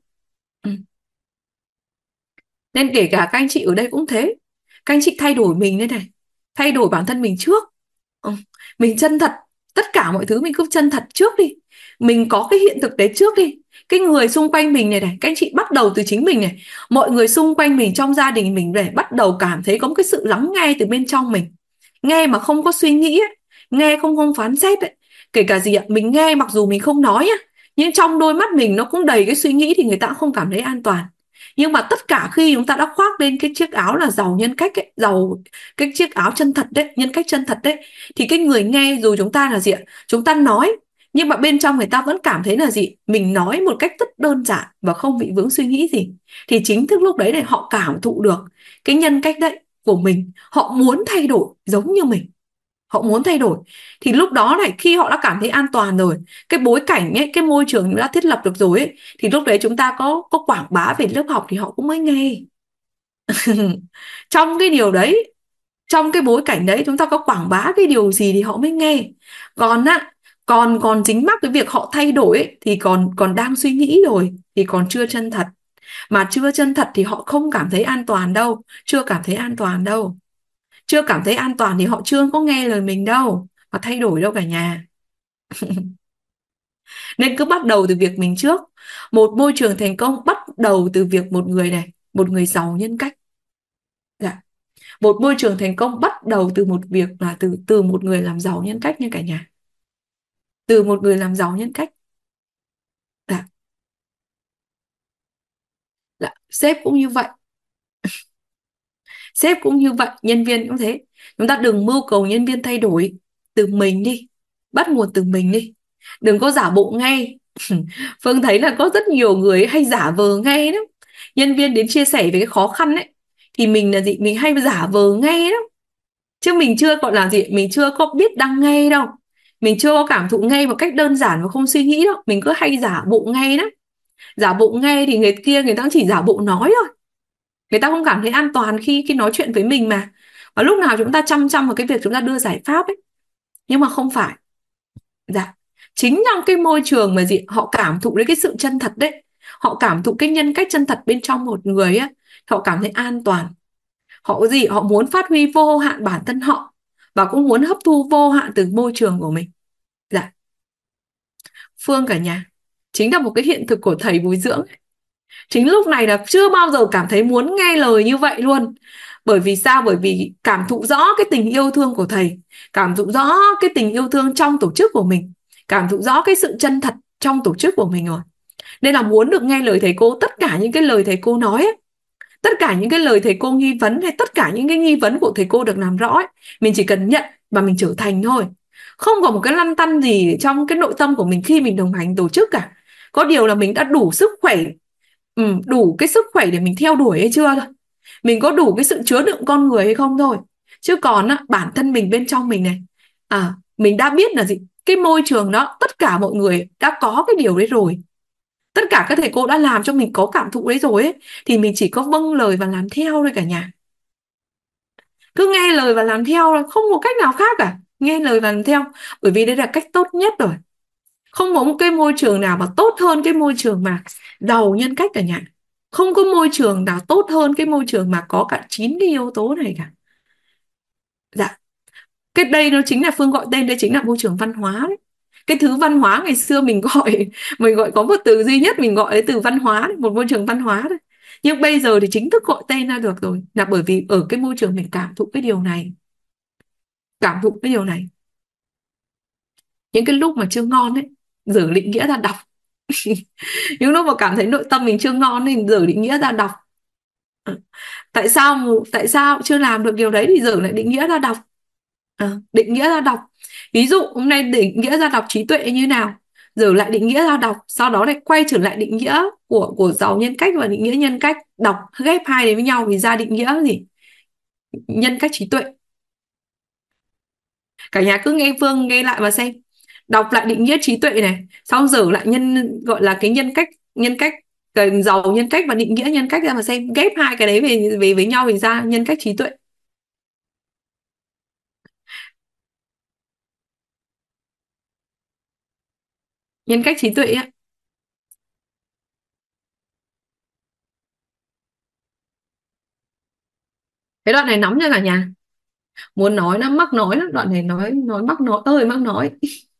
A: Nên kể cả các anh chị ở đây cũng thế. Các anh chị thay đổi mình đây này, thay đổi bản thân mình trước. Mình chân thật, tất cả mọi thứ mình cứ chân thật trước đi. Mình có cái hiện thực đấy trước đi. Cái người xung quanh mình này này, các anh chị bắt đầu từ chính mình này. Mọi người xung quanh mình, trong gia đình mình này, bắt đầu cảm thấy có một cái sự lắng nghe từ bên trong mình. Nghe mà không có suy nghĩ ấy. Nghe không phán xét ấy. Kể cả gì ạ, mình nghe mặc dù mình không nói ấy, nhưng trong đôi mắt mình nó cũng đầy cái suy nghĩ, thì người ta cũng không cảm thấy an toàn. Nhưng mà tất cả khi chúng ta đã khoác lên cái chiếc áo là giàu nhân cách ấy, giàu cái chiếc áo chân thật đấy, nhân cách chân thật đấy, thì cái người nghe dù chúng ta là gì ạ, chúng ta nói, nhưng mà bên trong người ta vẫn cảm thấy là gì, mình nói một cách rất đơn giản và không bị vướng suy nghĩ gì. Thì chính thức lúc đấy này họ cảm thụ được cái nhân cách đấy của mình, họ muốn thay đổi giống như mình, họ muốn thay đổi. Thì lúc đó này, khi họ đã cảm thấy an toàn rồi, cái bối cảnh ấy, cái môi trường đã thiết lập được rồi ấy, thì lúc đấy chúng ta có quảng bá về lớp học thì họ cũng mới nghe. Trong cái điều đấy, trong cái bối cảnh đấy, chúng ta có quảng bá cái điều gì thì họ mới nghe. Còn á, còn dính mắc cái việc họ thay đổi ấy, thì còn đang suy nghĩ rồi, thì còn chưa chân thật. Mà chưa chân thật thì họ không cảm thấy an toàn đâu, chưa cảm thấy an toàn đâu. Chưa cảm thấy an toàn thì họ chưa có nghe lời mình đâu, mà thay đổi đâu cả nhà. Nên cứ bắt đầu từ việc mình trước. Một môi trường thành công bắt đầu từ việc một người này, một người giàu nhân cách. Dạ. Một môi trường thành công bắt đầu từ một việc là từ một người làm giàu nhân cách nha cả nhà. Từ một người làm giàu nhân cách. Dạ. Dạ. Sếp cũng như vậy. Sếp cũng như vậy, nhân viên cũng thế. Chúng ta đừng mưu cầu nhân viên thay đổi, từ mình đi, bắt nguồn từ mình đi. Đừng có giả bộ nghe. Phương thấy là có rất nhiều người hay giả vờ nghe lắm. Nhân viên đến chia sẻ về cái khó khăn ấy, thì mình là gì, mình hay giả vờ nghe lắm. Chứ mình chưa gọi là gì, mình chưa có biết đang nghe đâu. Mình chưa có cảm thụ nghe một cách đơn giản và không suy nghĩ đâu. Mình cứ hay giả bộ nghe lắm. Giả bộ nghe thì người kia người ta chỉ giả bộ nói thôi. Người ta không cảm thấy an toàn khi nói chuyện với mình mà. Và lúc nào chúng ta chăm chăm vào cái việc chúng ta đưa giải pháp ấy. Nhưng mà không phải. Dạ. Chính trong cái môi trường mà gì họ cảm thụ đến cái sự chân thật đấy, họ cảm thụ cái nhân cách chân thật bên trong một người á, họ cảm thấy an toàn. Họ gì, họ muốn phát huy vô hạn bản thân họ, và cũng muốn hấp thu vô hạn từ môi trường của mình. Dạ. Phương cả nhà, chính là một cái hiện thực của thầy bồi dưỡng ấy. Chính lúc này là chưa bao giờ cảm thấy muốn nghe lời như vậy luôn. Bởi vì sao? Bởi vì cảm thụ rõ cái tình yêu thương của thầy, cảm thụ rõ cái tình yêu thương trong tổ chức của mình, cảm thụ rõ cái sự chân thật trong tổ chức của mình rồi. Nên là muốn được nghe lời thầy cô, tất cả những cái lời thầy cô nói ấy, tất cả những cái lời thầy cô nghi vấn, hay tất cả những cái nghi vấn của thầy cô được làm rõ ấy, mình chỉ cần nhận và mình trở thành thôi. Không có một cái lăn tăn gì trong cái nội tâm của mình khi mình đồng hành tổ chức cả. Có điều là mình đã đủ sức khỏe, đủ cái sức khỏe để mình theo đuổi hay chưa thôi. Mình có đủ cái sự chứa đựng con người hay không thôi. Chứ còn á, bản thân mình bên trong mình này, mình đã biết là gì, cái môi trường đó tất cả mọi người đã có cái điều đấy rồi. Tất cả các thầy cô đã làm cho mình có cảm thụ đấy rồi ấy, thì mình chỉ có vâng lời và làm theo thôi cả nhà. Cứ nghe lời và làm theo là không có cách nào khác cả. Nghe lời và làm theo, bởi vì đây là cách tốt nhất rồi. Không có một cái môi trường nào mà tốt hơn cái môi trường mà giàu nhân cách cả nhà. Không có môi trường nào tốt hơn cái môi trường mà có cả 9 cái yếu tố này cả. Dạ. Cái đây nó chính là Phương gọi tên, đây chính là môi trường văn hóa đấy. Cái thứ văn hóa ngày xưa mình gọi có một từ duy nhất, mình gọi cái từ văn hóa đấy, một môi trường văn hóa đấy. Nhưng bây giờ thì chính thức gọi tên ra được rồi, là bởi vì ở cái môi trường mình cảm thụ cái điều này. Cảm thụ cái điều này. Những cái lúc mà chưa ngon ấy, dở định nghĩa ra đọc. Những lúc mà cảm thấy nội tâm mình chưa ngon thì dở định nghĩa ra đọc. Tại sao chưa làm được điều đấy thì dở lại định nghĩa ra đọc. Định nghĩa ra đọc. Ví dụ hôm nay định nghĩa ra đọc trí tuệ như nào, dở lại định nghĩa ra đọc, sau đó lại quay trở lại định nghĩa của giàu nhân cách và định nghĩa nhân cách, đọc ghép hai đến với nhau thì ra định nghĩa gì? Nhân cách trí tuệ. Cả nhà cứ nghe Phương nghe lại và xem, đọc lại định nghĩa trí tuệ này, xong dở lại gọi là cái nhân cách cái giàu nhân cách và định nghĩa nhân cách ra mà xem, ghép hai cái đấy về với nhau thì ra nhân cách trí tuệ. Nhân cách trí tuệ ấy. Cái đoạn này nóng nha cả nhà, muốn nói nó mắc nói lắm, đoạn này nói mắc nói ơi mắc nói.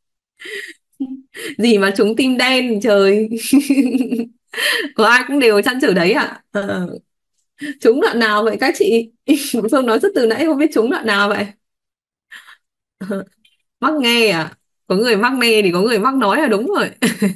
A: Gì mà trúng tim đen trời. Có ai cũng đều chăn trở đấy à? Trúng đoạn nào vậy các chị? Phương nói rất từ nãy không biết trúng đoạn nào vậy. Mắc nghe à? Có người mắc nghe thì có người mắc nói là đúng rồi.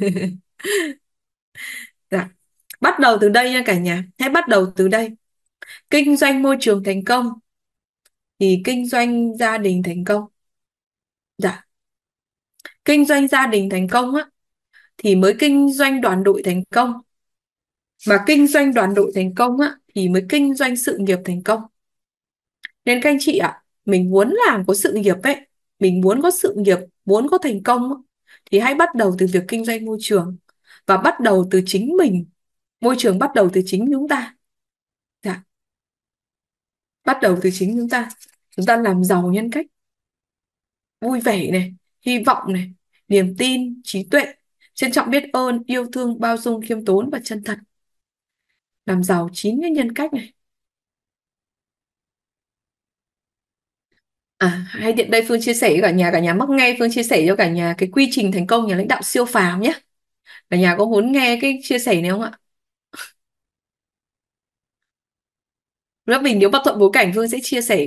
A: Dạ. Bắt đầu từ đây nha cả nhà, hãy bắt đầu từ đây. Kinh doanh môi trường thành công thì kinh doanh gia đình thành công. Dạ. Kinh doanh gia đình thành công á thì mới kinh doanh đoàn đội thành công. Mà kinh doanh đoàn đội thành công á thì mới kinh doanh sự nghiệp thành công. Nên các anh chị ạ, mình muốn làm có sự nghiệp ấy, mình muốn có sự nghiệp, muốn có thành công ấy, thì hãy bắt đầu từ việc kinh doanh môi trường và bắt đầu từ chính mình. Môi trường bắt đầu từ chính chúng ta. Dạ. Bắt đầu từ chính chúng ta. Chúng ta làm giàu nhân cách, vui vẻ này, hy vọng này, niềm tin, trí tuệ, trân trọng biết ơn, yêu thương, bao dung, khiêm tốn và chân thật. Làm giàu 9 cái nhân cách này. Hay tiện đây Phương chia sẻ với cả nhà mắc nghe Phương chia sẻ cho cả nhà cái quy trình thành công nhà lãnh đạo siêu phàm nhé. Cả nhà có muốn nghe cái chia sẻ này không ạ? Lớp mình nếu bất thuận bối cảnh Phương sẽ chia sẻ.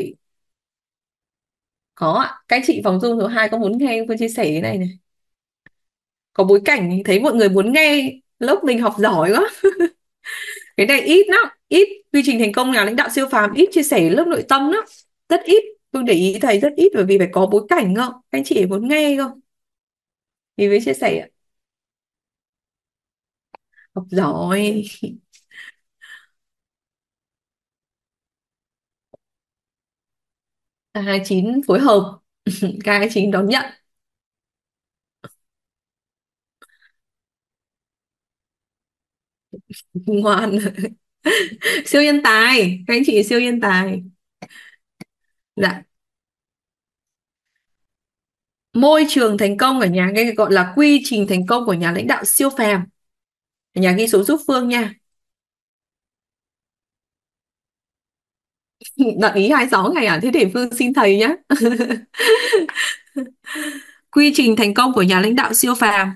A: Có ạ. Các anh chị phòng Zoom số 2 có muốn nghe Phương chia sẻ cái này này? Có bối cảnh thì thấy mọi người muốn nghe, lớp mình học giỏi quá. Cái này ít lắm, ít quy trình thành công nhà lãnh đạo siêu phàm ít chia sẻ lớp nội tâm lắm, rất ít. Phương để ý thầy rất ít bởi vì phải có bối cảnh không? Các anh chị muốn nghe không? Thì mới chia sẻ ạ. Học giỏi. K29 phối hợp. K29 đón nhận. Ngoan. Siêu nhân tài, các anh chị siêu nhân tài. Dạ. Môi trường thành công ở nhà, cái gọi là quy trình thành công của nhà lãnh đạo siêu phàm. Ở nhà ghi số giúp Phương nha. Đoạn ý 26 ngày à? Thế để Phương xin thầy nhé. Quy trình thành công của nhà lãnh đạo siêu phàm.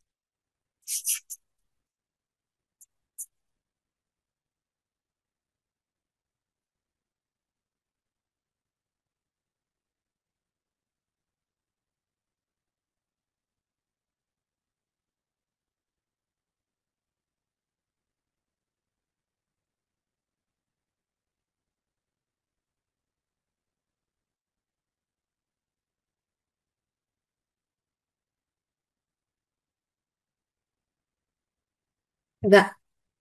A: Dạ.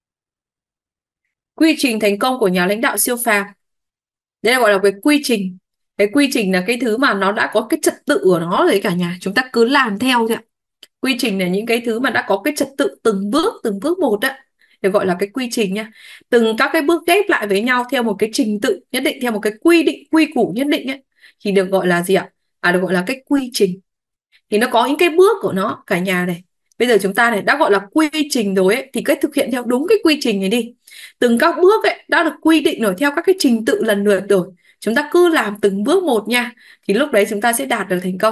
A: Quy trình thành công của nhà lãnh đạo siêu phàm. Đây là gọi là cái quy trình. Cái quy trình là cái thứ mà nó đã có cái trật tự của nó rồi cả nhà. Chúng ta cứ làm theo thôi ạ. Quy trình là những cái thứ mà đã có cái trật tự từng bước một á. Để gọi là cái quy trình nha. Từng các cái bước ghép lại với nhau theo một cái trình tự nhất định, theo một cái quy định, quy củ nhất định ấy, thì được gọi là gì ạ? Được gọi là cái quy trình. Thì nó có những cái bước của nó cả nhà này. Bây giờ chúng ta này đã gọi là quy trình rồi ấy, thì cách thực hiện theo đúng cái quy trình này đi. Từng các bước ấy đã được quy định rồi theo các cái trình tự lần lượt rồi. Chúng ta cứ làm từng bước một nha. Thì lúc đấy chúng ta sẽ đạt được thành công.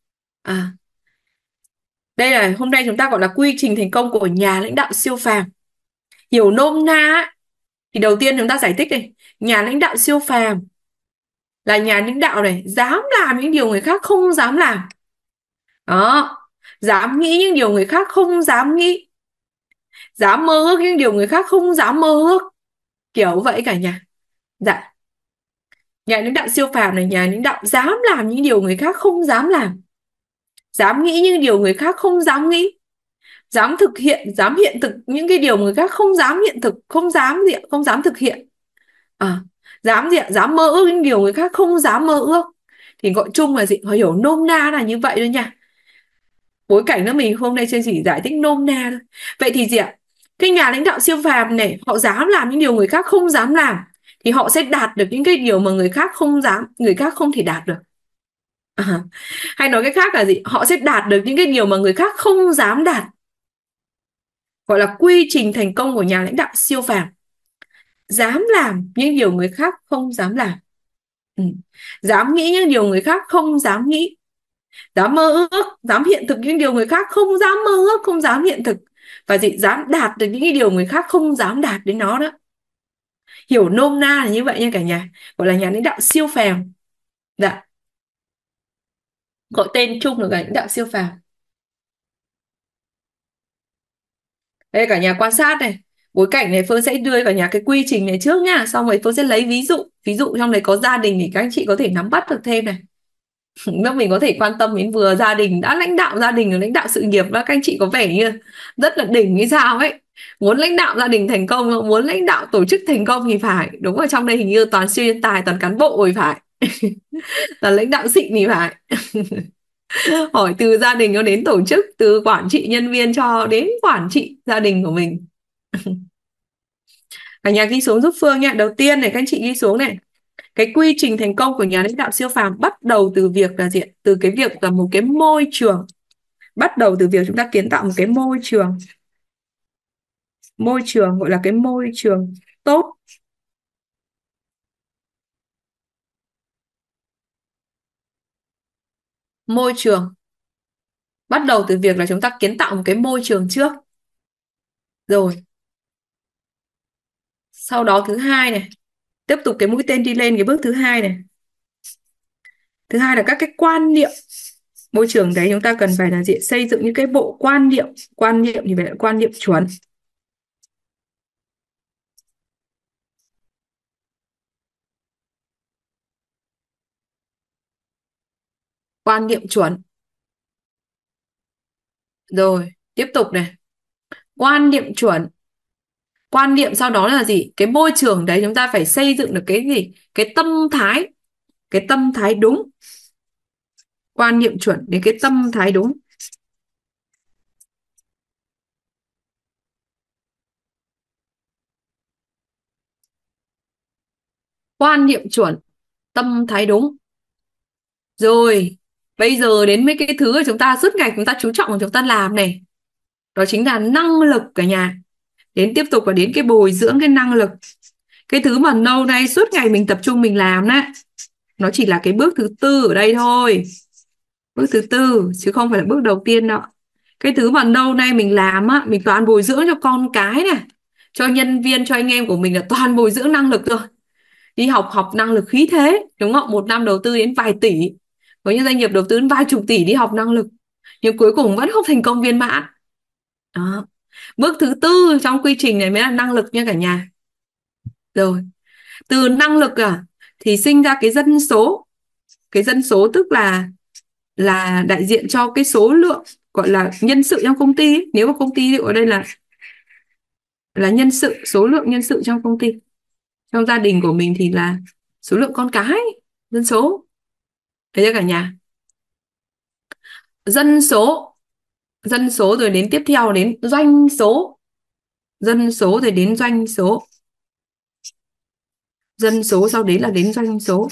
A: Đây là hôm nay chúng ta gọi là quy trình thành công của nhà lãnh đạo siêu phàm. Hiểu nôm na ấy, thì đầu tiên chúng ta giải thích đây. Nhà lãnh đạo siêu phàm là nhà lãnh đạo này dám làm những điều người khác không dám làm. Đó, dám nghĩ những điều người khác không dám nghĩ, dám mơ ước những điều người khác không dám mơ ước, kiểu vậy cả nhà. Dạ, nhà lãnh đạo siêu phàm này, nhà lãnh đạo dám làm những điều người khác không dám làm, dám nghĩ những điều người khác không dám nghĩ, dám thực hiện, dám hiện thực những cái điều người khác không dám hiện thực, không dám thực hiện. Dám dám mơ ước những điều người khác không dám mơ ước. Thì gọi chung là gì, họ hiểu nôm na là như vậy thôi nha. Bối cảnh đó mình hôm nay chỉ giải thích nôm na thôi. Vậy thì gì ạ, cái nhà lãnh đạo siêu phàm này họ dám làm những điều người khác không dám làm, thì họ sẽ đạt được những cái điều mà người khác không dám, người khác không thể đạt được. Hay nói cách khác là gì, họ sẽ đạt được những cái điều mà người khác không dám đạt. Gọi là quy trình thành công của nhà lãnh đạo siêu phàm. Dám làm những điều người khác không dám làm. Dám nghĩ những điều người khác không dám nghĩ, dám mơ ước, dám hiện thực những điều người khác không dám mơ ước, không dám hiện thực, và gì, dám đạt được những cái điều người khác không dám đạt đến nó đó. Hiểu nôm na là như vậy nha cả nhà, gọi là nhà lãnh đạo siêu phàm. Dạ, gọi tên chung là nhà lãnh đạo siêu phàm. Đây cả nhà quan sát này, bối cảnh này Phương sẽ đưa cả nhà cái quy trình này trước nha, xong rồi Phương sẽ lấy ví dụ trong đấy có gia đình thì các anh chị có thể nắm bắt được thêm này. Nước mình có thể quan tâm đến vừa gia đình, đã lãnh đạo gia đình, lãnh đạo sự nghiệp, và các anh chị có vẻ như rất là đỉnh hay sao ấy, muốn lãnh đạo gia đình thành công, muốn lãnh đạo tổ chức thành công thì phải, đúng rồi, trong đây hình như toàn siêu nhân tài, toàn cán bộ thì phải. Toàn lãnh đạo xịn thì phải. Hỏi từ gia đình cho đến tổ chức, từ quản trị nhân viên cho đến quản trị gia đình của mình. Cả nhà ghi xuống giúp Phương nha. Đầu tiên này, các anh chị ghi xuống này, cái quy trình thành công của nhà lãnh đạo siêu phàm bắt đầu từ việc là gì? Từ cái việc là một cái môi trường. Bắt đầu từ việc chúng ta kiến tạo một cái môi trường. Môi trường gọi là cái môi trường tốt. Môi trường. Bắt đầu từ việc là chúng ta kiến tạo một cái môi trường trước. Rồi. Sau đó thứ hai này, tiếp tục cái mũi tên đi lên cái bước thứ hai này. Thứ hai là các cái quan niệm. Môi trường đấy chúng ta cần phải là gì? Xây dựng những cái bộ quan niệm. Quan niệm thì phải là quan niệm chuẩn. Quan niệm chuẩn. Rồi, tiếp tục này. Quan niệm chuẩn. Quan niệm sau đó là gì? Cái môi trường đấy chúng ta phải xây dựng được cái gì? Cái tâm thái. Cái tâm thái đúng. Quan niệm chuẩn đến cái tâm thái đúng. Quan niệm chuẩn, tâm thái đúng. Rồi, bây giờ đến mấy cái thứ mà chúng ta suốt ngày chúng ta chú trọng và chúng ta làm này. Đó chính là năng lực cả nhà. Đến tiếp tục là đến cái bồi dưỡng cái năng lực. Cái thứ mà lâu nay suốt ngày mình tập trung mình làm đấy, nó chỉ là cái bước thứ tư ở đây thôi. Bước thứ tư chứ không phải là bước đầu tiên đâu. Cái thứ mà lâu nay mình làm á, mình toàn bồi dưỡng cho con cái này, cho nhân viên, cho anh em của mình là toàn bồi dưỡng năng lực thôi. Đi học năng lực khí thế, đúng không? Một năm đầu tư đến vài tỷ, có những doanh nghiệp đầu tư đến vài chục tỷ đi học năng lực, nhưng cuối cùng vẫn không thành công viên mãn. Đó. Bước thứ tư trong quy trình này mới là năng lực nha cả nhà. Rồi, từ năng lực thì sinh ra cái dân số. Cái dân số tức là đại diện cho cái số lượng, gọi là nhân sự trong công ty ấy. Nếu mà công ty ở đây là nhân sự, số lượng nhân sự trong công ty. Trong gia đình của mình thì là số lượng con cái, dân số. Thấy chưa cả nhà? Dân số rồi đến tiếp theo đến doanh số. Dân số rồi đến doanh số. Dân số sau đấy là đến doanh số.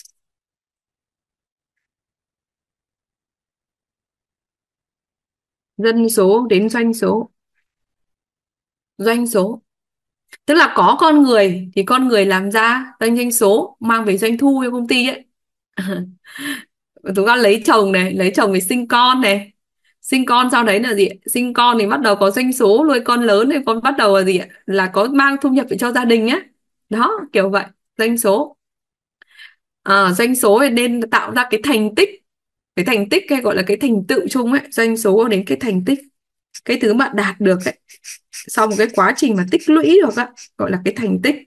A: Dân số đến doanh số. Doanh số tức là có con người thì con người làm ra doanh số, mang về doanh thu cho công ty ấy. Chúng ta lấy chồng này, lấy chồng thì sinh con này, sinh con sau đấy là gì? Sinh con thì bắt đầu có doanh số, nuôi con lớn thì con bắt đầu là gì? Là có mang thu nhập cho gia đình nhé. Đó, kiểu vậy, doanh số. Doanh số thì nên tạo ra cái thành tích hay gọi là cái thành tựu chung ấy. Doanh số đến cái thành tích, cái thứ bạn đạt được ấy, sau một cái quá trình mà tích lũy được á, gọi là cái thành tích.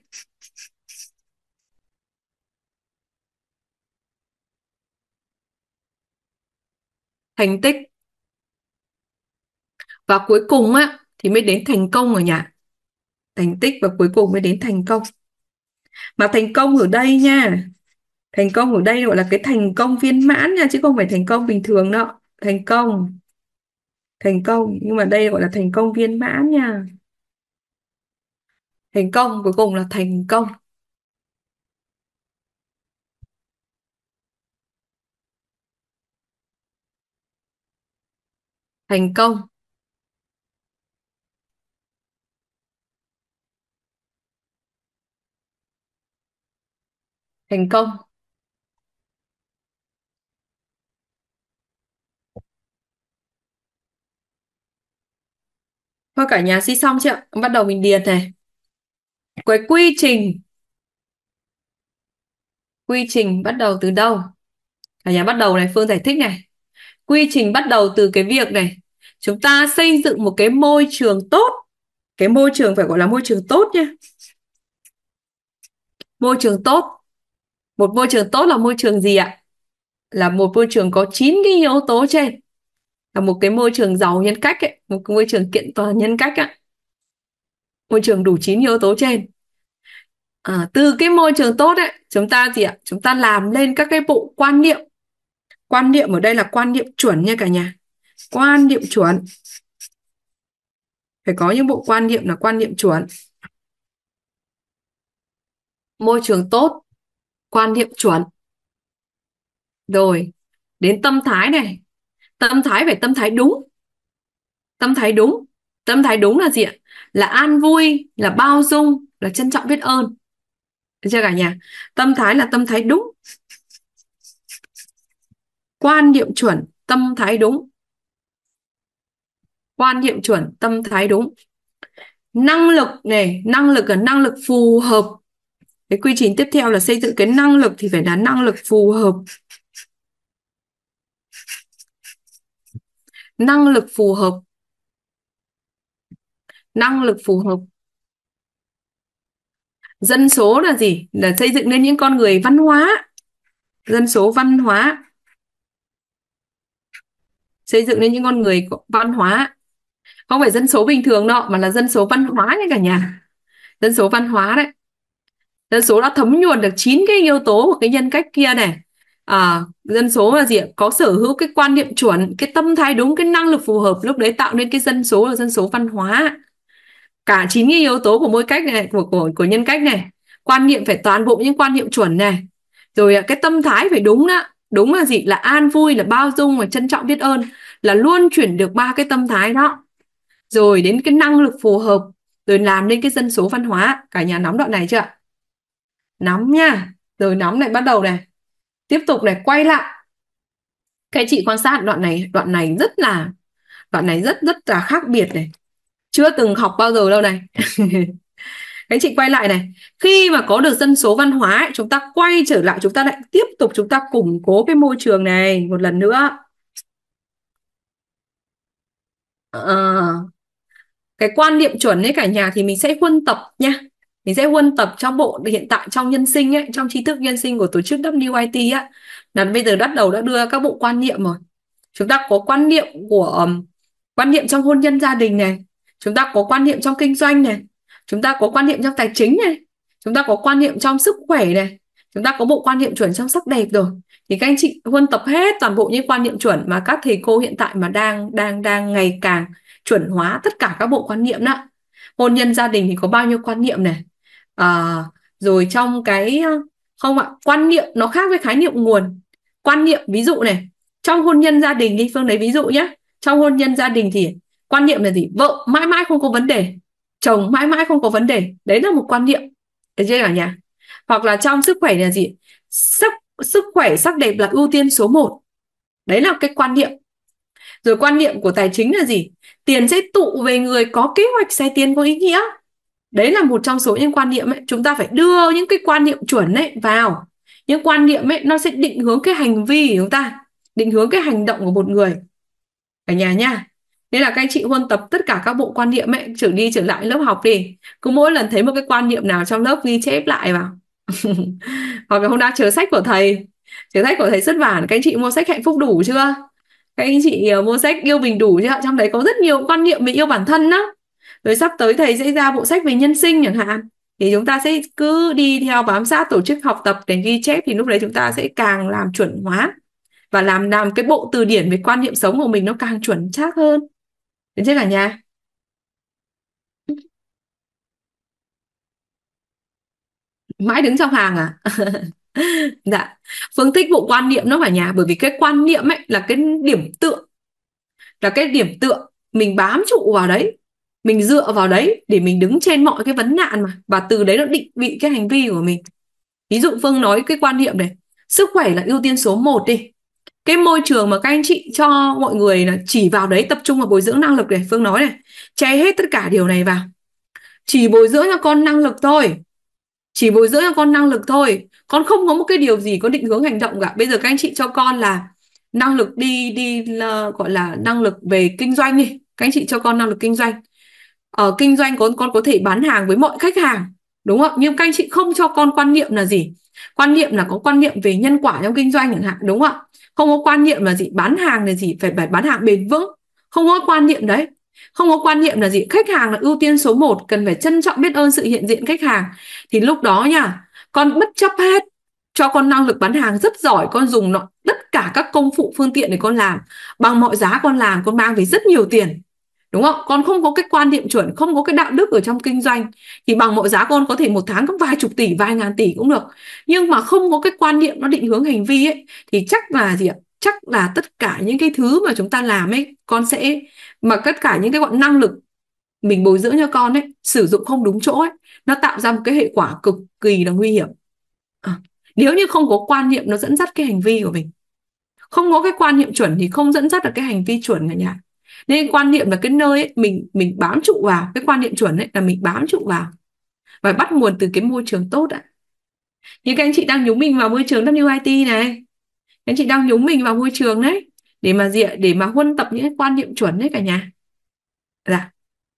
A: Thành tích. Và cuối cùng á thì mới đến thành công rồi nhỉ. Thành tích và cuối cùng mới đến thành công. Mà thành công ở đây nha, thành công ở đây gọi là cái thành công viên mãn nha, chứ không phải thành công bình thường đâu. Thành công, nhưng mà đây gọi là thành công viên mãn nha. Thành công cuối cùng là thành công. Thành công. Thành công. Thôi cả nhà ghi xong chưa? Bắt đầu mình điền này. Cái quy trình bắt đầu từ đâu? Cả nhà bắt đầu này, Phương giải thích này. Quy trình bắt đầu từ cái việc này, chúng ta xây dựng một cái môi trường tốt. Cái môi trường phải gọi là môi trường tốt nhé. Môi trường tốt. Một môi trường tốt là môi trường gì ạ? Là một môi trường có 9 cái yếu tố trên. Là một cái môi trường giàu nhân cách ấy, một cái môi trường kiện toàn nhân cách ấy. Môi trường đủ 9 yếu tố trên. Từ cái môi trường tốt ấy, chúng ta gì ạ? Chúng ta làm lên các cái bộ quan niệm. Quan niệm ở đây là quan niệm chuẩn nha cả nhà. Quan niệm chuẩn. Phải có những bộ quan niệm là quan niệm chuẩn. Môi trường tốt, quan niệm chuẩn. Rồi, đến tâm thái này. Tâm thái phải tâm thái đúng. Tâm thái đúng. Tâm thái đúng là gì ạ? Là an vui, là bao dung, là trân trọng biết ơn. Được chưa cả nhà? Tâm thái là tâm thái đúng. Quan niệm chuẩn, tâm thái đúng. Quan niệm chuẩn, tâm thái đúng. Năng lực này, năng lực là năng lực phù hợp. Cái quy trình tiếp theo là xây dựng cái năng lực thì phải là năng lực phù hợp. Năng lực phù hợp. Năng lực phù hợp. Dân số là gì? Là xây dựng nên những con người văn hóa. Dân số văn hóa. Xây dựng nên những con người văn hóa. Không phải dân số bình thường đâu, mà là dân số văn hóa nha cả nhà. Dân số văn hóa đấy. Dân số đã thấm nhuần được 9 cái yếu tố của cái nhân cách kia này. Dân số là gì ạ? Có sở hữu cái quan niệm chuẩn, cái tâm thái đúng, cái năng lực phù hợp. Lúc đấy tạo nên cái dân số là dân số văn hóa. Cả 9 cái yếu tố của mỗi cách này, của nhân cách này. Quan niệm phải toàn bộ những quan niệm chuẩn này. Rồi cái tâm thái phải đúng đó. Đúng là gì? Là an vui, là bao dung, là trân trọng biết ơn. Là luôn chuyển được 3 cái tâm thái đó. Rồi đến cái năng lực phù hợp. Rồi làm nên cái dân số văn hóa. Cả nhà nắm đoạn này chưa ạ? Nắm nha. Rồi nắm này, bắt đầu này. Tiếp tục này, quay lại. Các chị quan sát đoạn này rất là khác biệt này. Chưa từng học bao giờ đâu này. Các chị quay lại này. Khi mà có được dân số văn hóa ấy, chúng ta quay trở lại, chúng ta lại tiếp tục chúng ta củng cố cái môi trường này một lần nữa. Cái quan niệm chuẩn ấy cả nhà thì mình sẽ huân tập nha. Mình sẽ huân tập trong bộ hiện tại trong nhân sinh ấy, trong tri thức nhân sinh của tổ chức WIT á, là bây giờ bắt đầu đã đưa các bộ quan niệm rồi. Chúng ta có quan niệm quan niệm trong hôn nhân gia đình này, chúng ta có quan niệm trong kinh doanh này, chúng ta có quan niệm trong tài chính này, chúng ta có quan niệm trong sức khỏe này, chúng ta có bộ quan niệm chuẩn trong sắc đẹp rồi. Thì các anh chị huân tập hết toàn bộ những quan niệm chuẩn mà các thầy cô hiện tại mà đang ngày càng chuẩn hóa tất cả các bộ quan niệm đó. Hôn nhân gia đình thì có bao nhiêu quan niệm này. Rồi trong cái không ạ, quan niệm nó khác với khái niệm nguồn. Quan niệm ví dụ này, trong hôn nhân gia đình đi, Phương lấy ví dụ nhé. Trong hôn nhân gia đình thì quan niệm là gì? Vợ mãi mãi không có vấn đề, chồng mãi mãi không có vấn đề. Đấy là một quan niệm. Được chưa cả nhà? Hoặc là trong sức khỏe là gì? Sức khỏe sắc đẹp là ưu tiên số 1. Đấy là cái quan niệm. Rồi quan niệm của tài chính là gì? Tiền sẽ tụ về người có kế hoạch xài tiền có ý nghĩa. Đấy là một trong số những quan niệm ấy. Chúng ta phải đưa những cái quan niệm chuẩn ấy vào. Những quan niệm ấy nó sẽ định hướng cái hành vi của chúng ta, định hướng cái hành động của một người cả nhà nha. Nên là các anh chị huân tập tất cả các bộ quan niệm ấy, trở đi trở lại lớp học đi. Cứ mỗi lần thấy một cái quan niệm nào trong lớp ghi chép lại vào. Hoặc là hôm nay chờ sách của thầy, chờ sách của thầy xuất bản, các anh chị mua sách Hạnh Phúc Đủ chưa? Các anh chị mua sách Yêu Mình Đủ chưa? Trong đấy có rất nhiều quan niệm về yêu bản thân đó. Rồi sắp tới thầy sẽ ra bộ sách về nhân sinh chẳng hạn. Thì chúng ta sẽ cứ đi theo bám sát tổ chức học tập để ghi chép, thì lúc đấy chúng ta sẽ càng làm chuẩn hóa và làm cái bộ từ điển về quan niệm sống của mình nó càng chuẩn xác hơn. Được chưa cả nhà? Mãi đứng trong hàng à? Dạ. Phương thích vụ quan niệm đó cả nhà, bởi vì cái quan niệm ấy là cái điểm tựa, là cái điểm tựa mình bám trụ vào đấy, mình dựa vào đấy để mình đứng trên mọi cái vấn nạn mà, và từ đấy nó định vị cái hành vi của mình. Ví dụ Phương nói cái quan niệm này, sức khỏe là ưu tiên số 1 đi. Cái môi trường mà các anh chị cho mọi người là chỉ vào đấy, tập trung vào bồi dưỡng năng lực này, Phương nói này, che hết tất cả điều này vào. Chỉ bồi dưỡng cho con năng lực thôi. Chỉ bồi dưỡng cho con năng lực thôi. Con không có một cái điều gì có định hướng hành động cả. Bây giờ các anh chị cho con là năng lực đi là, gọi là năng lực về kinh doanh đi. Các anh chị cho con năng lực kinh doanh. Ở kinh doanh con có thể bán hàng với mọi khách hàng, đúng không? Nhưng các anh chị không cho con quan niệm là gì? Quan niệm là có quan niệm về nhân quả trong kinh doanh chẳng hạn, đúng không ạ? Không có quan niệm là gì? Bán hàng là gì? Phải bán hàng bền vững. Không có quan niệm đấy. Không có quan niệm là gì? Khách hàng là ưu tiên số 1, cần phải trân trọng biết ơn sự hiện diện khách hàng. Thì lúc đó nha, con bất chấp hết, cho con năng lực bán hàng rất giỏi, con dùng tất cả các công cụ phương tiện để con làm, bằng mọi giá con làm, con mang về rất nhiều tiền, đúng không? Con không có cái quan niệm chuẩn, không có cái đạo đức ở trong kinh doanh, thì bằng mọi giá con có thể một tháng có vài chục tỷ, vài ngàn tỷ cũng được. Nhưng mà không có cái quan niệm nó định hướng hành vi ấy, thì chắc là gì ạ? Chắc là tất cả những cái thứ mà chúng ta làm ấy, con sẽ, mà tất cả những cái gọi năng lực mình bồi dưỡng cho con ấy, sử dụng không đúng chỗ ấy, nó tạo ra một cái hệ quả cực kỳ là nguy hiểm. Nếu như không có quan niệm nó dẫn dắt cái hành vi của mình, không có cái quan niệm chuẩn thì không dẫn dắt được cái hành vi chuẩn cả nhà. Nên quan niệm là cái nơi ấy, mình bám trụ vào cái quan niệm chuẩn ấy, là mình bám trụ vào và bắt nguồn từ cái môi trường tốt ạ. Như các anh chị đang nhúng mình vào môi trường WIT này, các anh chị đang nhúng mình vào môi trường đấy để mà gì ạ? Để mà huân tập những cái quan niệm chuẩn đấy cả nhà. Dạ.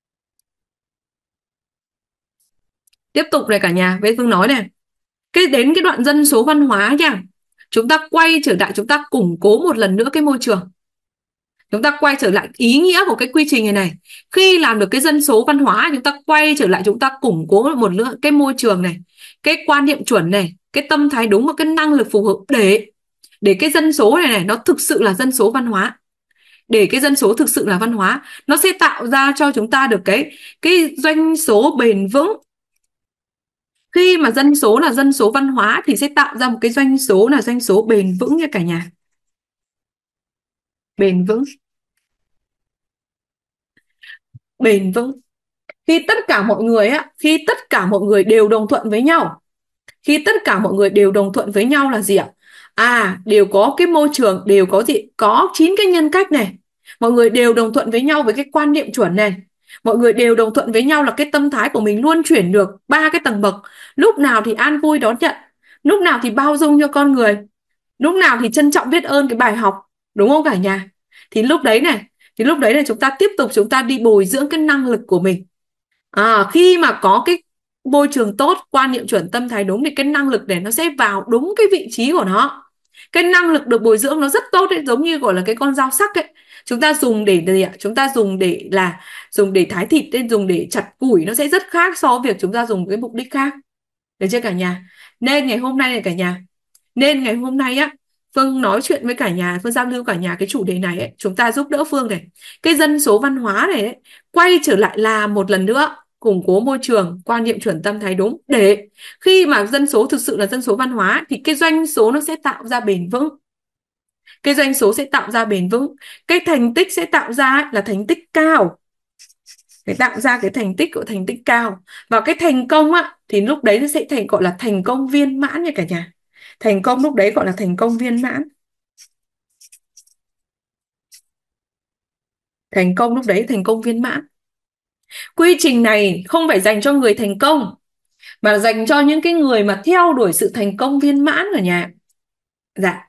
A: Tiếp tục này cả nhà, với Phương nói này, đến cái đoạn dân số văn hóa nha, chúng ta quay trở lại, chúng ta củng cố một lần nữa cái môi trường. Chúng ta quay trở lại ý nghĩa của cái quy trình này. Khi làm được cái dân số văn hóa, chúng ta quay trở lại, chúng ta củng cố một nữa cái môi trường này, cái quan niệm chuẩn này, cái tâm thái đúng và cái năng lực phù hợp để cái dân số này nó thực sự là dân số văn hóa. Để cái dân số thực sự là văn hóa, nó sẽ tạo ra cho chúng ta được cái doanh số bền vững. Khi mà dân số là dân số văn hóa thì sẽ tạo ra một cái doanh số là doanh số bền vững nha cả nhà. Bền vững. Bền vững. Khi tất cả mọi người á, khi tất cả mọi người đều đồng thuận với nhau. Khi tất cả mọi người đều đồng thuận với nhau là gì ạ? Đều có cái môi trường, đều có gì? Có 9 cái nhân cách này. Mọi người đều đồng thuận với nhau với cái quan niệm chuẩn này. Mọi người đều đồng thuận với nhau là cái tâm thái của mình luôn chuyển được 3 cái tầng bậc. Lúc nào thì an vui đón nhận, lúc nào thì bao dung cho con người, lúc nào thì trân trọng biết ơn cái bài học, đúng không cả nhà? Thì lúc đấy này, chúng ta tiếp tục chúng ta đi bồi dưỡng cái năng lực của mình. Khi mà có cái môi trường tốt, quan niệm chuẩn, tâm thái đúng thì cái năng lực này nó sẽ vào đúng cái vị trí của nó. Cái năng lực được bồi dưỡng nó rất tốt ấy, giống như gọi là cái con dao sắc ấy. Chúng ta dùng để gì ạ? Chúng ta dùng để thái thịt, nên dùng để chặt củi, nó sẽ rất khác so với việc chúng ta dùng cái mục đích khác. Được chưa cả nhà? Nên ngày hôm nay này cả nhà, nên ngày hôm nay á, Phương nói chuyện với cả nhà, Phương giao lưu cả nhà cái chủ đề này ấy, chúng ta giúp đỡ Phương này, cái dân số văn hóa này ấy, quay trở lại làm một lần nữa, củng cố môi trường, quan niệm chuẩn, tâm thái đúng, để khi mà dân số thực sự là dân số văn hóa thì cái doanh số nó sẽ tạo ra bền vững. Cái doanh số sẽ tạo ra bền vững, cái thành tích sẽ tạo ra là thành tích cao. Cái tạo ra cái thành tích của thành tích cao, và cái thành công á thì lúc đấy nó sẽ gọi là thành công viên mãn nha cả nhà. Thành công lúc đấy gọi là thành công viên mãn. Thành công lúc đấy thành công viên mãn. Quy trình này không phải dành cho người thành công, mà dành cho những cái người mà theo đuổi sự thành công viên mãn ở nhà. Dạ.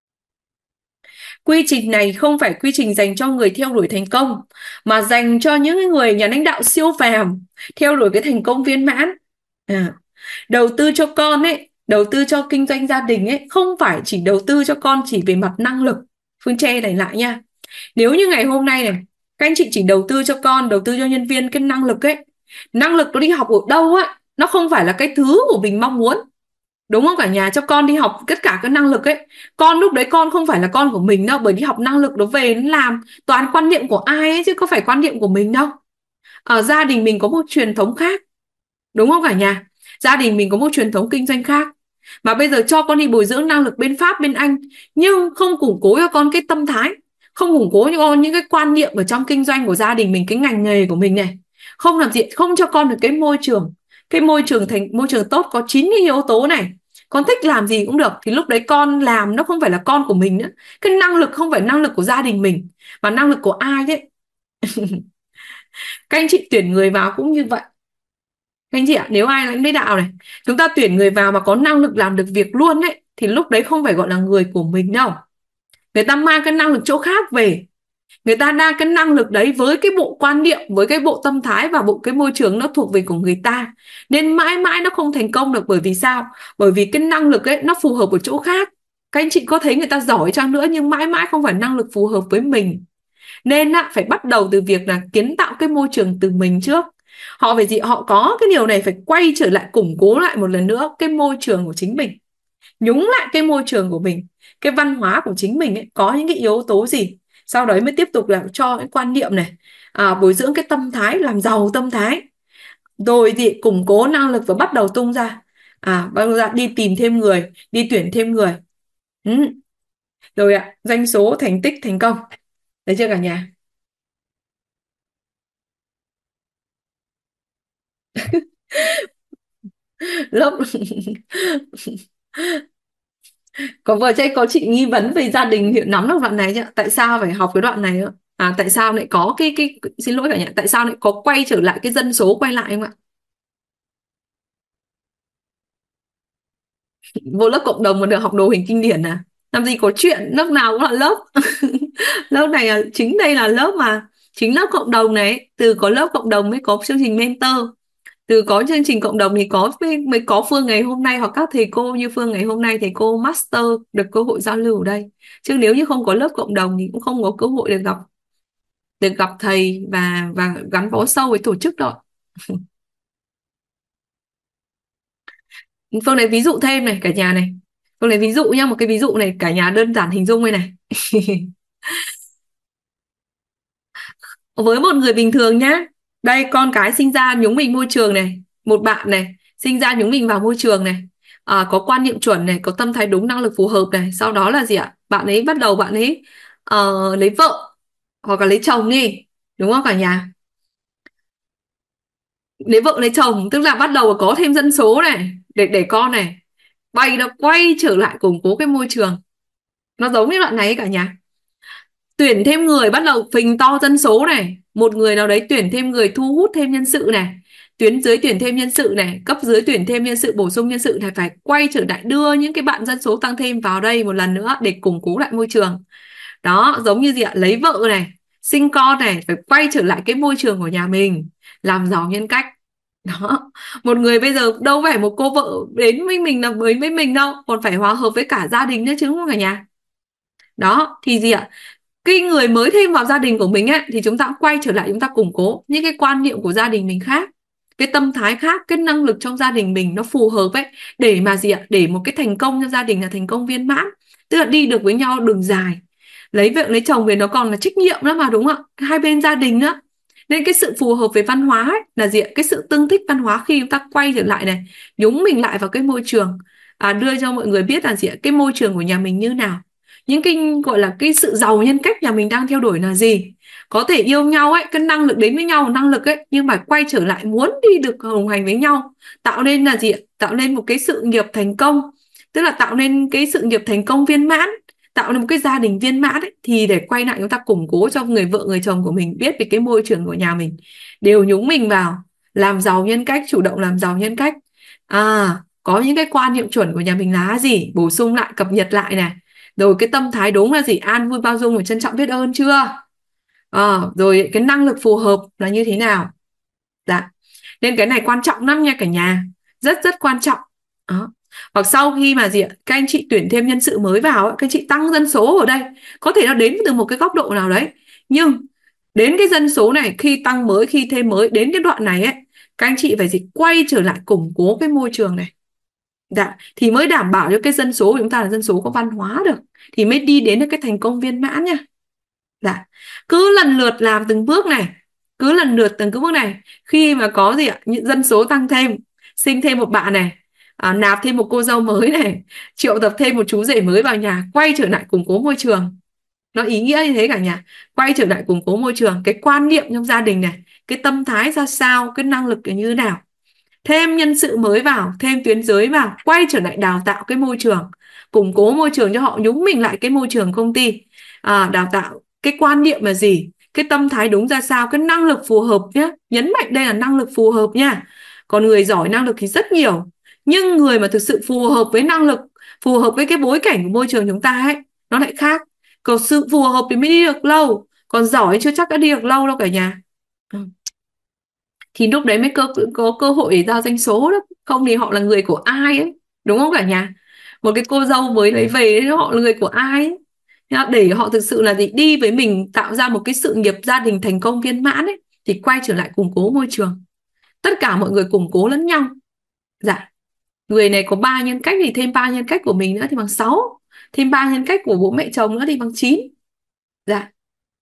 A: Quy trình này không phải quy trình dành cho người theo đuổi thành công, mà dành cho những người nhà lãnh đạo siêu phàm theo đuổi cái thành công viên mãn. Đầu tư cho con ấy, đầu tư cho kinh doanh gia đình ấy, không phải chỉ đầu tư cho con chỉ về mặt năng lực. Phương che này lại nha. Nếu như ngày hôm nay này, các anh chị chỉ đầu tư cho con, đầu tư cho nhân viên cái năng lực ấy, năng lực nó đi học ở đâu á, nó không phải là cái thứ của mình mong muốn. Đúng không cả nhà? Cho con đi học tất cả các năng lực ấy, con lúc đấy con không phải là con của mình đâu, bởi đi học năng lực nó về nó làm toàn quan niệm của ai ấy chứ có phải quan niệm của mình đâu. Ở gia đình mình có một truyền thống khác, đúng không cả nhà? Gia đình mình có một truyền thống kinh doanh khác, mà bây giờ cho con đi bồi dưỡng năng lực bên Pháp bên Anh, nhưng không củng cố cho con cái tâm thái, không củng cố cho con những cái quan niệm ở trong kinh doanh của gia đình mình, cái ngành nghề của mình này, không làm gì, không cho con được cái môi trường, cái môi trường thành môi trường tốt có 9 cái yếu tố này. Con thích làm gì cũng được, thì lúc đấy con làm nó không phải là con của mình nữa. Cái năng lực không phải năng lực của gia đình mình, mà năng lực của ai đấy. Các anh chị tuyển người vào cũng như vậy. Các anh chị ạ, nếu ai lãnh đạo này, chúng ta tuyển người vào mà có năng lực làm được việc luôn đấy, thì lúc đấy không phải gọi là người của mình đâu. Người ta mang cái năng lực chỗ khác về, người ta đang cái năng lực đấy với cái bộ quan niệm, với cái bộ tâm thái và bộ cái môi trường nó thuộc về của người ta, nên mãi mãi nó không thành công được. Bởi vì sao? Bởi vì cái năng lực ấy nó phù hợp ở chỗ khác. Các anh chị có thấy người ta giỏi chăng nữa nhưng mãi mãi không phải năng lực phù hợp với mình. Nên phải bắt đầu từ việc là kiến tạo cái môi trường từ mình trước. Họ phải gì? Họ có cái điều này, phải quay trở lại củng cố lại một lần nữa cái môi trường của chính mình, nhúng lại cái môi trường của mình, cái văn hóa của chính mình ấy, có những cái yếu tố gì, sau đấy mới tiếp tục là cho cái quan niệm này, bồi dưỡng cái tâm thái, làm giàu tâm thái, rồi thì củng cố năng lực và bắt đầu tung ra, bắt đầu ra đi tìm thêm người, đi tuyển thêm người. Rồi ạ, doanh số, thành tích, thành công. Đấy chưa cả nhà? Lớp có chị nghi vấn về gia đình hiểu nắm được đoạn này chứ? Tại sao phải học cái đoạn này nữa? Tại sao lại có cái xin lỗi cả nhà, tại sao lại có quay trở lại cái dân số quay lại không ạ? Vô lớp cộng đồng mà được học đồ hình kinh điển à? Làm gì có chuyện lớp nào cũng là lớp. Lớp này là chính đây là lớp mà chính lớp cộng đồng này, từ có lớp cộng đồng mới có chương trình mentor, từ có chương trình cộng đồng thì mới có Phương ngày hôm nay, hoặc các thầy cô như Phương ngày hôm nay, thầy cô master được cơ hội giao lưu ở đây. Chứ nếu như không có lớp cộng đồng thì cũng không có cơ hội được gặp thầy và gắn bó sâu với tổ chức đâu. Phương lấy ví dụ thêm này cả nhà này. Phương lấy ví dụ nhá, một cái ví dụ này cả nhà đơn giản hình dung này. Với một người bình thường nhá, đây con cái sinh ra nhúng mình môi trường này, một bạn này sinh ra nhúng mình vào môi trường này, có quan niệm chuẩn này, có tâm thái đúng, năng lực phù hợp này, sau đó là gì ạ? Bạn ấy bắt đầu lấy vợ hoặc là lấy chồng đi, đúng không cả nhà? Lấy vợ lấy chồng tức là bắt đầu có thêm dân số này để con này, nó quay trở lại củng cố cái môi trường. Nó giống như đoạn này cả nhà. Tuyển thêm người, bắt đầu phình to dân số này, một người nào đấy tuyển thêm người, thu hút thêm nhân sự này, tuyến dưới tuyển thêm nhân sự này, cấp dưới tuyển thêm nhân sự, bổ sung nhân sự này, phải quay trở lại đưa những cái bạn dân số tăng thêm vào đây một lần nữa để củng cố lại môi trường. Đó, giống như gì ạ? Lấy vợ này, sinh con này, phải quay trở lại cái môi trường của nhà mình, làm giàu nhân cách. Đó, một người bây giờ đâu phải một cô vợ đến với mình là với mình đâu, còn phải hòa hợp với cả gia đình nữa chứ, đúng không cả nhà? Đó, thì gì ạ? Cái người mới thêm vào gia đình của mình ấy, thì chúng ta cũng quay trở lại, chúng ta củng cố những cái quan niệm của gia đình mình khác, cái tâm thái khác, cái năng lực trong gia đình mình nó phù hợp ấy, để mà gì ạ? Để một cái thành công trong gia đình là thành công viên mãn, tức là đi được với nhau đường dài. Lấy vợ lấy chồng về nó còn là trách nhiệm nữa mà, đúng không ạ? Hai bên gia đình nữa. Nên cái sự phù hợp về văn hóa ấy, là gì ạ? Cái sự tương thích văn hóa khi chúng ta quay trở lại này, nhúng mình lại vào cái môi trường, đưa cho mọi người biết là gì ạ? Cái môi trường của nhà mình như nào, những cái gọi là cái sự giàu nhân cách nhà mình đang theo đuổi là gì. Có thể yêu nhau ấy, cái năng lực đến với nhau, năng lực ấy, nhưng mà quay trở lại muốn đi được đồng hành với nhau, tạo nên là gì ạ? Tạo nên một cái sự nghiệp thành công, tức là tạo nên cái sự nghiệp thành công viên mãn, tạo nên một cái gia đình viên mãn ấy, thì để quay lại chúng ta củng cố cho người vợ người chồng của mình biết về cái môi trường của nhà mình, đều nhúng mình vào làm giàu nhân cách, chủ động làm giàu nhân cách. Có những cái quan niệm chuẩn của nhà mình là gì, bổ sung lại, cập nhật lại này. Rồi cái tâm thái đúng là gì, an vui, bao dung và trân trọng, biết ơn chưa. Rồi cái năng lực phù hợp là như thế nào. Dạ. Nên cái này quan trọng lắm nha cả nhà, rất rất quan trọng. Đó. Hoặc sau khi mà gì ạ, các anh chị tuyển thêm nhân sự mới vào, các anh chị tăng dân số ở đây, có thể nó đến từ một cái góc độ nào đấy, nhưng đến cái dân số này, khi tăng mới, khi thêm mới, đến cái đoạn này ấy, các anh chị phải gì, quay trở lại củng cố cái môi trường này. Dạ, thì mới đảm bảo cho cái dân số của chúng ta là dân số có văn hóa được, thì mới đi đến được cái thành công viên mãn nha. Dạ, cứ lần lượt làm từng bước này, cứ lần lượt từng cái bước này. Khi mà có gì ạ, những dân số tăng thêm, sinh thêm một bạn này, nạp thêm một cô dâu mới này, triệu tập thêm một chú rể mới vào nhà, quay trở lại củng cố môi trường. Nó ý nghĩa như thế cả nhà, quay trở lại củng cố môi trường, cái quan niệm trong gia đình này, cái tâm thái ra sao, cái năng lực như thế nào. Thêm nhân sự mới vào, thêm tuyến dưới vào, quay trở lại đào tạo cái môi trường, củng cố môi trường cho họ nhúng mình lại cái môi trường công ty. Đào tạo cái quan niệm là gì, cái tâm thái đúng ra sao, cái năng lực phù hợp nhé. Nhấn mạnh đây là năng lực phù hợp nha. Còn người giỏi năng lực thì rất nhiều, nhưng người mà thực sự phù hợp với năng lực, phù hợp với cái bối cảnh của môi trường chúng ta ấy, nó lại khác. Còn sự phù hợp thì mới đi được lâu, còn giỏi chưa chắc đã đi được lâu đâu cả nhà. Thì lúc đấy mới có cơ hội để giao doanh số đó, không thì họ là người của ai ấy, đúng không cả nhà. Một cái cô dâu mới lấy về họ là người của ai ấy, để họ thực sự là đi với mình, tạo ra một cái sự nghiệp gia đình thành công viên mãn ấy, thì quay trở lại củng cố môi trường, tất cả mọi người củng cố lẫn nhau. Dạ, người này có 3 nhân cách thì thêm 3 nhân cách của mình nữa thì bằng 6, thêm 3 nhân cách của bố mẹ chồng nữa thì bằng 9. Dạ,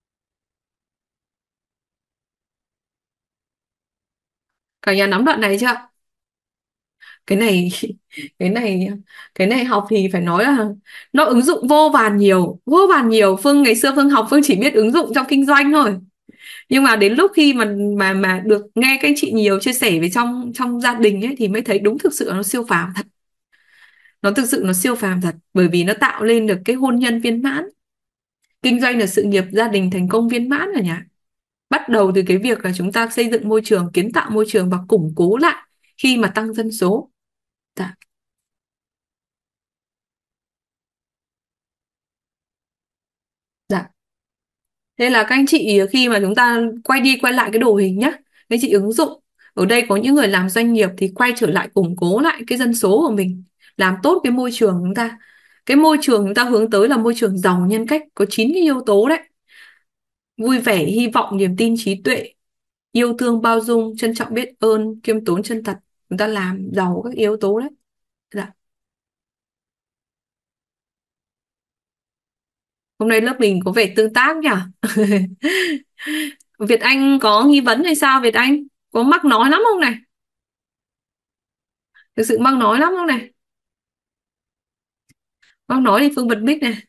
A: cả nhà nắm đoạn này chưa ạ? Cái này cái này cái này học thì phải nói là nó ứng dụng vô vàn nhiều, vô vàn nhiều. Phương ngày xưa Phương học, Phương chỉ biết ứng dụng trong kinh doanh thôi, nhưng mà đến lúc khi mà được nghe các anh chị nhiều chia sẻ về trong trong gia đình ấy, thì mới thấy đúng, thực sự nó siêu phàm thật. Nó thực sự nó siêu phàm thật, bởi vì nó tạo lên được cái hôn nhân viên mãn. Kinh doanh là sự nghiệp gia đình thành công viên mãn rồi nhỉ. Bắt đầu từ cái việc là chúng ta xây dựng môi trường, kiến tạo môi trường và củng cố lại khi mà tăng dân số. Dạ. Dạ. Thế là các anh chị khi mà chúng ta quay đi quay lại cái đồ hình nhá, các anh chị ứng dụng. Ở đây có những người làm doanh nghiệp thì quay trở lại củng cố lại cái dân số của mình, làm tốt cái môi trường chúng ta. Cái môi trường chúng ta hướng tới là môi trường giàu nhân cách, có 9 cái yếu tố đấy: vui vẻ, hy vọng, niềm tin, trí tuệ, yêu thương, bao dung, trân trọng, biết ơn, khiêm tốn, chân thật. Chúng ta làm giàu các yếu tố đấy. Dạ. Hôm nay lớp mình có vẻ tương tác nhỉ? Việt Anh có nghi vấn hay sao Việt Anh? Có mắc nói lắm không này? Thực sự mắc nói lắm không này? Mắc nói thì Phương bật mic này.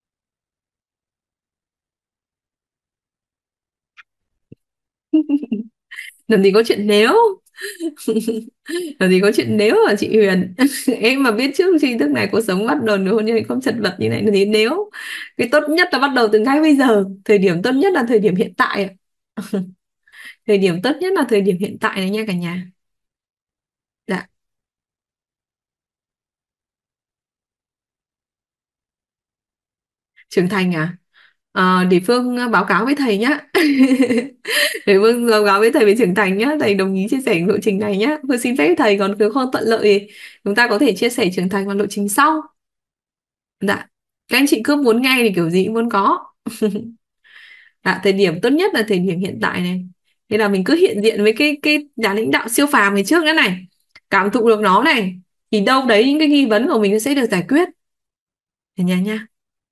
A: Làm gì có chuyện nếu. Làm gì có chuyện nếu hả chị Huyền? Em mà biết trước tri thức này, cuộc sống bắt đầu được hôn nhân không chật vật như này thì nếu. Cái tốt nhất là bắt đầu từ ngay bây giờ. Thời điểm tốt nhất là thời điểm hiện tại ạ. Thời điểm tốt nhất là thời điểm hiện tại này nha cả nhà. Dạ. Trưởng thành à? Để Phương báo cáo với thầy nhá. Để Phương báo cáo với thầy về trưởng thành nhá. Thầy đồng ý chia sẻ lộ trình này nhá. Phương xin phép thầy, còn nếu không thuận lợi thì chúng ta có thể chia sẻ trưởng thành vào lộ trình sau. Dạ. Các anh chị cứ muốn nghe thì kiểu gì cũng muốn có. Dạ, thời điểm tốt nhất là thời điểm hiện tại này. Thế là mình cứ hiện diện với cái nhà lãnh đạo siêu phàm này trước nữa này. Cảm thụ được nó này. Thì đâu đấy những cái nghi vấn của mình sẽ được giải quyết. Cả nhà nha.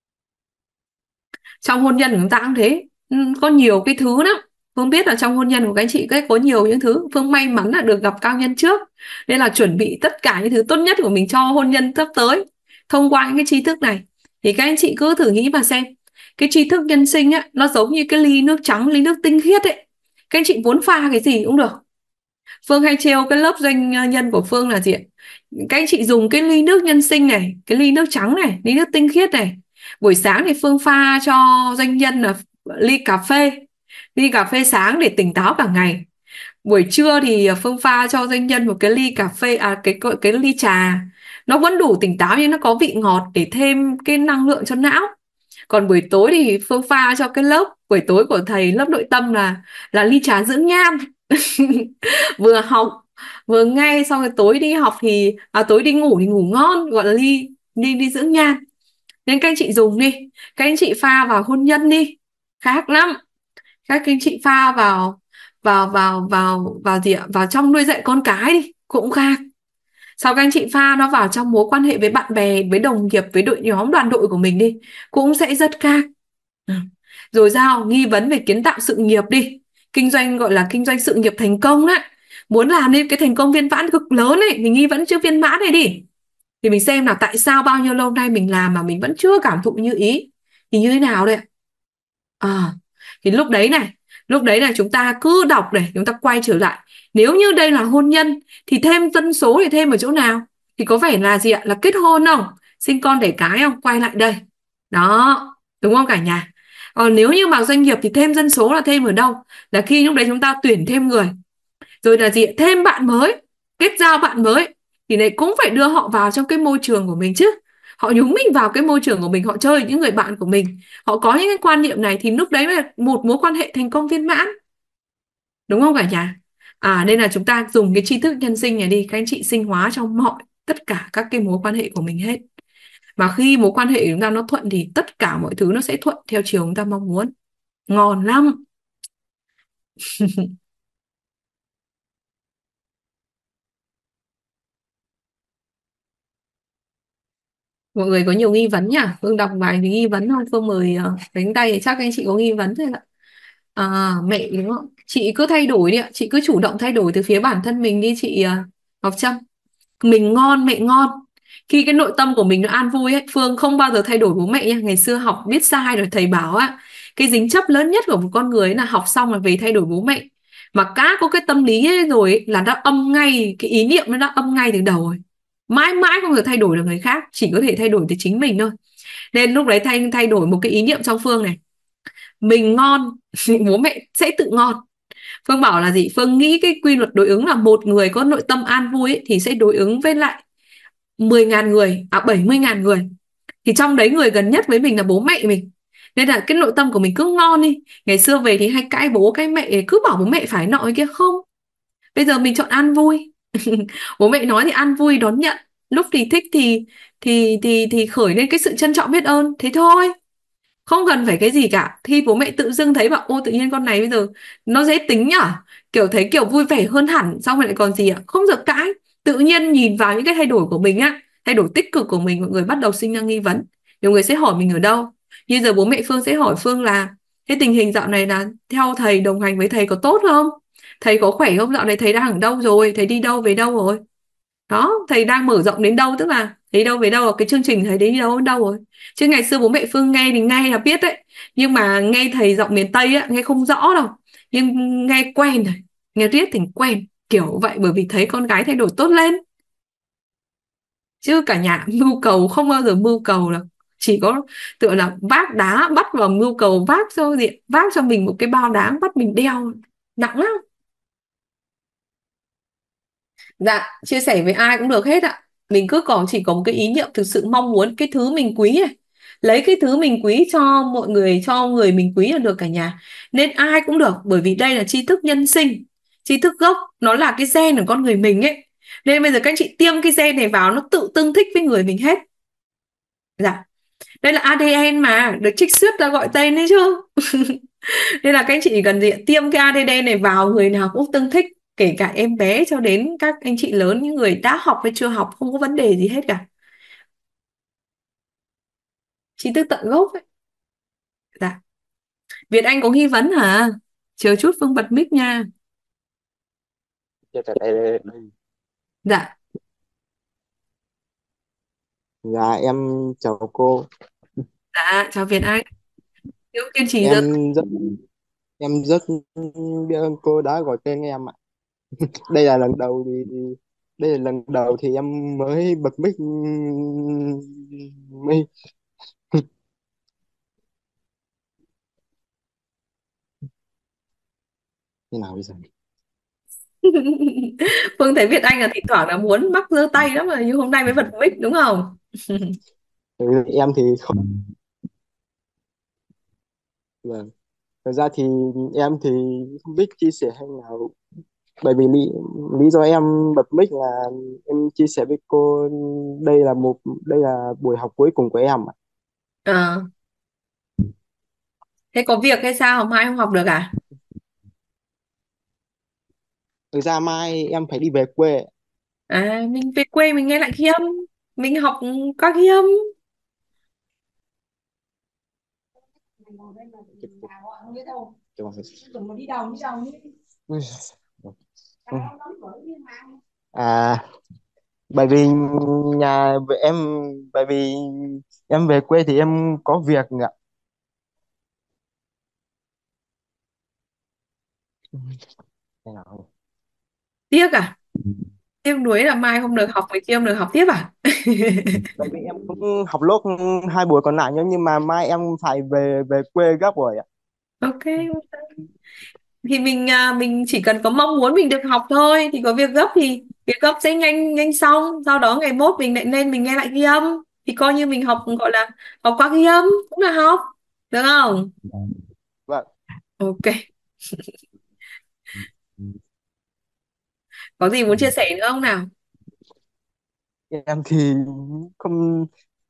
A: Trong hôn nhân của chúng ta cũng thế, có nhiều cái thứ lắm. Phương biết là trong hôn nhân của các anh chị có nhiều những thứ. Phương may mắn là được gặp cao nhân trước, nên là chuẩn bị tất cả những thứ tốt nhất của mình cho hôn nhân sắp tới. Thông qua những cái tri thức này thì các anh chị cứ thử nghĩ mà xem, cái tri thức nhân sinh á, nó giống như cái ly nước trắng, ly nước tinh khiết ấy. Các anh chị muốn pha cái gì cũng được. Phương hay trêu cái lớp doanh nhân của Phương là gì ạ? Các anh chị dùng cái ly nước nhân sinh này, cái ly nước trắng này, ly nước tinh khiết này. Buổi sáng thì Phương pha cho doanh nhân là ly cà phê. Ly cà phê sáng để tỉnh táo cả ngày. Buổi trưa thì Phương pha cho doanh nhân một cái ly cà phê, cái ly trà, nó vẫn đủ tỉnh táo nhưng nó có vị ngọt để thêm cái năng lượng cho não. Còn buổi tối thì Phương pha cho cái lớp buổi tối của thầy lớp nội tâm là ly trà dưỡng nhan. Vừa học vừa nghe, xong rồi tối đi học thì tối đi ngủ thì ngủ ngon, gọi là ly ly đi dưỡng nhan. Nên các anh chị dùng đi, các anh chị pha vào hôn nhân đi, khác lắm. Các anh chị pha vào vào gì ạ, vào trong nuôi dạy con cái đi cũng khác. Sau các anh chị pha nó vào trong mối quan hệ với bạn bè, với đồng nghiệp, với đội nhóm đoàn đội của mình đi, cũng sẽ rất khác. Ừ. Rồi sao nghi vấn về kiến tạo sự nghiệp đi, kinh doanh gọi là kinh doanh sự nghiệp thành công đấy, muốn làm nên cái thành công viên mãn cực lớn ấy, thì nghi vấn chưa viên mãn này đi, thì mình xem là tại sao bao nhiêu lâu nay mình làm mà mình vẫn chưa cảm thụ như ý, thì như thế nào đây ạ? À, thì lúc đấy là chúng ta cứ đọc để chúng ta quay trở lại. Nếu như đây là hôn nhân thì thêm dân số thì thêm ở chỗ nào? Thì có vẻ là gì ạ? Là kết hôn không? Sinh con đẻ cái không? Quay lại đây. Đó, đúng không cả nhà? Còn nếu như mà doanh nghiệp thì thêm dân số là thêm ở đâu? Là khi lúc đấy chúng ta tuyển thêm người. Rồi là gì ạ? Thêm bạn mới, kết giao bạn mới. Thì này cũng phải đưa họ vào trong cái môi trường của mình chứ. Họ nhúng mình vào cái môi trường của mình, họ chơi những người bạn của mình, họ có những cái quan niệm này, thì lúc đấy là một mối quan hệ thành công viên mãn, đúng không cả nhà? Nên là chúng ta dùng cái tri thức nhân sinh này đi, các anh chị sinh hóa trong tất cả các cái mối quan hệ của mình hết. Mà khi mối quan hệ của chúng ta nó thuận thì tất cả mọi thứ nó sẽ thuận theo chiều chúng ta mong muốn, ngon lắm. Mọi người có nhiều nghi vấn nhỉ? Phương đọc vài cái nghi vấn không? Phương mời đánh tay thì chắc anh chị có nghi vấn thôi ạ. Mẹ đúng không? Chị cứ thay đổi đi ạ. Chị cứ chủ động thay đổi từ phía bản thân mình đi chị Ngọc Trâm. Mình ngon, mẹ ngon. Khi cái nội tâm của mình nó an vui ấy, Phương không bao giờ thay đổi bố mẹ nha. Ngày xưa học biết sai rồi thầy bảo á, cái dính chấp lớn nhất của một con người ấy là học xong là về thay đổi bố mẹ. Mà cá có cái tâm lý ấy rồi ấy, là đã âm ngay, cái ý niệm nó đã âm ngay từ đầu rồi. Mãi mãi không thể thay đổi được người khác, chỉ có thể thay đổi từ chính mình thôi. Nên lúc đấy thay đổi một cái ý niệm trong Phương này, mình ngon bố mẹ sẽ tự ngon. Phương bảo là gì, Phương nghĩ cái quy luật đối ứng là một người có nội tâm an vui ấy, thì sẽ đối ứng với lại 10.000 người, 70.000 người, thì trong đấy người gần nhất với mình là bố mẹ mình. Nên là cái nội tâm của mình cứ ngon đi. Ngày xưa về thì hay cãi bố cãi mẹ, cứ bảo bố mẹ phải nọ cái kia, không, bây giờ mình chọn an vui. Bố mẹ nói thì an vui đón nhận, lúc thì thích thì khởi lên cái sự trân trọng biết ơn, thế thôi. Không cần phải cái gì cả. Khi bố mẹ tự dưng thấy bảo ô tự nhiên con này bây giờ nó dễ tính nhở, kiểu thấy kiểu vui vẻ hơn hẳn, xong rồi lại còn gì ạ, không được cãi. Tự nhiên nhìn vào những cái thay đổi của mình á, thay đổi tích cực của mình, mọi người bắt đầu sinh ra nghi vấn. Nhiều người sẽ hỏi mình ở đâu. Như giờ bố mẹ Phương sẽ hỏi Phương là cái tình hình dạo này là theo thầy, đồng hành với thầy có tốt không, thầy có khỏe không, dạo này thầy đang ở đâu rồi, thầy đi đâu về đâu rồi, đó, thầy đang mở rộng đến đâu, tức là thấy đâu về đâu, là cái chương trình thầy đến đâu đến đâu rồi. Chứ ngày xưa bố mẹ Phương nghe thì nghe là biết đấy, nhưng mà nghe thầy giọng miền Tây á nghe không rõ đâu, nhưng nghe quen rồi, nghe riết thành quen kiểu vậy, bởi vì thấy con gái thay đổi tốt lên. Chứ cả nhà mưu cầu không bao giờ mưu cầu đâu, chỉ có tựa là vác đá bắt vào mưu cầu, vác cho mình một cái bao đá bắt mình đeo nặng lắm. Dạ, chia sẻ với ai cũng được hết ạ. Mình cứ chỉ có một cái ý niệm thực sự mong muốn cái thứ mình quý này. Lấy cái thứ mình quý cho mọi người, cho người mình quý là được cả nhà. Nên ai cũng được, bởi vì đây là tri thức nhân sinh, tri thức gốc, nó là cái gen của con người mình ấy. Nên bây giờ các anh chị tiêm cái gen này vào, nó tự tương thích với người mình hết. Dạ, đây là ADN mà, được trích xuất ra gọi tên đấy chứ. Nên là các anh chị chỉ cần gì ạ? Tiêm cái ADN này vào, người nào cũng tương thích, kể cả em bé cho đến các anh chị lớn, những người đã học hay chưa học, không có vấn đề gì hết cả. Tri thức tận gốc ấy. Dạ. Việt Anh có nghi vấn hả? Chờ chút Phương bật mic nha.
K: Đây.
A: Dạ.
K: Dạ em chào cô.
A: Dạ, chào Việt Anh. Nếu kiên trì
K: Em
A: được.
K: rất em rất biết ơn cô đã gọi tên em ạ. Đây là lần đầu đây là lần đầu thì em mới bật mic mi. Như nào bây giờ?
A: Phương thấy Việt Anh là thỉnh thoảng là muốn mắc giơ tay lắm mà, như hôm nay mới bật mic đúng không?
K: Em thì không. Vâng. Thật ra thì em thì không biết chia sẻ hay nào, bởi vì lý do em bật mic là em chia sẻ với cô, đây là buổi học cuối cùng của em ạ.
A: Ờ, thế có việc hay sao mai không học được à?
K: Thực ra mai em phải đi về quê.
A: À, mình về quê mình nghe lại ghi âm, mình học các ghi âm.
K: Ui, à, bởi vì em, bởi vì em về quê thì em có việc ạ. Thế nào?
A: Tiếc à? Tiếc nuối là mai không được học với kia, không được học tiếp à?
K: Bởi vì em cũng học lốt 2 buổi còn lại nhá, nhưng mà mai em phải về về quê gấp rồi ạ.
A: Ok, thì mình chỉ cần có mong muốn mình được học thôi, thì có việc gấp thì việc gấp sẽ nhanh nhanh xong, sau đó ngày mốt mình lại lên mình nghe lại ghi âm, thì coi như mình học, gọi là học qua ghi âm cũng là học, được không?
K: Vâng.
A: Ok, có gì muốn chia sẻ nữa không nào?
K: em thì không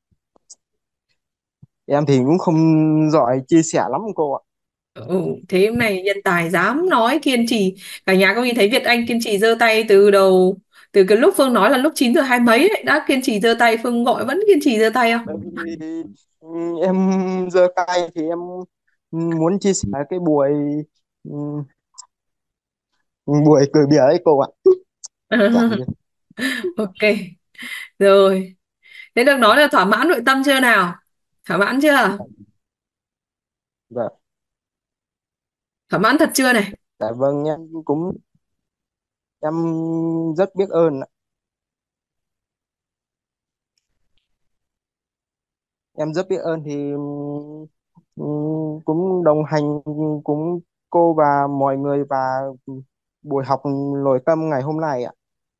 K: em thì cũng không giỏi chia sẻ lắm cô ạ.
A: Ừ, thế hôm nay nhân tài dám nói kiên trì, cả nhà có nhìn thấy Việt Anh kiên trì giơ tay từ đầu, từ cái lúc Phương nói là lúc 9 giờ 20 mấy ấy, đã kiên trì giơ tay, Phương gọi vẫn kiên trì giơ tay không?
K: Bởi vì em giơ tay thì em muốn chia sẻ cái ừ, buổi cởi bìa ấy cô ạ. Chả biết.
A: Ok, rồi. Thế được nói là thỏa mãn nội tâm chưa nào? Thỏa mãn chưa?
K: Vâng.
A: Thỏa mãn thật chưa này?
K: Dạ vâng, em rất biết ơn ạ. Em rất biết ơn thì cũng đồng hành cùng cô và mọi người và buổi học nội tâm ngày hôm nay ạ.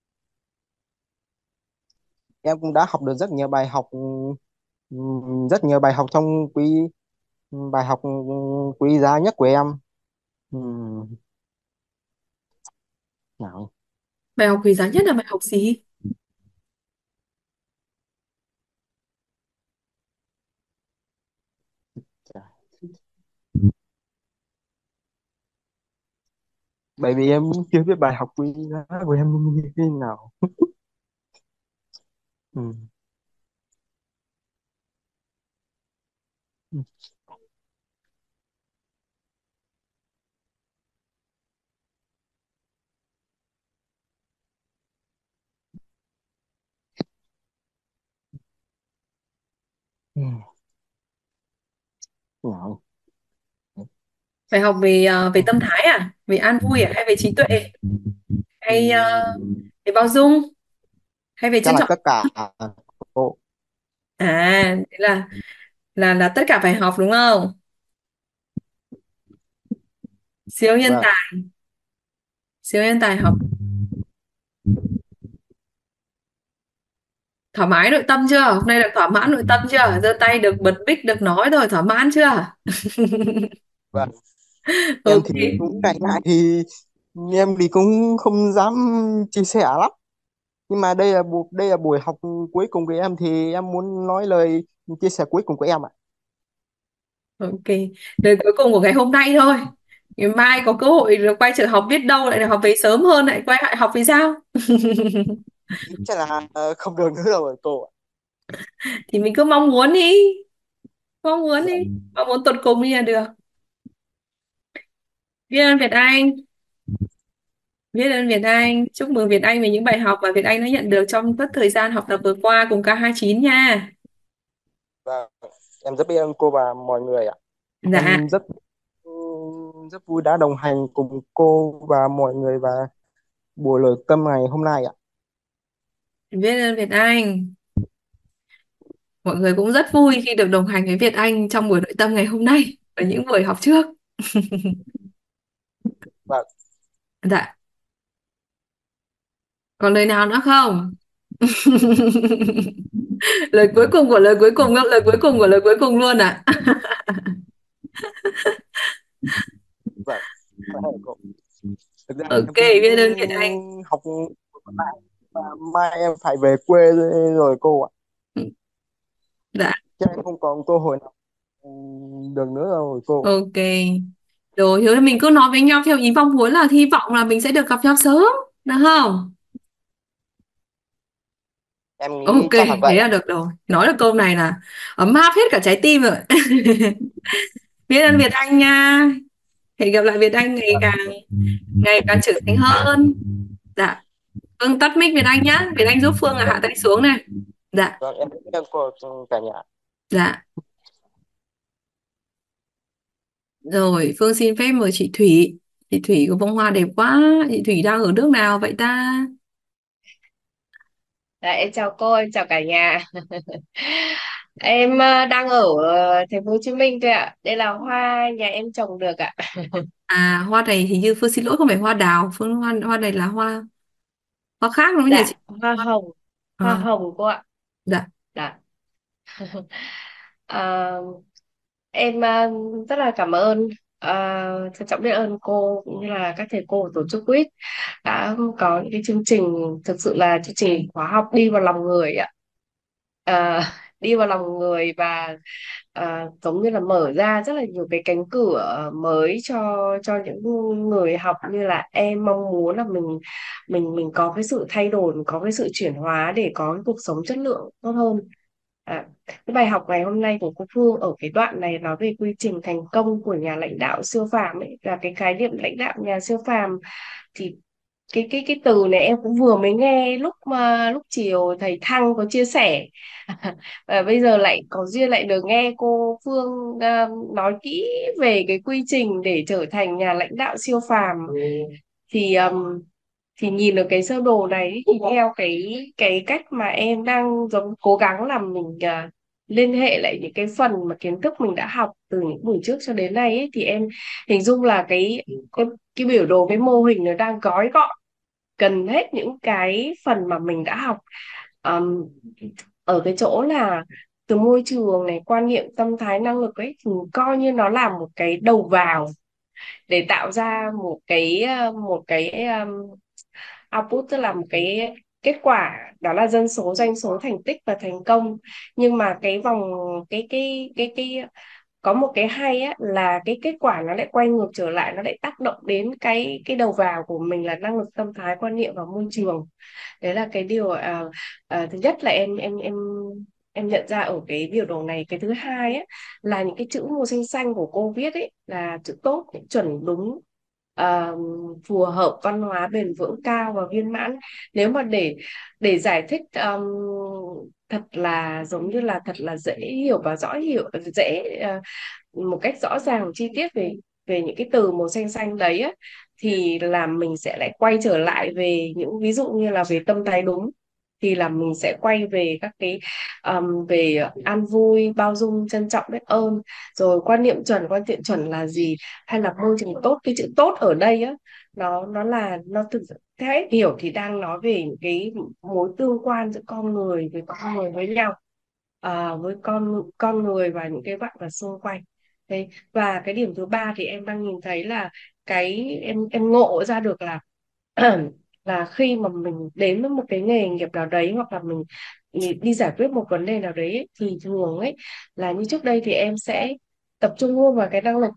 K: Em cũng đã học được rất nhiều bài học trong bài học quý giá nhất của em. Ừm, nào.
A: Bài học quý giá nhất là bài học gì?
K: Bởi vì em chưa biết bài học quý giá của em như thế nào. Ừm, ừm, nào.
A: Bài học về về tâm thái à? Về an vui à? Hay về trí tuệ? Hay về bao dung? Hay về
K: Chắc
A: trân
K: là
A: trọng?
K: tất cả cô.
A: À, thế là tất cả phải học đúng không? Siêu nhân
K: Vâng.
A: tài, siêu nhân tài học. Thỏa mãn nội tâm chưa? Hôm nay được thỏa mãn nội tâm chưa? Giơ tay được, bật mic được, nói rồi, thỏa mãn chưa?
K: Vâng. Em
A: Ok.
K: thì cũng ngại ngại thì em thì cũng không dám chia sẻ lắm, nhưng mà đây là buổi học cuối cùng của em thì em muốn nói lời chia sẻ cuối cùng của em ạ.
A: Ok, lời cuối cùng của ngày hôm nay thôi. Ngày mai có cơ hội được quay trở học, biết đâu lại được học về sớm hơn, lại quay lại học vì sao?
K: Chắc là không được nữa rồi cô ạ.
A: Thì mình cứ mong muốn đi, mong muốn đi, mong muốn tột cùng đi là được. Biết ơn Việt Anh, biết ơn Việt Anh, chúc mừng Việt Anh về những bài học mà Việt Anh đã nhận được trong suốt thời gian học tập vừa qua cùng K29 nha.
K: Và em rất biết ơn cô và mọi người ạ.
A: Dạ,
K: Em rất rất vui đã đồng hành cùng cô và mọi người và buổi luyện tâm ngày hôm nay ạ.
A: biết ơn Việt Anh. Mọi người cũng rất vui khi được đồng hành với Việt Anh trong buổi nội tâm ngày hôm nay và những buổi học trước.
K: Và
A: Dạ. Còn lời nào nữa không? Lời cuối cùng của lời cuối cùng không? Lời cuối cùng của lời cuối cùng luôn à?
K: Vâng, có thể cô. Thực ra
A: Ok,
K: em cũng
A: biết ơn Việt Anh.
K: học lại và mai em phải về quê rồi cô ạ.
A: Dạ,
K: Chắc em không còn cơ hội nào được nữa rồi cô.
A: ok. Rồi, thế mình cứ nói với nhau theo ý mong muốn là hy vọng là mình sẽ được gặp nhau sớm, được không?
K: Em
A: Ok,
K: nghĩ chắc là
A: thế
K: vậy ạ.
A: là được rồi. Nói được câu này là ấm áp hết cả trái tim rồi. Biết ơn Việt Anh nha. Hẹn gặp lại Việt Anh ngày càng trưởng thành hơn. Dạ. Vâng, tắt mic Việt Anh nhá. Việt Anh giúp Phương là hạ tay xuống này. Dạ,
K: Vâng, em biết ơn cô cả nhà.
A: dạ. Rồi, Phương xin phép mời chị Thủy. Chị Thủy có bông hoa đẹp quá. Chị Thủy đang ở nước nào vậy ta?
L: Dạ, em chào cô, em chào cả nhà. Em đang ở thành phố Hồ Chí Minh thôi ạ. Đây là hoa nhà em trồng được ạ.
A: À, hoa này thì như Phương xin lỗi không phải hoa đào. Phương hoa này là hoa hoa khác đúng không nhỉ chị?
L: Dạ, hoa hồng, hoa
A: À,
L: hồng cô ạ.
A: dạ.
L: Dạ. Ờ, em rất là cảm ơn, trân trọng biết ơn cô cũng như là các thầy cô của tổ chức quýt đã có những cái chương trình, thực sự là chương trình khóa học đi vào lòng người ạ. Ờ, đi vào lòng người và giống như là mở ra rất là nhiều cái cánh cửa mới cho những người học như là em, mong muốn là mình có cái sự thay đổi, mình có cái sự chuyển hóa để có cái cuộc sống chất lượng tốt hơn. Cái bài học ngày hôm nay của cô Phương ở cái đoạn này nói về quy trình thành công của nhà lãnh đạo siêu phàm ấy, là cái khái niệm lãnh đạo nhà siêu phàm. Thì cái từ này em cũng vừa mới nghe lúc chiều thầy Thăng có chia sẻ. Và bây giờ lại có duyên lại được nghe cô Phương nói kỹ về cái quy trình để trở thành nhà lãnh đạo siêu phàm. thì um, thì nhìn được cái sơ đồ này thì theo cái cách mà em đang giống cố gắng làm mình liên hệ lại những cái phần mà kiến thức mình đã học từ những buổi trước cho đến nay ấy, thì em hình dung là cái biểu đồ, cái mô hình nó đang gói gọn cần hết những cái phần mà mình đã học. Ờm, Ở cái chỗ là từ môi trường này, quan niệm, tâm thái, năng lực ấy, thì coi như nó là một cái đầu vào để tạo ra một cái output, tức là một cái kết quả, đó là dân số, doanh số, thành tích và thành công. Nhưng mà cái vòng cái có một cái hay á, là cái kết quả nó lại quay ngược trở lại, nó lại tác động đến cái đầu vào của mình là năng lực, tâm thái, quan niệm và môi trường. Đấy là cái điều thứ nhất là em nhận ra ở cái biểu đồ này. Cái thứ hai á, là những cái chữ màu xanh xanh của cô viết ấy là chữ tốt, chuẩn, đúng, à, phù hợp, văn hóa, bền vững, cao và viên mãn. Nếu mà để giải thích thật là giống như là thật là dễ hiểu và rõ hiểu, dễ một cách rõ ràng chi tiết về về những cái từ màu xanh xanh đấy á, thì là mình sẽ lại quay trở lại về những ví dụ như là về tâm thái đúng, thì là mình sẽ quay về các cái về an vui, bao dung, trân trọng, biết ơn. Rồi quan niệm chuẩn, quan niệm chuẩn là gì, hay là môi trường tốt. Cái chữ tốt ở đây á, nó là nó thực sự theo em hiểu thì đang nói về những cái mối tương quan giữa con người với nhau, với con người và những cái bạn ở xung quanh. Thế và cái điểm thứ ba thì em đang nhìn thấy là cái em ngộ ra được là là khi mà mình đến với một cái nghề nghiệp nào đấy, hoặc là mình đi giải quyết một vấn đề nào đấy ấy, thì thường ấy là như trước đây thì em sẽ tập trung luôn vào cái năng lực,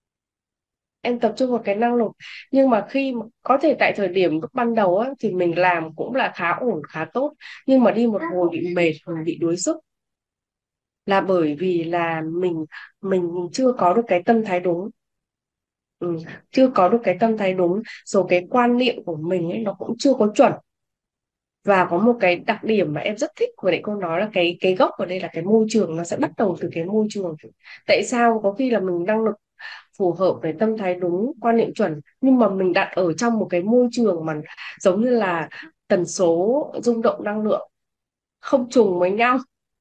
L: em tập trung vào cái năng lực. Nhưng mà khi mà, có thể tại thời điểm lúc ban đầu á, thì mình làm cũng là khá ổn, khá tốt, nhưng mà đi một hồi bị mệt, mình bị đuối sức, là bởi vì là mình chưa có được cái tâm thái đúng. Ừ, chưa có được cái tâm thái đúng, rồi cái quan niệm của mình ấy nó cũng chưa có chuẩn. Và có một cái đặc điểm mà em rất thích vừa nãy cô nói là cái gốc ở đây là cái môi trường, nó sẽ bắt đầu từ cái môi trường. Tại sao có khi là mình năng lực phù hợp với tâm thái đúng, quan niệm chuẩn, nhưng mà mình đặt ở trong một cái môi trường mà giống như là tần số rung động năng lượng không trùng với nhau.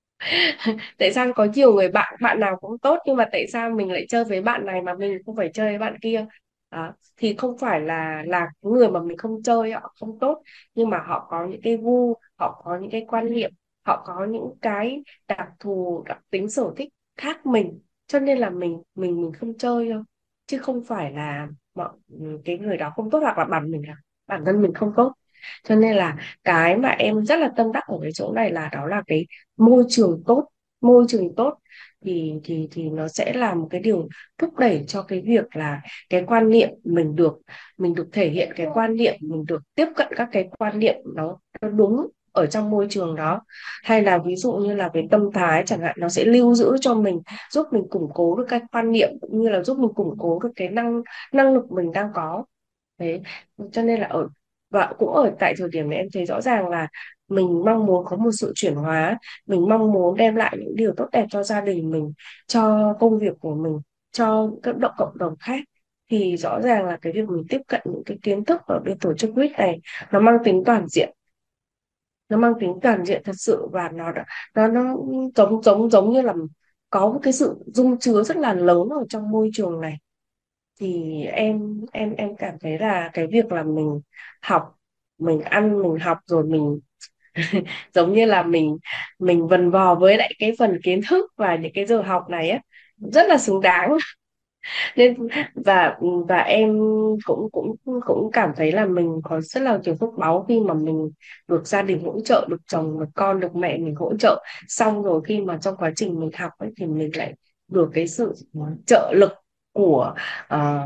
L: Tại sao có nhiều người bạn bạn nào cũng tốt, nhưng mà tại sao mình lại chơi với bạn này mà mình không phải chơi với bạn kia? Đó. Thì không phải là cái người mà mình không chơi họ không tốt, nhưng mà họ có những cái gu, họ có những cái quan niệm, họ có những cái đặc thù, đặc tính sở thích khác mình, cho nên là mình không chơi thôi, chứ không phải là mọi cái người đó không tốt, hoặc là bản thân mình không tốt. Cho nên là cái mà em rất là tâm đắc ở cái chỗ này là đó là cái môi trường tốt. Môi trường tốt thì nó sẽ là một cái điều thúc đẩy cho cái việc là cái quan niệm mình được thể hiện cái quan niệm, mình được tiếp cận các cái quan niệm nó đúng ở trong môi trường đó. Hay là ví dụ như là về tâm thái chẳng hạn, nó sẽ lưu giữ cho mình, giúp mình củng cố được cái quan niệm, cũng như là giúp mình củng cố được cái năng năng lực mình đang có. Thế cho nên là và cũng ở tại thời điểm này em thấy rõ ràng là mình mong muốn có một sự chuyển hóa, mình mong muốn đem lại những điều tốt đẹp cho gia đình mình, cho công việc của mình, cho các cộng đồng khác. Thì rõ ràng là cái việc mình tiếp cận những cái kiến thức ở bên tổ chức quýt này nó mang tính toàn diện, nó mang tính toàn diện thật sự, và nó giống như là có một cái sự dung chứa rất là lớn ở trong môi trường này. Thì em cảm thấy là cái việc là mình học, mình ăn, mình học rồi mình giống như là mình vần vò với lại cái phần kiến thức và những cái giờ học này á, rất là xứng đáng. Nên và em cũng cũng cũng cảm thấy là mình có rất là nhiều phước báu khi mà mình được gia đình hỗ trợ, được chồng, được con, được mẹ mình hỗ trợ. Xong rồi khi mà trong quá trình mình học ấy, thì mình lại được cái sự trợ lực của ờ,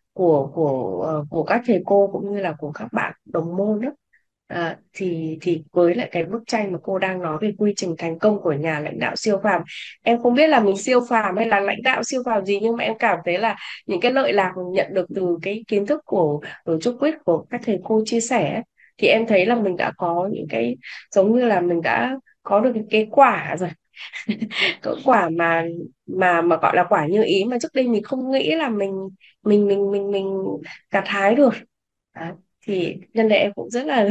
L: của các thầy cô, cũng như là của các bạn đồng môn đó. Thì với lại cái bức tranh mà cô đang nói về quy trình thành công của nhà lãnh đạo siêu phàm, em không biết là mình siêu phàm hay là lãnh đạo siêu phàm gì, nhưng mà em cảm thấy là những cái lợi lạc mình nhận được từ cái kiến thức của Trúc Quýt, của các thầy cô chia sẻ ấy, thì em thấy là mình đã có những cái giống như là mình đã có được cái quả rồi. Cái quả mà gọi là quả như ý, mà trước đây mình không nghĩ là mình gặt hái được. Đấy. Thì nhân đây em cũng rất là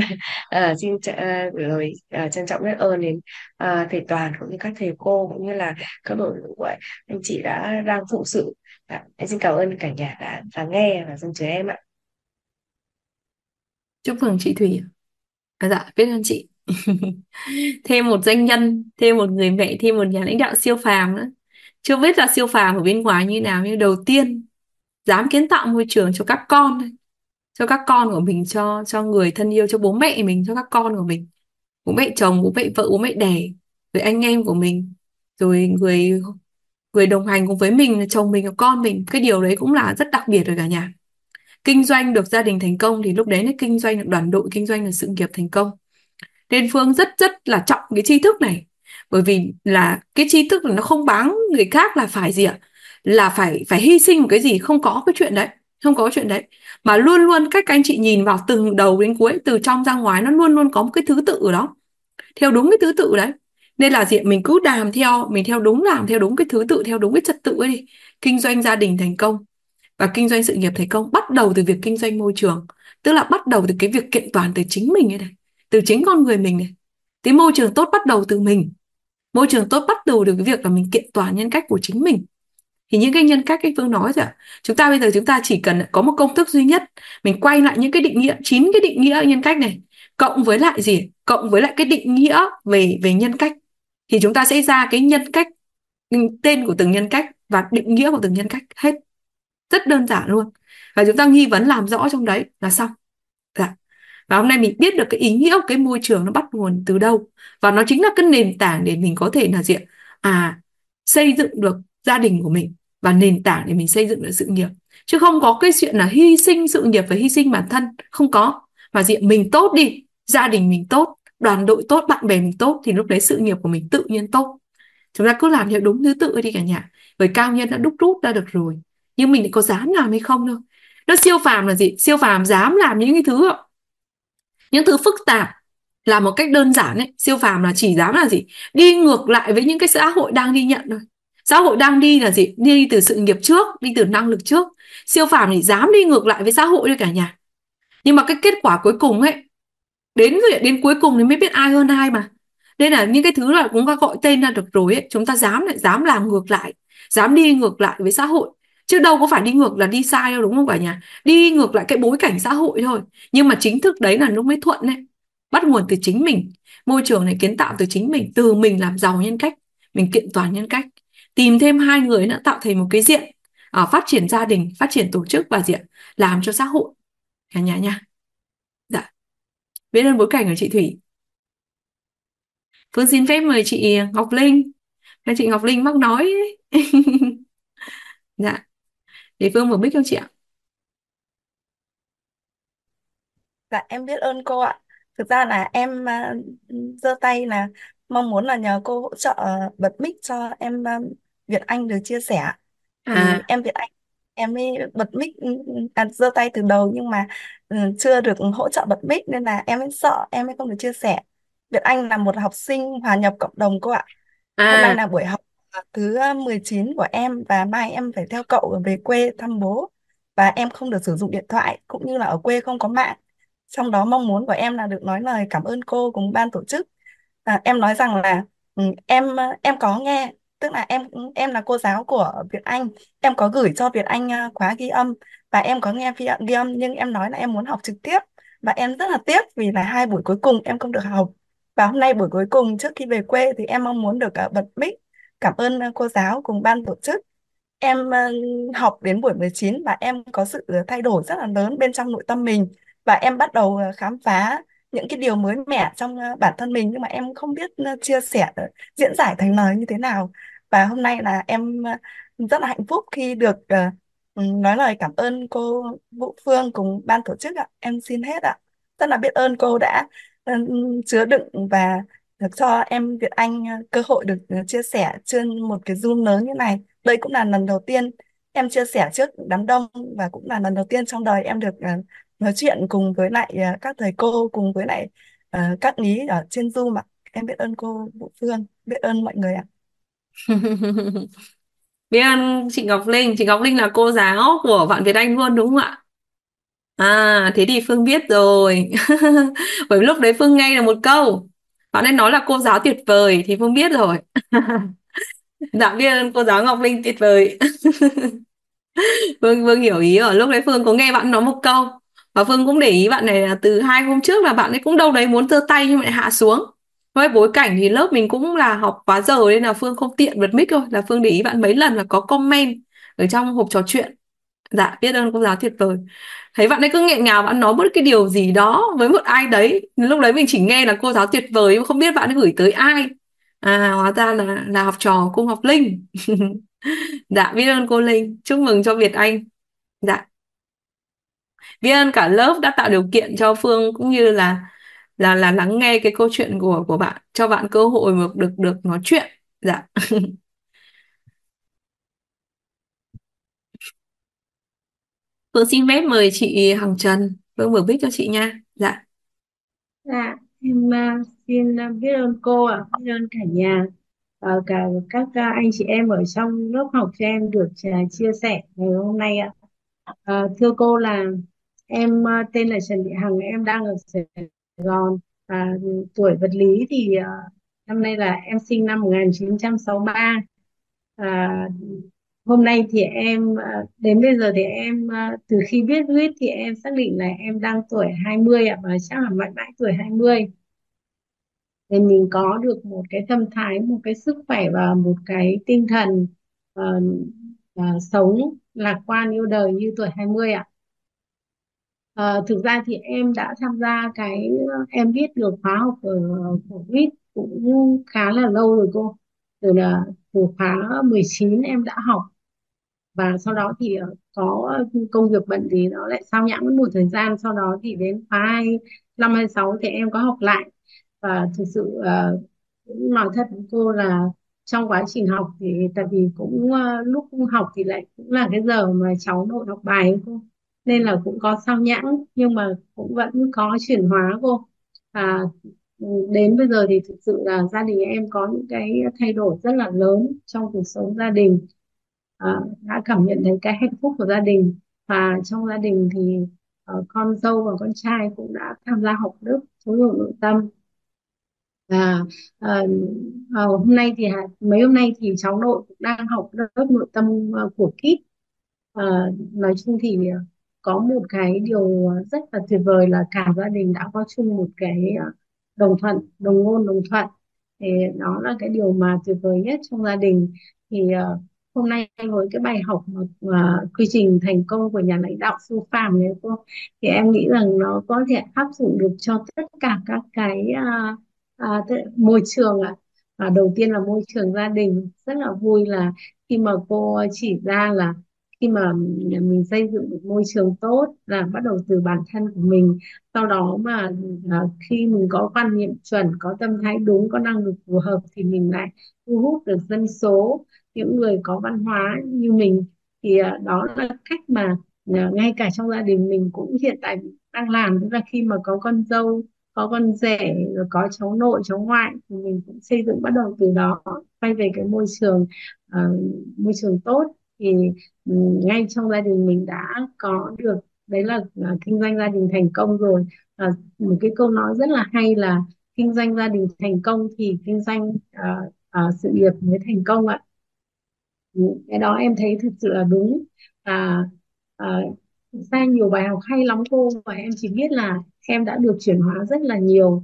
L: gửi trân trọng biết ơn đến thầy Toàn, cũng như các thầy cô, cũng như là các đội ngũ của anh chị đang phụng sự. Em xin cảm ơn cả nhà đã lắng nghe và dâng chờ em ạ.
A: Chúc mừng chị Thủy. Dạ, biết ơn chị. Thêm một doanh nhân, thêm một người mẹ, thêm một nhà lãnh đạo siêu phàm nữa. Chưa biết là siêu phàm ở bên ngoài như nào, nhưng đầu tiên dám kiến tạo môi trường cho các con thôi. Cho các con của mình, cho người thân yêu, cho bố mẹ mình, cho các con của mình, bố mẹ chồng, bố mẹ vợ, bố mẹ đẻ, rồi anh em của mình, rồi người người đồng hành cùng với mình là chồng mình và con mình. Cái điều đấy cũng là rất đặc biệt rồi cả nhà. Kinh doanh được gia đình thành công thì lúc đấy là kinh doanh được đoàn đội, kinh doanh được sự nghiệp thành công. Nên Phương rất rất là trọng cái tri thức này, bởi vì là cái tri thức là nó không bán người khác là phải gì ạ, là phải hy sinh một cái gì, không có cái chuyện đấy, không có chuyện đấy. Mà luôn luôn các anh chị nhìn vào từng đầu đến cuối, từ trong ra ngoài, nó luôn luôn có một cái thứ tự ở đó, theo đúng cái thứ tự đấy. Nên là gì, mình cứ làm theo, mình theo đúng, làm theo đúng cái thứ tự, theo đúng cái trật tự ấy đi. Kinh doanh gia đình thành công và kinh doanh sự nghiệp thành công bắt đầu từ việc kinh doanh môi trường, tức là bắt đầu từ cái việc kiện toàn từ chính mình ấy này, từ chính con người mình này. Cái môi trường tốt bắt đầu từ mình, môi trường tốt bắt đầu từ cái việc là mình kiện toàn nhân cách của chính mình. Thì những cái nhân cách cái Phương nói rồi, chúng ta bây giờ chúng ta chỉ cần có một công thức duy nhất, mình quay lại những cái định nghĩa, 9 cái định nghĩa nhân cách này, cộng với lại gì, cộng với lại cái định nghĩa về nhân cách, thì chúng ta sẽ ra cái nhân cách, tên của từng nhân cách và định nghĩa của từng nhân cách hết. Rất đơn giản luôn. Và chúng ta nghi vấn làm rõ trong đấy là xong. Dạ. Và hôm nay mình biết được cái ý nghĩa của cái môi trường nó bắt nguồn từ đâu, và nó chính là cái nền tảng để mình có thể là gì, xây dựng được gia đình của mình, và nền tảng để mình xây dựng được sự nghiệp. Chứ không có cái chuyện là hy sinh sự nghiệp và hy sinh bản thân, không có. Mà diện mình tốt đi, gia đình mình tốt, đoàn đội tốt, bạn bè mình tốt, thì lúc đấy sự nghiệp của mình tự nhiên tốt. Chúng ta cứ làm theo đúng thứ tự đi cả nhà. Bởi cao nhân đã đúc rút ra được rồi, nhưng mình lại có dám làm hay không đâu. Nó siêu phàm là gì? Siêu phàm dám làm những cái thứ, những thứ phức tạp là một cách đơn giản ấy. Siêu phàm là chỉ dám là gì? Đi ngược lại với những cái xã hội đang đi nhận thôi. Xã hội đang đi là gì? Đi từ sự nghiệp trước, đi từ năng lực trước. Siêu phàm thì dám đi ngược lại với xã hội đấy cả nhà. Nhưng mà cái kết quả cuối cùng ấy, đến cuối cùng thì mới biết ai hơn ai mà. Nên là những cái thứ là cũng đã gọi tên ra được rồi ấy, chúng ta dám làm ngược lại, dám đi ngược lại với xã hội, chứ đâu có phải đi ngược là đi sai đâu, đúng không cả nhà? Đi ngược lại cái bối cảnh xã hội thôi, nhưng mà chính thức đấy là nó mới thuận đấy. Bắt nguồn từ chính mình, môi trường này kiến tạo từ chính mình, từ mình làm giàu nhân cách, mình kiện toàn nhân cách, tìm thêm hai người nữa tạo thành một cái diện, phát triển gia đình, phát triển tổ chức và diện làm cho xã hội cả nhà nha. Dạ, biết ơn bối cảnh của chị Thủy. Phương xin phép mời chị Ngọc Linh. Hai chị Ngọc Linh mắc nói ấy. Dạ, để Phương mở mic cho chị ạ.
J: Dạ em biết ơn cô ạ. Thực ra là em giơ tay là mong muốn là nhờ cô hỗ trợ bật mic cho em Việt Anh được chia sẻ. Thì
A: À,
J: em Việt Anh em mới bật mic giơ tay từ đầu nhưng mà chưa được hỗ trợ bật mic nên là em mới sợ em mới không được chia sẻ. Việt Anh là một học sinh hòa nhập cộng đồng cô ạ. Hôm nay
A: à,
J: là buổi học thứ 19 của em và mai em phải theo cậu về quê thăm bố và em không được sử dụng điện thoại cũng như là ở quê không có mạng. Trong đó mong muốn của em là được nói lời cảm ơn cô cùng ban tổ chức. Em nói rằng là em có nghe, tức là em là cô giáo của Việt Anh, em có gửi cho Việt Anh khóa ghi âm và em có nghe ghi âm nhưng em nói là em muốn học trực tiếp và em rất là tiếc vì là hai buổi cuối cùng em không được học. Và hôm nay buổi cuối cùng trước khi về quê thì em mong muốn được bật mic cảm ơn cô giáo cùng ban tổ chức. Em học đến buổi 19 và em có sự thay đổi rất là lớn bên trong nội tâm mình và em bắt đầu khám phá những cái điều mới mẻ trong bản thân mình nhưng mà em không biết chia sẻ diễn giải thành lời như thế nào. Và hôm nay là em rất là hạnh phúc khi được nói lời cảm ơn cô Vũ Phương cùng ban tổ chức ạ. Em xin hết ạ. Rất là biết ơn cô đã chứa đựng và được cho em Việt Anh cơ hội được chia sẻ trên một cái Zoom lớn như này. Đây cũng là lần đầu tiên em chia sẻ trước đám đông và cũng là lần đầu tiên trong đời em được nói chuyện cùng với lại các thầy cô cùng với lại các ý ở trên Zoom ạ. Em biết ơn cô Vũ Phương, biết ơn mọi người ạ.
A: biết ơn chị Ngọc Linh. Chị Ngọc Linh là cô giáo của bạn Việt Anh luôn đúng không ạ? À, thế thì Phương biết rồi. Bởi lúc đấy Phương nghe được một câu, bạn ấy nói là cô giáo tuyệt vời thì Phương biết rồi. Dạ, biết ơn cô giáo Ngọc Linh tuyệt vời. Phương hiểu ý rồi. Lúc đấy Phương có nghe bạn nói một câu và Phương cũng để ý bạn này là từ 2 hôm trước là bạn ấy cũng đâu đấy muốn giơ tay nhưng mà lại hạ xuống. Với bối cảnh thì lớp mình cũng là học quá giờ nên là Phương không tiện bật mic thôi, là Phương để ý bạn mấy lần và có comment ở trong hộp trò chuyện. Dạ, biết ơn cô giáo tuyệt vời. Thấy bạn ấy cứ nghẹn ngào, bạn nói bất cái điều gì đó với một ai đấy, lúc đấy mình chỉ nghe là cô giáo tuyệt vời nhưng không biết bạn ấy gửi tới ai. À, hóa ra là học trò cô Ngọc Linh. Dạ, biết ơn cô Linh, chúc mừng cho Việt Anh. Dạ, biết ơn cả lớp đã tạo điều kiện cho Phương cũng như là lắng nghe cái câu chuyện của bạn, cho bạn cơ hội mà được được nói chuyện. Dạ. Phương xin phép mời chị Hằng Trần. Phương mở mic cho chị nha. Dạ.
F: Dạ, em xin biết ơn cô ạ, biết ơn cả nhà, cả các anh chị em ở trong lớp học cho em được chia sẻ ngày hôm nay ạ. Thưa cô là em tên là Trần Thị Hằng, em đang ở Sài Gòn. Tuổi vật lý thì năm nay là em sinh năm 1963. À, hôm nay thì em đến bây giờ thì em từ khi biết viết thì em xác định là em đang tuổi 20 ạ, và chắc là mãi mãi tuổi 20 thì mình có được một cái tâm thái, một cái sức khỏe và một cái tinh thần ờ, sống lạc quan yêu đời như tuổi 20 ạ. Thực ra thì em đã tham gia em biết được khóa học ở của quýt cũng khá là lâu rồi cô. Từ khóa 19 em đã học và sau đó thì có công việc bận thì nó lại sao nhãng một thời gian, sau đó thì đến khóa 25 26 thì em có học lại. Và thực sự cũng nói thật với cô là trong quá trình học thì tại vì cũng lúc học thì lại cũng là cái giờ mà cháu nội học bài ấy cô, nên là cũng có sao nhãng nhưng mà cũng vẫn có chuyển hóa cô. và đến bây giờ thì thực sự là gia đình em có những cái thay đổi rất là lớn trong cuộc sống gia đình. Đã cảm nhận thấy cái hạnh phúc của gia đình, và trong gia đình thì con dâu và con trai cũng đã tham gia học lớp giáo dục nội tâm. và hôm nay thì mấy hôm nay thì cháu nội cũng đang học lớp nội tâm của KID. Nói chung thì có một cái điều rất là tuyệt vời là cả gia đình đã có chung một cái đồng thuận, đồng ngôn đồng thuận. Thì đó là cái điều mà tuyệt vời nhất trong gia đình. Thì hôm nay với cái bài học mà, quy trình thành công của nhà lãnh đạo siêu phàm này cô, thì em nghĩ rằng nó có thể áp dụng được cho tất cả các cái môi trường ạ. Đầu tiên là môi trường gia đình, rất là vui là khi mà cô chỉ ra là khi mà mình xây dựng một môi trường tốt là bắt đầu từ bản thân của mình, sau đó mà khi mình có quan niệm chuẩn, có tâm thái đúng, có năng lực phù hợp thì mình lại thu hút được dân số, những người có văn hóa như mình. Thì đó là cách mà ngay cả trong gia đình mình cũng hiện tại đang làm, tức là khi mà có con dâu, có con rể, rồi có cháu nội cháu ngoại thì mình cũng xây dựng bắt đầu từ đó, quay về cái ờ, môi trường tốt. Thì ngay trong gia đình mình đã có được, đấy là kinh doanh gia đình thành công rồi. Một cái câu nói rất là hay là kinh doanh gia đình thành công thì kinh doanh sự nghiệp mới thành công ạ. Cái đó em thấy thực sự là đúng. à, à, Thực ra nhiều bài học hay lắm cô, và em chỉ biết là em đã được chuyển hóa rất là nhiều.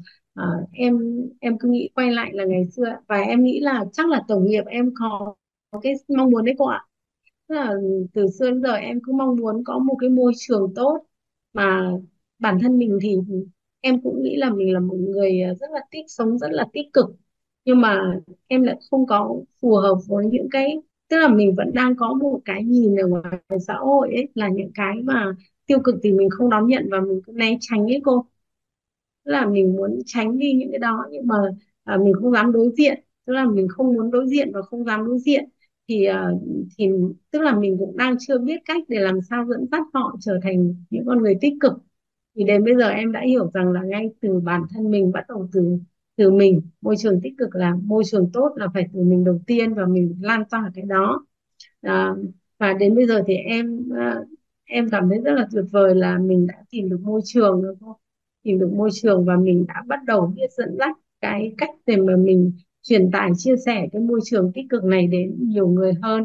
F: Em cứ nghĩ quay lại là ngày xưa, và em nghĩ là chắc là tổng nghiệp em có cái mong muốn đấy cô ạ. Tức là từ xưa đến giờ em cứ mong muốn có một cái môi trường tốt, mà bản thân mình thì em cũng nghĩ là mình là một người sống rất là tích cực, nhưng mà em lại không có phù hợp với những cái, tức là mình vẫn đang có một cái nhìn ở ngoài xã hội ấy, là những cái mà tiêu cực thì mình không đón nhận và mình cứ né tránh ấy cô. Tức là mình muốn tránh đi những cái đó, nhưng mà mình không dám đối diện, tức là mình không muốn đối diện và không dám đối diện. thì thì tức là mình cũng đang chưa biết cách để làm sao dẫn dắt họ trở thành những con người tích cực. Thì đến bây giờ em đã hiểu rằng là ngay từ bản thân mình, bắt đầu từ từ mình, môi trường tích cực là môi trường tốt là phải từ mình đầu tiên, và mình lan tỏa cái đó. à, và đến bây giờ thì em cảm thấy rất là tuyệt vời là mình đã tìm được môi trường rồi cô, tìm được môi trường và mình đã bắt đầu biết dẫn dắt cái cách để mà mình truyền tải chia sẻ cái môi trường tích cực này đến nhiều người hơn.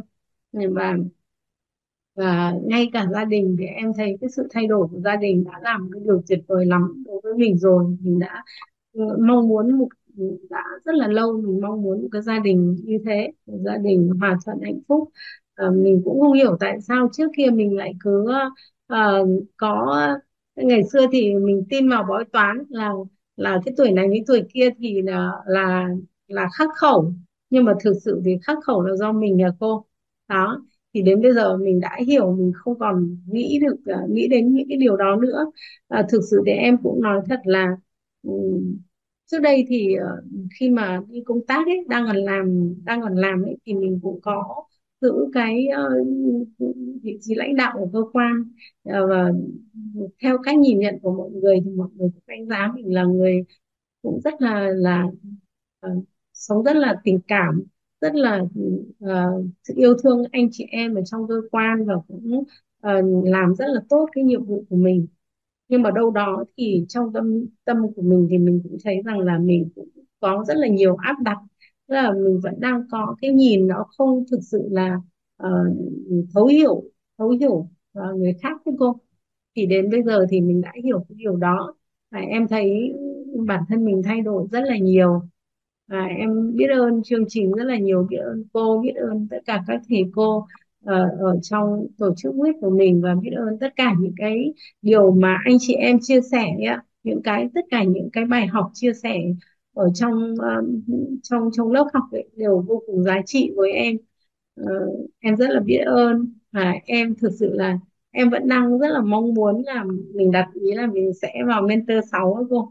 F: Và ngay cả gia đình thì em thấy cái sự thay đổi của gia đình đã làm cái điều tuyệt vời lắm đối với mình rồi. Mình đã mong muốn đã rất là lâu mình mong muốn một cái gia đình như thế, một gia đình hòa thuận hạnh phúc. Mình cũng không hiểu tại sao trước kia mình lại cứ có, ngày xưa thì mình tin vào bói toán là cái tuổi này với tuổi kia thì là khắc khẩu, nhưng mà thực sự thì khắc khẩu là do mình nhà cô. Đó, thì đến bây giờ mình đã hiểu, mình không còn nghĩ đến những cái điều đó nữa. Thực sự thì em cũng nói thật là trước đây thì khi mà đi công tác ấy, đang còn làm ấy, thì mình cũng có giữ cái vị trí lãnh đạo của cơ quan. Và theo cách nhìn nhận của mọi người thì mọi người cũng đánh giá mình là người cũng rất là ờ, sống rất là tình cảm, rất là sự yêu thương anh chị em ở trong cơ quan, và cũng làm rất là tốt cái nhiệm vụ của mình. Nhưng mà đâu đó thì trong tâm tâm của mình thì mình cũng thấy rằng là mình cũng có rất là nhiều áp đặt, tức là mình vẫn đang có cái nhìn nó không thực sự là ờ, thấu hiểu thấu hiểu người khác với cô. Thì đến bây giờ thì mình đã hiểu cái điều đó, và em thấy bản thân mình thay đổi rất là nhiều. Và em biết ơn chương trình rất là nhiều, biết ơn cô, biết ơn tất cả các thầy cô ở trong tổ chức WIT của mình, và biết ơn tất cả những cái điều mà anh chị em chia sẻ ấy ạ, tất cả những cái bài học chia sẻ ở trong lớp học ấy đều vô cùng giá trị với em. Ờ, em rất là biết ơn, và em thực sự là em vẫn đang rất là mong muốn là mình đặt ý là mình sẽ vào mentor 6 ấy cô.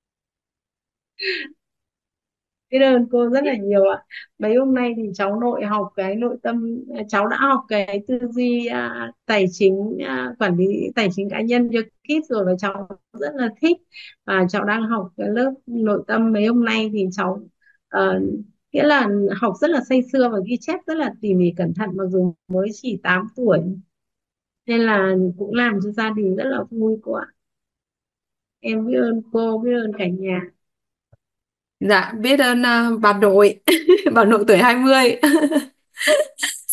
F: Biết ơn cô rất là nhiều ạ. Mấy hôm nay thì cháu nội học cái nội tâm, cháu đã học cái tư duy tài chính, quản lý tài chính cá nhân cho kids rồi, và cháu rất là thích. Và cháu đang học cái lớp nội tâm mấy hôm nay thì cháu ờ, nghĩa là học rất là say sưa và ghi chép rất là tỉ mỉ cẩn thận, mặc dù mới chỉ 8 tuổi, nên là cũng làm cho gia đình rất là vui cô ạ. Em biết ơn cô, biết ơn cả nhà.
A: Dạ, biết ơn bà nội, bà nội tuổi 20.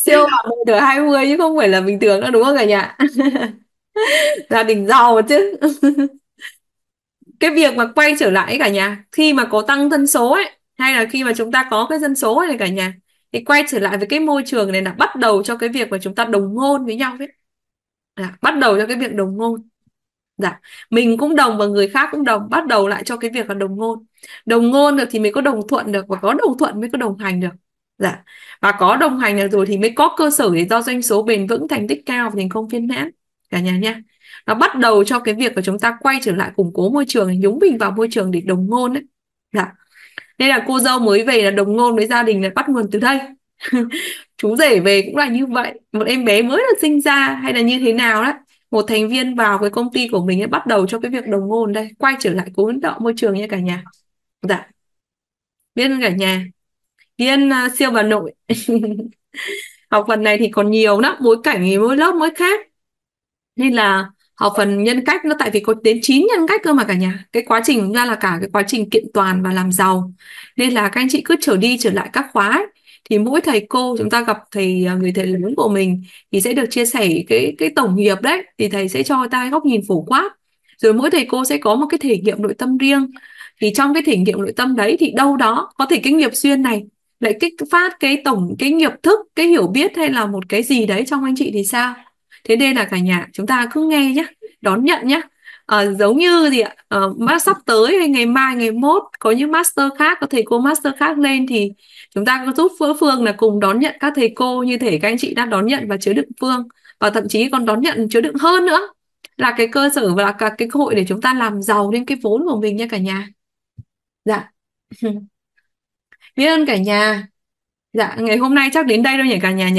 A: Siêu bảo vệ tuổi 20 chứ không phải là bình thường nữa đúng không cả nhà? Gia đình giàu chứ. Cái việc mà quay trở lại ấy cả nhà, khi mà có tăng dân số ấy, hay là khi mà chúng ta có cái dân số này cả nhà, thì quay trở lại với cái môi trường này là bắt đầu cho cái việc mà chúng ta đồng ngôn với nhau đấy. Bắt đầu cho cái việc đồng ngôn. Dạ, mình cũng đồng và người khác cũng đồng, bắt đầu lại cho cái việc là đồng ngôn. Đồng ngôn được thì mới có đồng thuận được, và có đồng thuận mới có đồng hành được. Dạ, và có đồng hành được rồi thì mới có cơ sở để do doanh số bền vững, thành tích cao và thành công viên mãn cả nhà nha. Nó bắt đầu cho cái việc của chúng ta quay trở lại củng cố môi trường, nhúng mình vào môi trường để đồng ngôn đấy. Dạ. Nên là cô dâu mới về là đồng ngôn với gia đình là bắt nguồn từ đây. Chú rể về cũng là như vậy, một em bé mới được sinh ra hay là như thế nào đấy, một thành viên vào cái công ty của mình ấy, bắt đầu cho cái việc đồng ngôn đây, quay trở lại cố đạo môi trường nha cả nhà. Dạ, biết không cả nhà? Viên siêu bà nội. Học phần này thì còn nhiều lắm, bối cảnh thì mỗi lớp mỗi khác, nên là học phần nhân cách nó tại vì có đến 9 nhân cách cơ mà cả nhà. Cái quá trình ra là cả cái quá trình kiện toàn và làm giàu, nên là các anh chị cứ trở đi trở lại các khóa ấy, thì mỗi thầy cô chúng ta gặp thầy người thầy lớn của mình thì sẽ được chia sẻ cái tổng nghiệp đấy, thì thầy sẽ cho ta góc nhìn phổ quát, rồi mỗi thầy cô sẽ có một cái thể nghiệm nội tâm riêng. Thì trong cái thể nghiệm nội tâm đấy thì đâu đó có thể cái nghiệp duyên này lại kích phát cái tổng cái nghiệp thức, cái hiểu biết hay là một cái gì đấy trong anh chị thì sao. Thế nên là cả nhà chúng ta cứ nghe nhé, đón nhận nhé. Giống như gì ạ, sắp tới hay ngày mai ngày mốt có những master khác, có thầy cô master khác lên thì chúng ta có giúp Phương là cùng đón nhận các thầy cô như thể các anh chị đang đón nhận và chứa đựng Phương, và thậm chí còn đón nhận chứa đựng hơn nữa, là cái cơ sở và là cả cái cơ hội để chúng ta làm giàu lên cái vốn của mình nha cả nhà. Dạ. Biết ơn cả nhà. Dạ, ngày hôm nay chắc đến đây đâu nhỉ cả nhà nhỉ?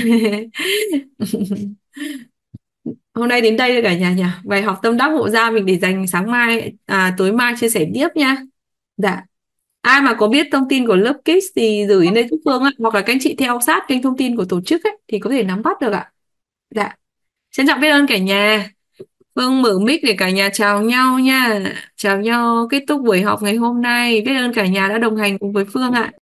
A: Hôm nay đến đây rồi cả nhà nhỉ. Bài học tâm đắc ngộ ra mình để dành sáng mai, tối mai chia sẻ tiếp nha. Dạ. Ai mà có biết thông tin của lớp Kids thì gửi lên giúp Phương ạ, hoặc là các anh chị theo sát kênh thông tin của tổ chức ấy, thì có thể nắm bắt được ạ. Dạ. Trân trọng biết ơn cả nhà. Phương mở mic để cả nhà chào nhau nha. Chào nhau, kết thúc buổi học ngày hôm nay. Biết ơn cả nhà đã đồng hành cùng với Phương ạ.